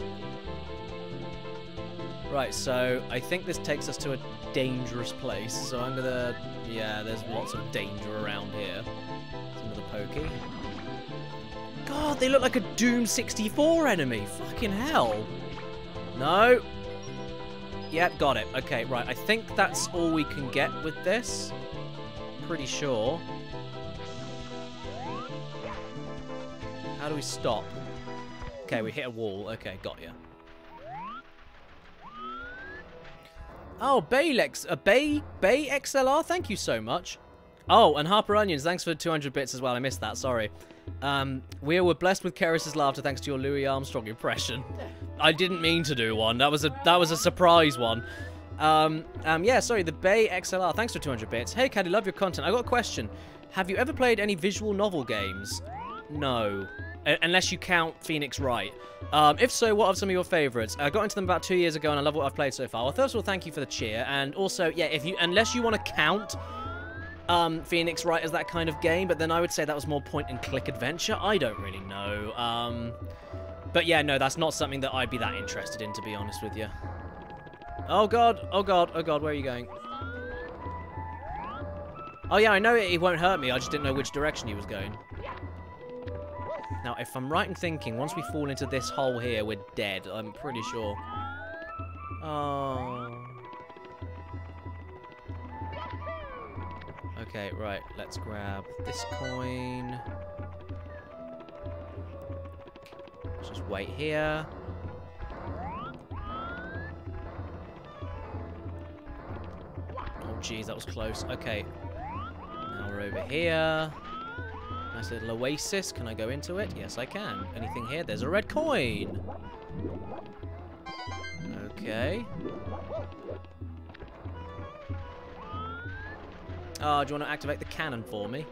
C: Right, so I think this takes us to a dangerous place. So I'm gonna... Yeah, there's lots of danger around here. Some of the pokey. God, they look like a Doom sixty-four enemy. Fucking hell. No. Yep, got it. Okay, right. I think that's all we can get with this. Pretty sure. How do we stop? Okay, we hit a wall. Okay, got you. Oh, Baylex, a Bay Bay X L R. Thank you so much. Oh, and Harper Onions, thanks for two hundred bits as well. I missed that. Sorry. Um, we were blessed with Keris's laughter thanks to your Louis Armstrong impression. I didn't mean to do one. That was a that was a surprise one. Um, um, yeah, sorry, the Bay X L R. Thanks for two hundred bits. Hey, Caddy, love your content. I got a question. Have you ever played any visual novel games? No. Uh, unless you count Phoenix Wright. Um, if so, what are some of your favourites? I got into them about two years ago, and I love what I've played so far. Well, first of all, thank you for the cheer. And also, yeah, if you unless you want to count um, Phoenix Wright as that kind of game, but then I would say that was more point-and-click adventure. I don't really know. Um, but yeah, no, that's not something that I'd be that interested in, to be honest with you. Oh god, oh god, oh god, where are you going? Oh yeah, I know it, it won't hurt me, I just didn't know which direction he was going. Now, if I'm right in thinking, once we fall into this hole here, we're dead, I'm pretty sure. Oh. Okay, right, let's grab this coin. Let's just wait here. Oh, geez, that was close. Okay. Now we're over here. Nice little oasis. Can I go into it? Yes, I can. Anything here? There's a red coin. Okay. Oh, do you want to activate the cannon for me?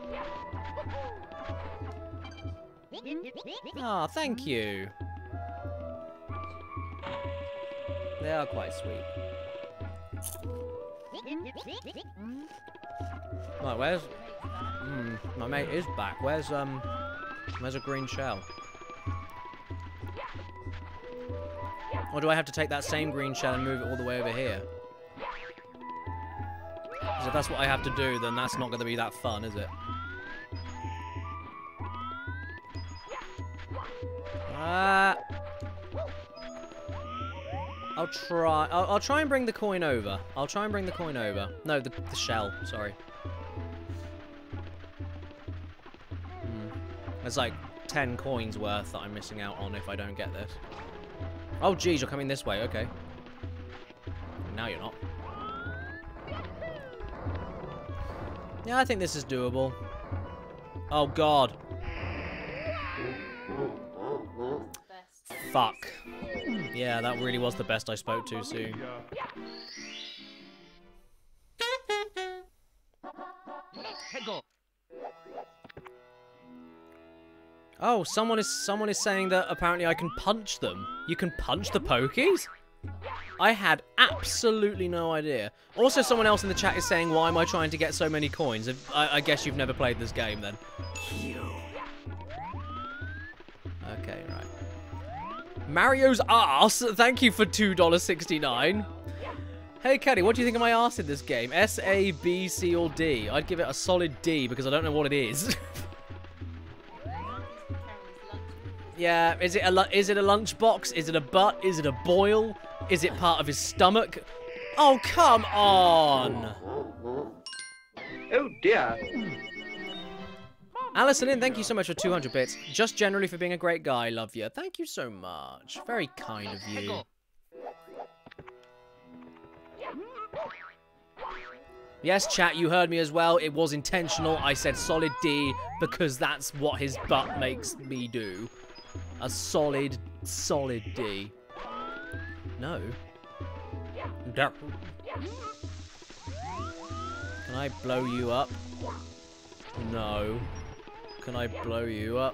C: Ah, oh, thank you. They are quite sweet. Right, where's... Hmm, my mate is back. Where's, um... Where's a green shell? Or do I have to take that same green shell and move it all the way over here? Because if that's what I have to do, then that's not going to be that fun, is it? Ah... I'll try... I'll, I'll try and bring the coin over. I'll try and bring the coin over. No, the, the shell. Sorry. Hmm. There's like ten coins worth that I'm missing out on if I don't get this. Oh, geez, you're coming this way. Okay. Now you're not. Yeah, I think this is doable. Oh, God. Fuck. Yeah, that really was the best I spoke too soon. Oh, someone is someone is saying that apparently I can punch them. You can punch the Pokies? I had absolutely no idea. Also, someone else in the chat is saying, why am I trying to get so many coins? I, I guess you've never played this game then. Okay, right. Mario's arse. Thank you for two dollars sixty-nine. Hey, Caddy, what do you think of my arse in this game? S, A, B, C, or D? I'd give it a solid D because I don't know what it is. Yeah, is it a is it a lunchbox? Is it a butt? Is it a boil? Is it part of his stomach? Oh, come on!
E: Oh dear.
C: Alison in, thank you so much for two hundred bits. Just generally for being a great guy, love you. Thank you so much. Very kind of you. Yes, chat, you heard me as well. It was intentional. I said solid D because that's what his butt makes me do. A solid, solid D. No. No. Can I blow you up? No. Can I blow you up?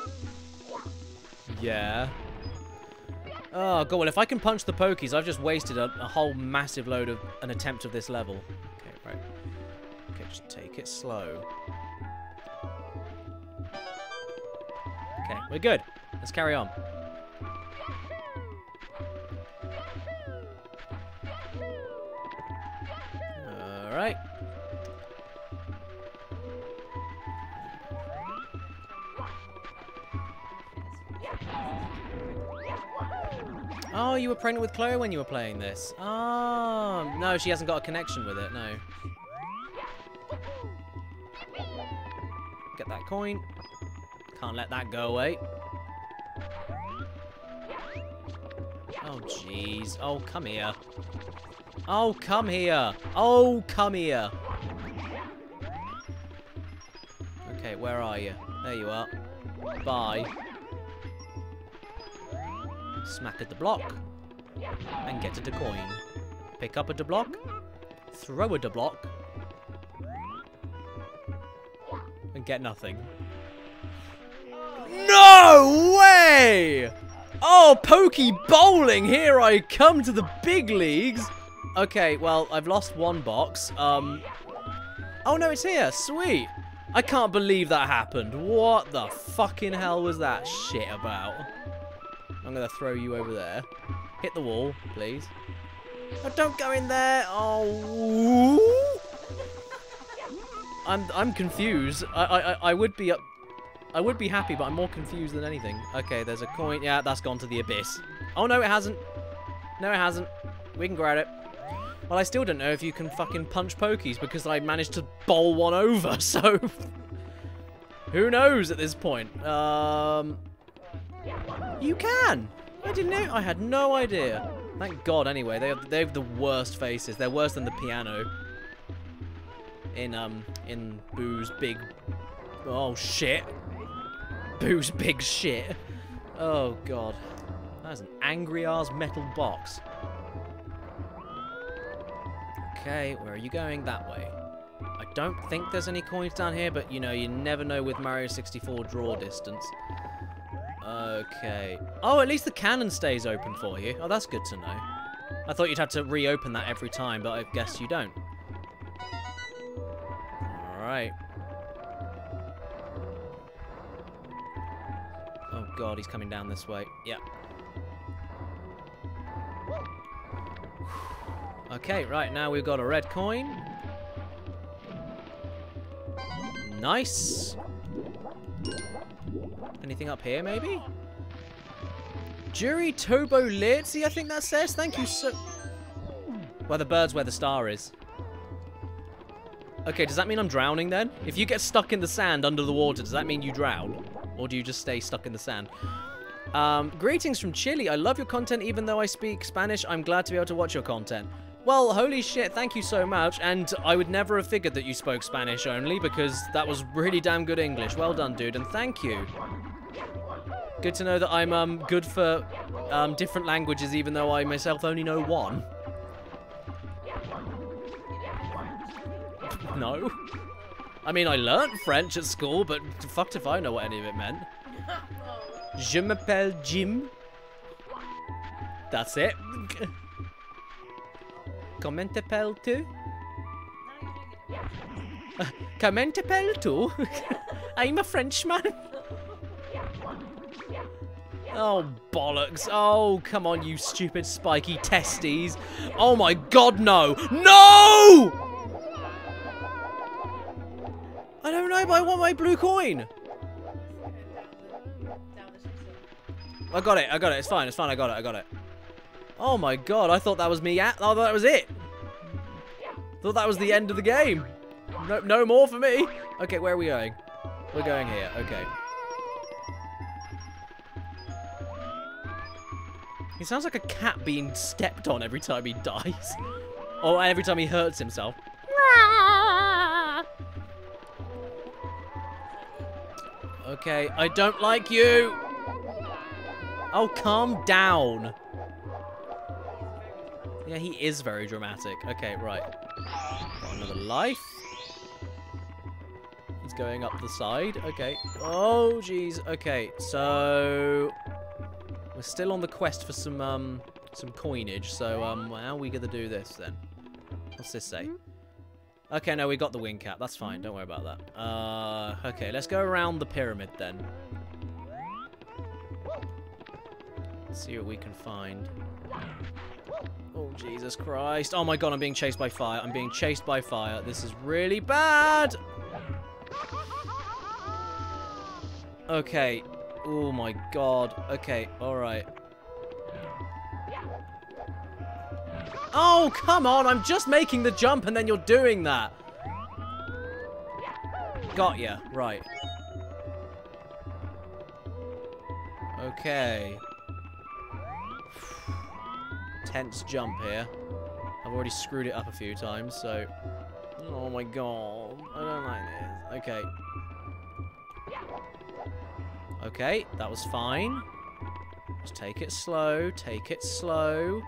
C: Yeah. Oh, God. Well, if I can punch the Pokies, I've just wasted a, a whole massive load of an attempt of this level. Okay, right. Okay, just take it slow. Okay, we're good. Let's carry on. Alright. Oh, you were pregnant with Chloe when you were playing this. Oh, no, she hasn't got a connection with it, no. Get that coin. Can't let that go away. Oh, jeez. Oh, come here. Oh, come here. Oh, come here. Okay, where are you? There you are. Bye. Smack at the block. And get at a coin. Pick up at a block. Throw at a block. And get nothing. No way! Oh, pokey bowling! Here I come to the big leagues. Okay, well, I've lost one box. Um. Oh no, it's here. Sweet. I can't believe that happened. What the fucking hell was that shit about? I'm gonna throw you over there. Hit the wall, please. Oh, don't go in there. Oh. I'm I'm confused. I I I would be up. I would be happy, but I'm more confused than anything. Okay, there's a coin. Yeah, that's gone to the abyss. Oh no, it hasn't. No, it hasn't. We can grab it. Well, I still don't know if you can fucking punch pokies because I managed to bowl one over. So who knows at this point? Um, you can. I didn't know. I had no idea. Thank God. Anyway, they have they have the worst faces. They're worse than the piano. In um in Boo's big. Oh shit. Boo's big shit. Oh God. That is an angry ass metal box. Okay, where are you going? That way. I don't think there's any coins down here, but you know, you never know with Mario sixty-four draw distance. Okay. Oh, at least the cannon stays open for you. Oh, that's good to know. I thought you'd have to reopen that every time, but I guess you don't. Alright. Oh God, he's coming down this way. Yep. Okay, right, now we've got a red coin. Nice. Anything up here, maybe? Jury Tobo Litzy, I think that says. Thank you so... Well, the bird's where the star is. Okay, does that mean I'm drowning then? If you get stuck in the sand under the water, does that mean you drown? Or do you just stay stuck in the sand? Um, greetings from Chile. I love your content even though I speak Spanish. I'm glad to be able to watch your content. Well, holy shit, thank you so much, and I would never have figured that you spoke Spanish only, because that was really damn good English. Well done, dude, and thank you. Good to know that I'm um good for um, different languages, even though I myself only know one. No. I mean, I learnt French at school, but fucked if I know what any of it meant. Je m'appelle Jim. That's it. Comment t'appelles-tu? Comment t'appelles-tu? I'm a Frenchman. Oh, bollocks. Oh, come on, you stupid spiky testes. Oh my God, no. No! I don't know, but I want my blue coin. I got it, I got it. It's fine, it's fine. I got it, I got it. Oh my God, I thought that was me. At I thought that was it. Thought that was the end of the game. No, no more for me. Okay, where are we going? We're going here. Okay. He sounds like a cat being stepped on every time he dies. Or every time he hurts himself. Okay, I don't like you. Oh, calm down. Yeah, he is very dramatic. Okay, right. Got another life. He's going up the side. Okay. Oh, jeez. Okay, so we're still on the quest for some um some coinage. So um, how are we gonna do this then? What's this say? Okay, no, we got the wing cap. That's fine. Don't worry about that. Uh, okay, let's go around the pyramid then. Let's see what we can find. Oh, Jesus Christ. Oh my God, I'm being chased by fire. I'm being chased by fire. This is really bad. Okay. Oh my God. Okay, alright. Oh, come on. I'm just making the jump and then you're doing that. Got ya. Right. Okay. Tense jump here. I've already screwed it up a few times, so... Oh my god. I don't like this. Okay. Okay, that was fine. Just take it slow. Take it slow.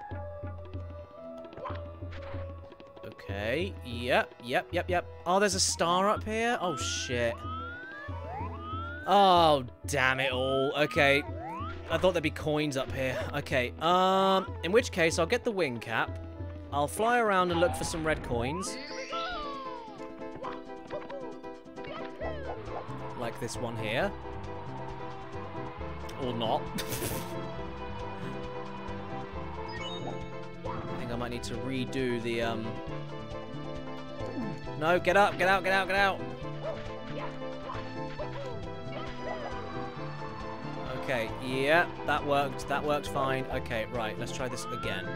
C: Okay. Yep, yep, yep, yep. Oh, there's a star up here? Oh, shit. Oh, damn it all. Okay. I thought there'd be coins up here. Okay. Um, in which case, I'll get the wing cap. I'll fly around and look for some red coins. Like this one here. Or not. I think I might need to redo the, um... No, get up, get out, get out, get out! Okay, yeah, that worked, that worked fine. Okay, right, let's try this again.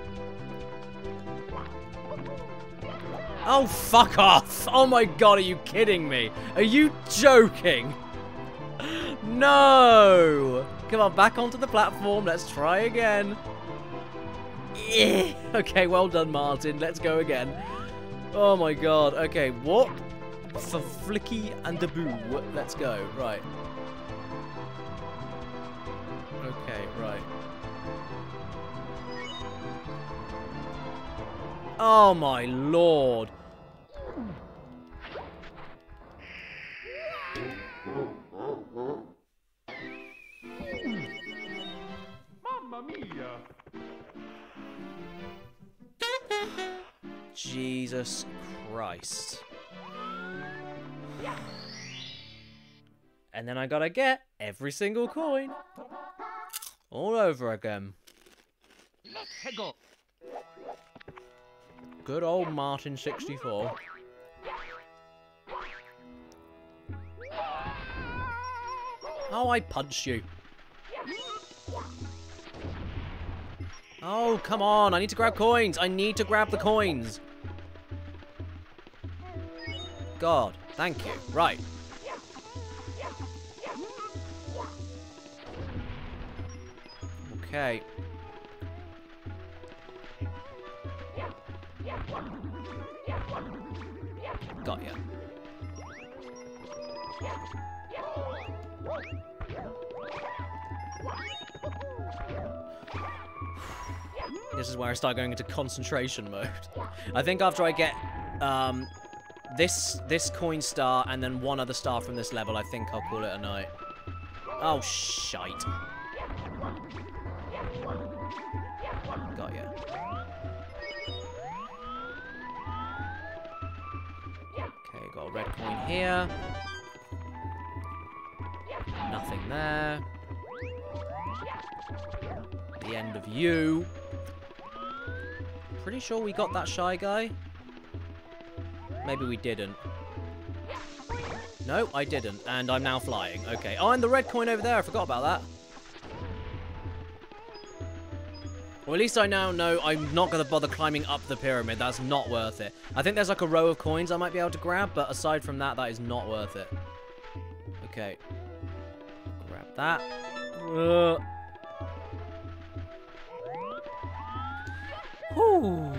C: Oh, fuck off! Oh my god, are you kidding me? Are you joking? No! Come on, back onto the platform. Let's try again. Yeah. Okay, well done, Martin. Let's go again. Oh my god. Okay, what? For Flicky and the Boo. Let's go. Right. Okay, right. Oh my lord.
E: Mamma mia!
C: Jesus Christ. And then I gotta get every single coin. All over again.
E: Let's go!
C: Good old Martin sixty-four. Oh, I punched you. Oh, come on. I need to grab coins. I need to grab the coins. God, thank you. Right. Okay. Got ya. This is where I start going into concentration mode. I think after I get um, this this coin star and then one other star from this level, I think I'll call it a night. Oh, shite. Got ya. Okay, got a red coin here. Nothing there. The end of you. Pretty sure we got that Shy Guy. Maybe we didn't. No, I didn't. And I'm now flying. Okay. Oh, and the red coin over there. I forgot about that. Well, at least I now know I'm not going to bother climbing up the pyramid. That's not worth it. I think there's like a row of coins I might be able to grab, but aside from that, that is not worth it. Okay. Grab that. Uh. Whew.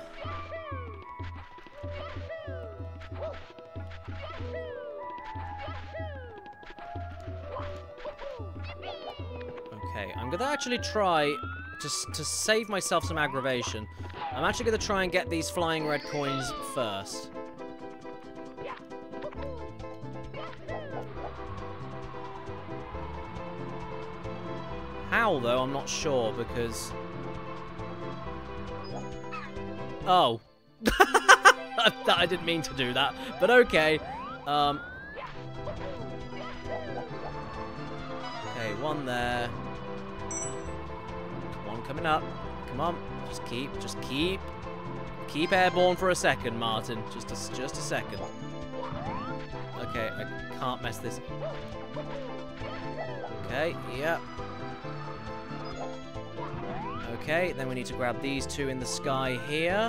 C: Okay, I'm gonna actually try just to save myself some aggravation. I'm actually gonna try and get these flying red coins first. How though, I'm not sure because oh. I didn't mean to do that, but okay. Um, okay, one there. One coming up. Come on. Just keep, just keep. Keep airborne for a second, Martin. Just a, just a second. Okay, I can't mess this. Okay, yep. Okay, then we need to grab these two in the sky here.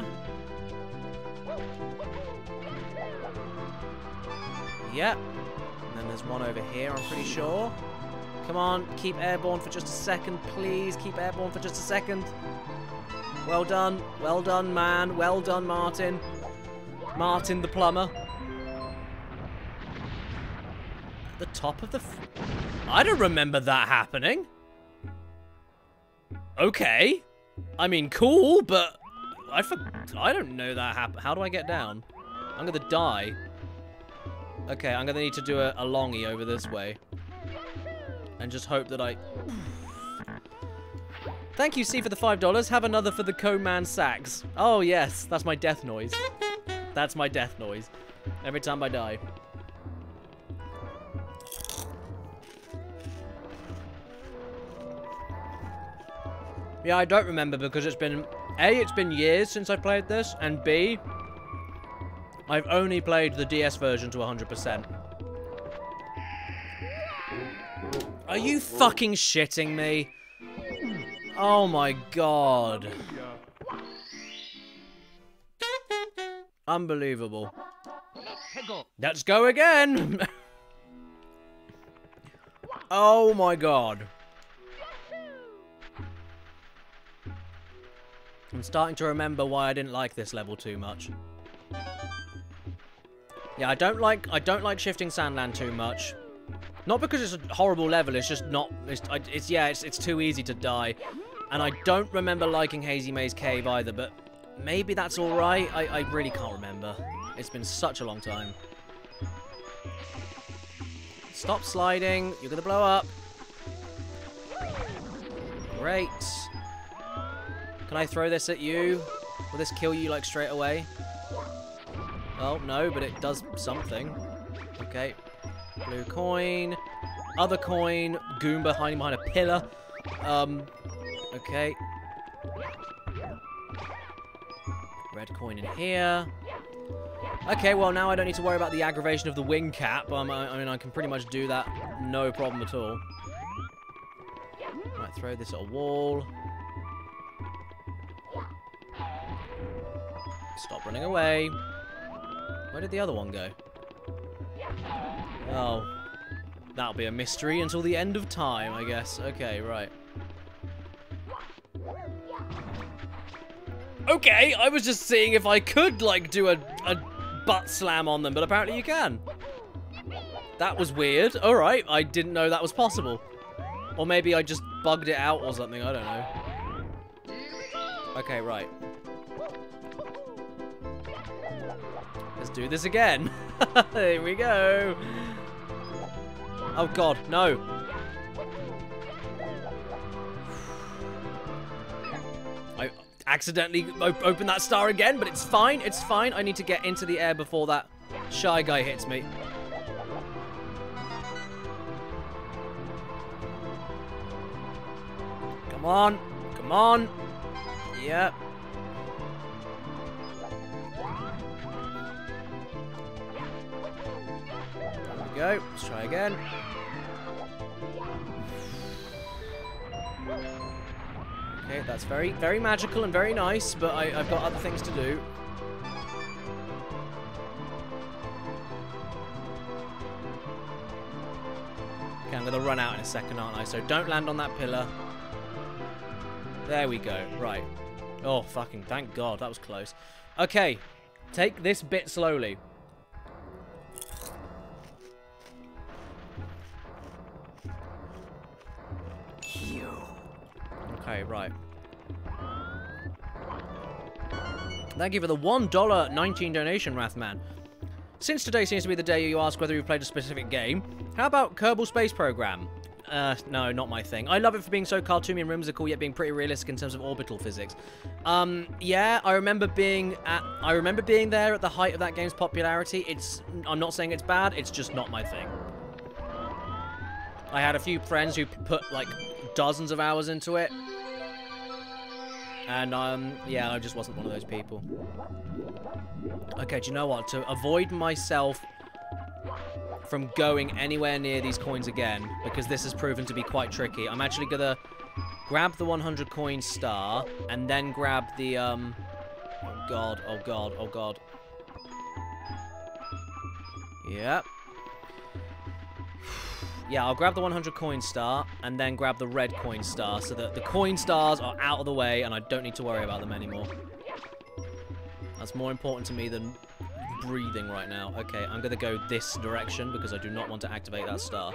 C: Yep. And then there's one over here, I'm pretty sure. Come on, keep airborne for just a second, please. Keep airborne for just a second. Well done. Well done, man. Well done, Martin. Martin the plumber. At the top of the... F I don't remember that happening. Okay. I mean, cool, but... I for I don't know that happened. How do I get down? I'm gonna die. Okay, I'm gonna need to do a, a longie over this way. And just hope that I... Thank you, C, for the five dollars. Have another for the Co-Man sax. Oh, yes. That's my death noise. That's my death noise. Every time I die. Yeah, I don't remember because it's been... A, it's been years since I played this, and B, I've only played the D S version to one hundred percent. Are you fucking shitting me? Oh my god. Unbelievable. Let's go again! Oh my god. I'm starting to remember why I didn't like this level too much. Yeah, I don't like I don't like Shifting Sandland too much. Not because it's a horrible level, it's just not it's, it's yeah, it's it's too easy to die. And I don't remember liking Hazy Maze Cave either, but maybe that's all right. I I really can't remember. It's been such a long time. Stop sliding. You're going to blow up. Great. Can I throw this at you? Will this kill you, like, straight away? Oh, no, but it does something. Okay. Blue coin. Other coin. Goomba hiding behind a pillar. Um, okay. Red coin in here. Okay, well, now I don't need to worry about the aggravation of the wing cap. Um, I, I mean, I can pretty much do that no problem at all. Right, throw this at a wall. Stop running away. Where did the other one go? Oh. That'll be a mystery until the end of time, I guess. Okay, right. Okay, I was just seeing if I could, like, do a, a butt slam on them, but apparently you can. That was weird. Alright, I didn't know that was possible. Or maybe I just bugged it out or something, I don't know. Okay, right. Let's do this again. Here we go. Oh god, no. I accidentally op opened that star again, but it's fine, it's fine. I need to get into the air before that Shy Guy hits me. Come on, come on. Yep. There we go, let's try again. Okay, that's very, very magical and very nice, but I, I've got other things to do. Okay, I'm going to run out in a second, aren't I? So don't land on that pillar. There we go. Right. Oh, fucking thank God. That was close. Okay. Take this bit slowly. Okay, right. Thank you for the one dollar nineteen donation, Wrathman. Since today seems to be the day you ask whether you've played a specific game, how about Kerbal Space Program? Uh, no, not my thing. I love it for being so cartoony and whimsical, yet being pretty realistic in terms of orbital physics. Um, yeah, I remember being at, I remember being there at the height of that game's popularity. It's, I'm not saying it's bad, it's just not my thing. I had a few friends who put, like, dozens of hours into it. And, um, yeah, I just wasn't one of those people. Okay, do you know what? To avoid myself from going anywhere near these coins again, because this has proven to be quite tricky, I'm actually gonna grab the one hundred coin star, and then grab the, um... Oh, God, oh, God, oh, God. Yep. Yeah, I'll grab the one hundred coin star and then grab the red coin star so that the coin stars are out of the way and I don't need to worry about them anymore. That's more important to me than breathing right now. Okay, I'm going to go this direction because I do not want to activate that star.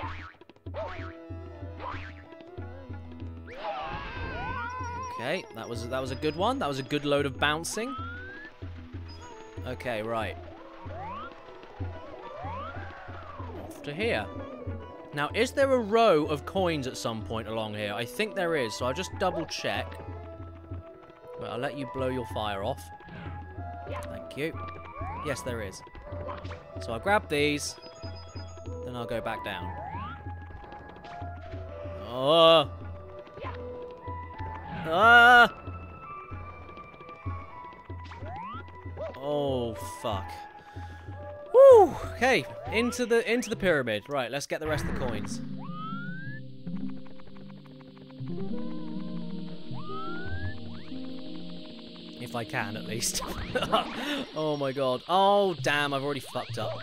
C: Okay, that was that was a good one. That was a good load of bouncing. Okay, right. Off to here. Now, is there a row of coins at some point along here? I think there is, so I'll just double check. But I'll let you blow your fire off. Thank you. Yes, there is. So I'll grab these. Then I'll go back down. Oh. Ah. Oh, fuck. Woo! Okay, into the into the pyramid. Right, let's get the rest of the coins. If I can, at least. Oh my god. Oh, damn, I've already fucked up.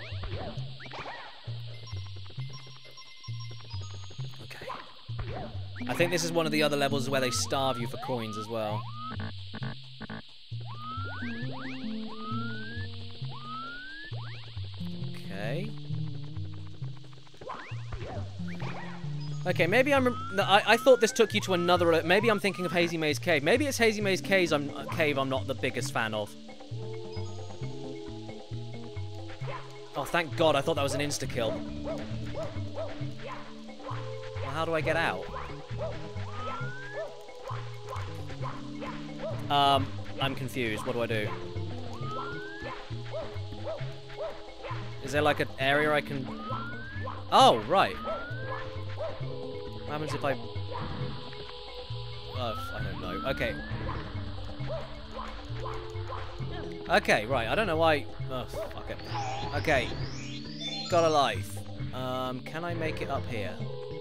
C: Okay. I think this is one of the other levels where they starve you for coins as well. Okay. Okay, maybe I'm... No, I, I thought this took you to another... Maybe I'm thinking of Hazy Maze Cave. Maybe it's Hazy Maze Caves I'm, uh, Cave I'm not the biggest fan of. Oh, thank God. I thought that was an insta-kill. Well, how do I get out? Um, I'm confused. What do I do? Is there like an area I can... Oh, right. What happens if I... Oh, I don't know. Okay. Okay, right. I don't know why... Oh, fuck it. Okay. Got a life. Um, can I make it up here?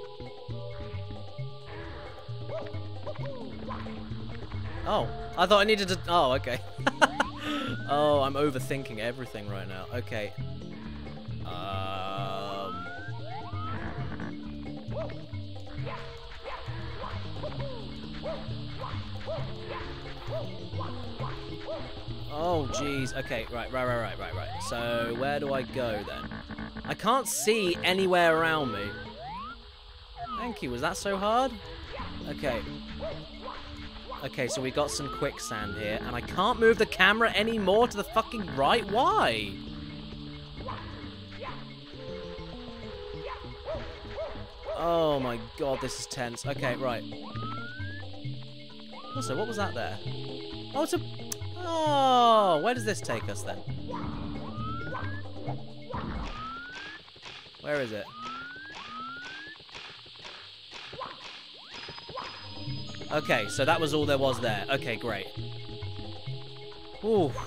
C: Oh. I thought I needed to... Oh, okay. Oh, I'm overthinking everything right now. Okay. Um... Oh, jeez. Okay, right, right, right, right, right, right. So, where do I go, then? I can't see anywhere around me. Thank you. Was that so hard? Okay. Okay, so we got some quicksand here, and I can't move the camera anymore to the fucking right. Why? Oh my god, this is tense. Okay, right. Also, what was that there? Oh, it's a... Oh, where does this take us, then? Where is it? Okay, so that was all there was there. Okay, great. Ooh.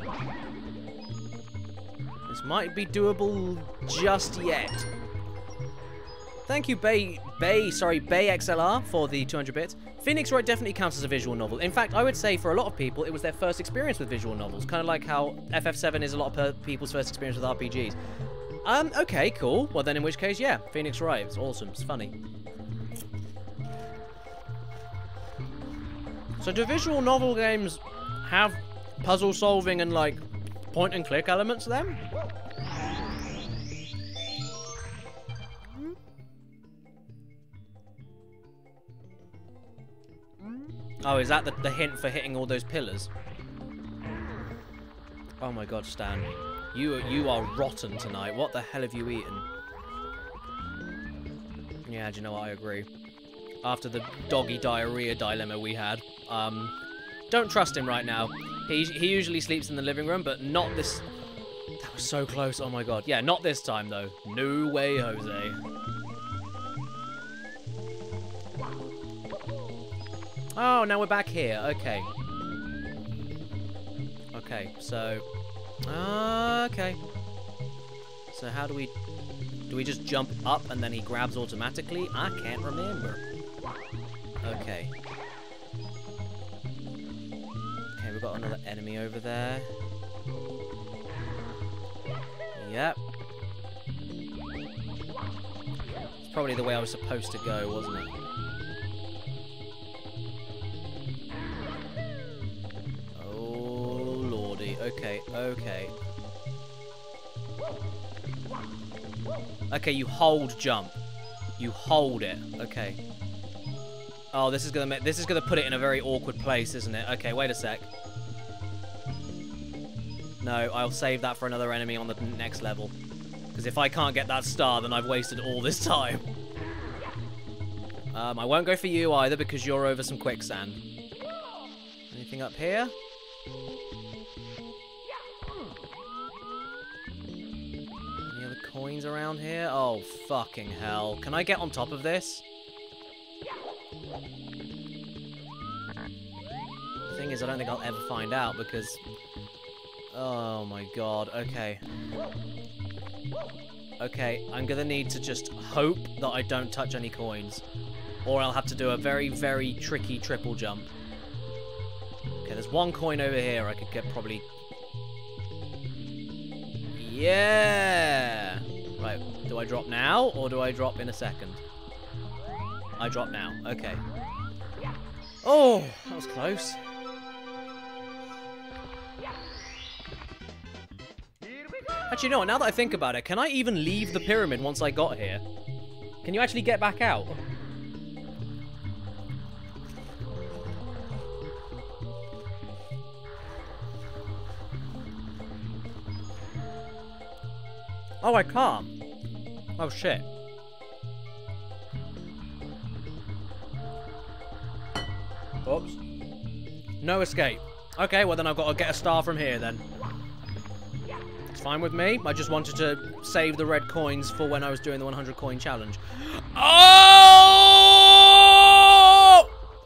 C: This might be doable just yet. Thank you, Bay, Bay, sorry, Bay X L R for the two hundred bits. Phoenix Wright definitely counts as a visual novel. In fact, I would say for a lot of people, it was their first experience with visual novels. Kind of like how F F seven is a lot of people's first experience with R P Gs. Um, okay, cool. Well, then in which case, yeah, Phoenix Wright. It's awesome. It's funny. So do visual novel games have puzzle solving and, like, point and click elements to them? Oh, is that the, the hint for hitting all those pillars? Oh my god, Stan. You, you are rotten tonight. What the hell have you eaten? Yeah, do you know what? I agree. After the doggy diarrhea dilemma we had. Um, don't trust him right now. He, he usually sleeps in the living room, but not this... That was so close. Oh my god. Yeah, not this time, though. No way, Jose. Oh, now we're back here. Okay. Okay, so... Uh, okay. So how do we... Do we just jump up and then he grabs automatically? I can't remember. Okay. Okay, we've got another enemy over there. Yep. probably the way I was supposed to go, wasn't it? Oh, lordy. Okay, okay. Okay, you hold jump. You hold it. Okay. Oh, this is gonna make, this is gonna put it in a very awkward place, isn't it? Okay, wait a sec. No, I'll save that for another enemy on the next level. Because if I can't get that star, then I've wasted all this time. Um, I won't go for you either because you're over some quicksand. Anything up here? Any other coins around here? Oh, fucking hell. Can I get on top of this? The thing is, I don't think I'll ever find out because... Oh my god, okay. Okay, I'm gonna need to just hope that I don't touch any coins. Or I'll have to do a very, very tricky triple jump. Okay, there's one coin over here I could get probably... Yeah! Right, do I drop now, or do I drop in a second? I drop now, okay. Oh, that was close. Actually, no, now that I think about it, can I even leave the pyramid once I got here? Can you actually get back out? Oh, I can't. Oh, shit. Oops. No escape. Okay, well then I've got to get a star from here then. Fine with me. I just wanted to save the red coins for when I was doing the one hundred coin challenge. Oh!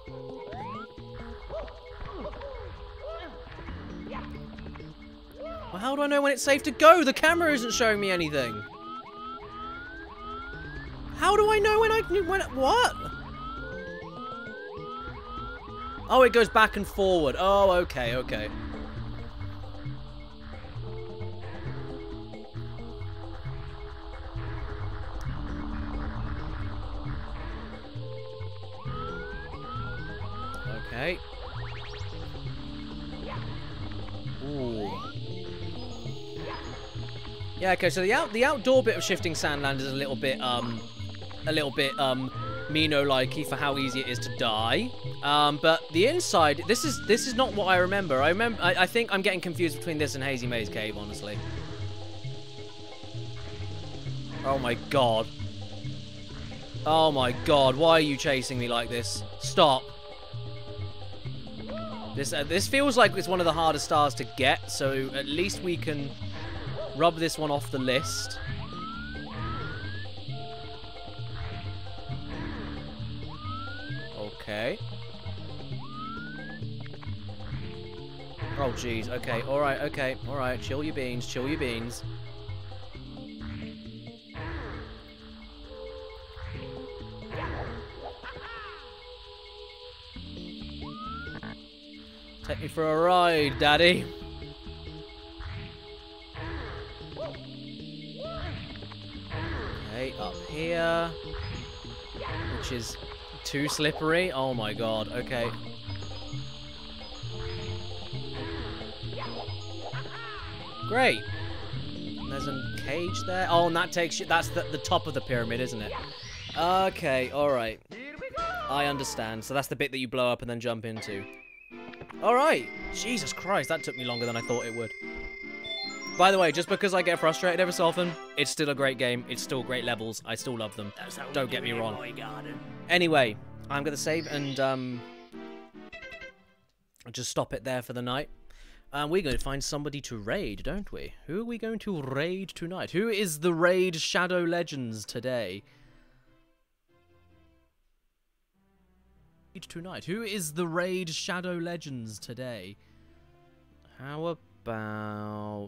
C: Well, how do I know when it's safe to go? The camera isn't showing me anything. How do I know when I when what? Oh, it goes back and forward. Oh, okay, okay. Okay. Ooh. Yeah, okay, so the out the outdoor bit of shifting Sandland is a little bit um a little bit um Mino-likey for how easy it is to die. Um, but the inside, this is this is not what I remember. I remember I, I think I'm getting confused between this and Hazy Maze Cave, honestly. Oh my god. Oh my god, why are you chasing me like this? Stop. This, uh, this feels like it's one of the hardest stars to get, so at least we can rub this one off the list. Okay. Oh, jeez. Okay, alright, okay, alright. Chill your beans, chill your beans. Take me for a ride, Daddy. Okay, up here. Which is too slippery. Oh my god, okay. Great. There's a cage there. Oh, and that takes you... That's the, the top of the pyramid, isn't it? Okay, alright. I understand. So that's the bit that you blow up and then jump into. Alright. Jesus Christ, that took me longer than I thought it would. By the way, just because I get frustrated every so often, it's still a great game. It's still great levels. I still love them. Don't get me wrong. Anyway, I'm going to save and um, just stop it there for the night. And we're going to find somebody to raid, don't we? Who are we going to raid tonight? Who is the raid Shadow Legends today? Tonight. Who is the raid Shadow Legends today? How about...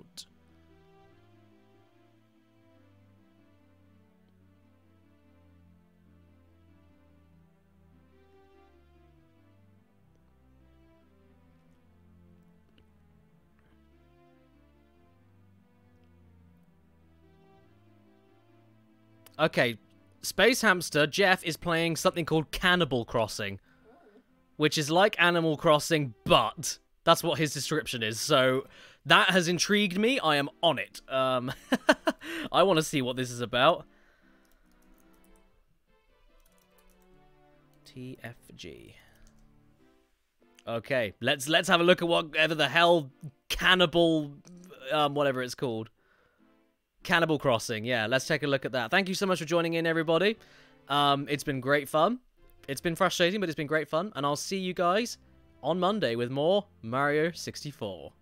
C: Okay, Space Hamster Jeff is playing something called Cannibal Crossing, which is like Animal Crossing, but that's what his description is. So that has intrigued me. I am on it. Um, I want to see what this is about. T F G. Okay, let's let's have a look at whatever the hell Cannibal, um, whatever it's called. Cannibal Crossing. Yeah, let's take a look at that. Thank you so much for joining in, everybody. Um, it's been great fun. It's been frustrating, but it's been great fun. And I'll see you guys on Monday with more Mario sixty-four.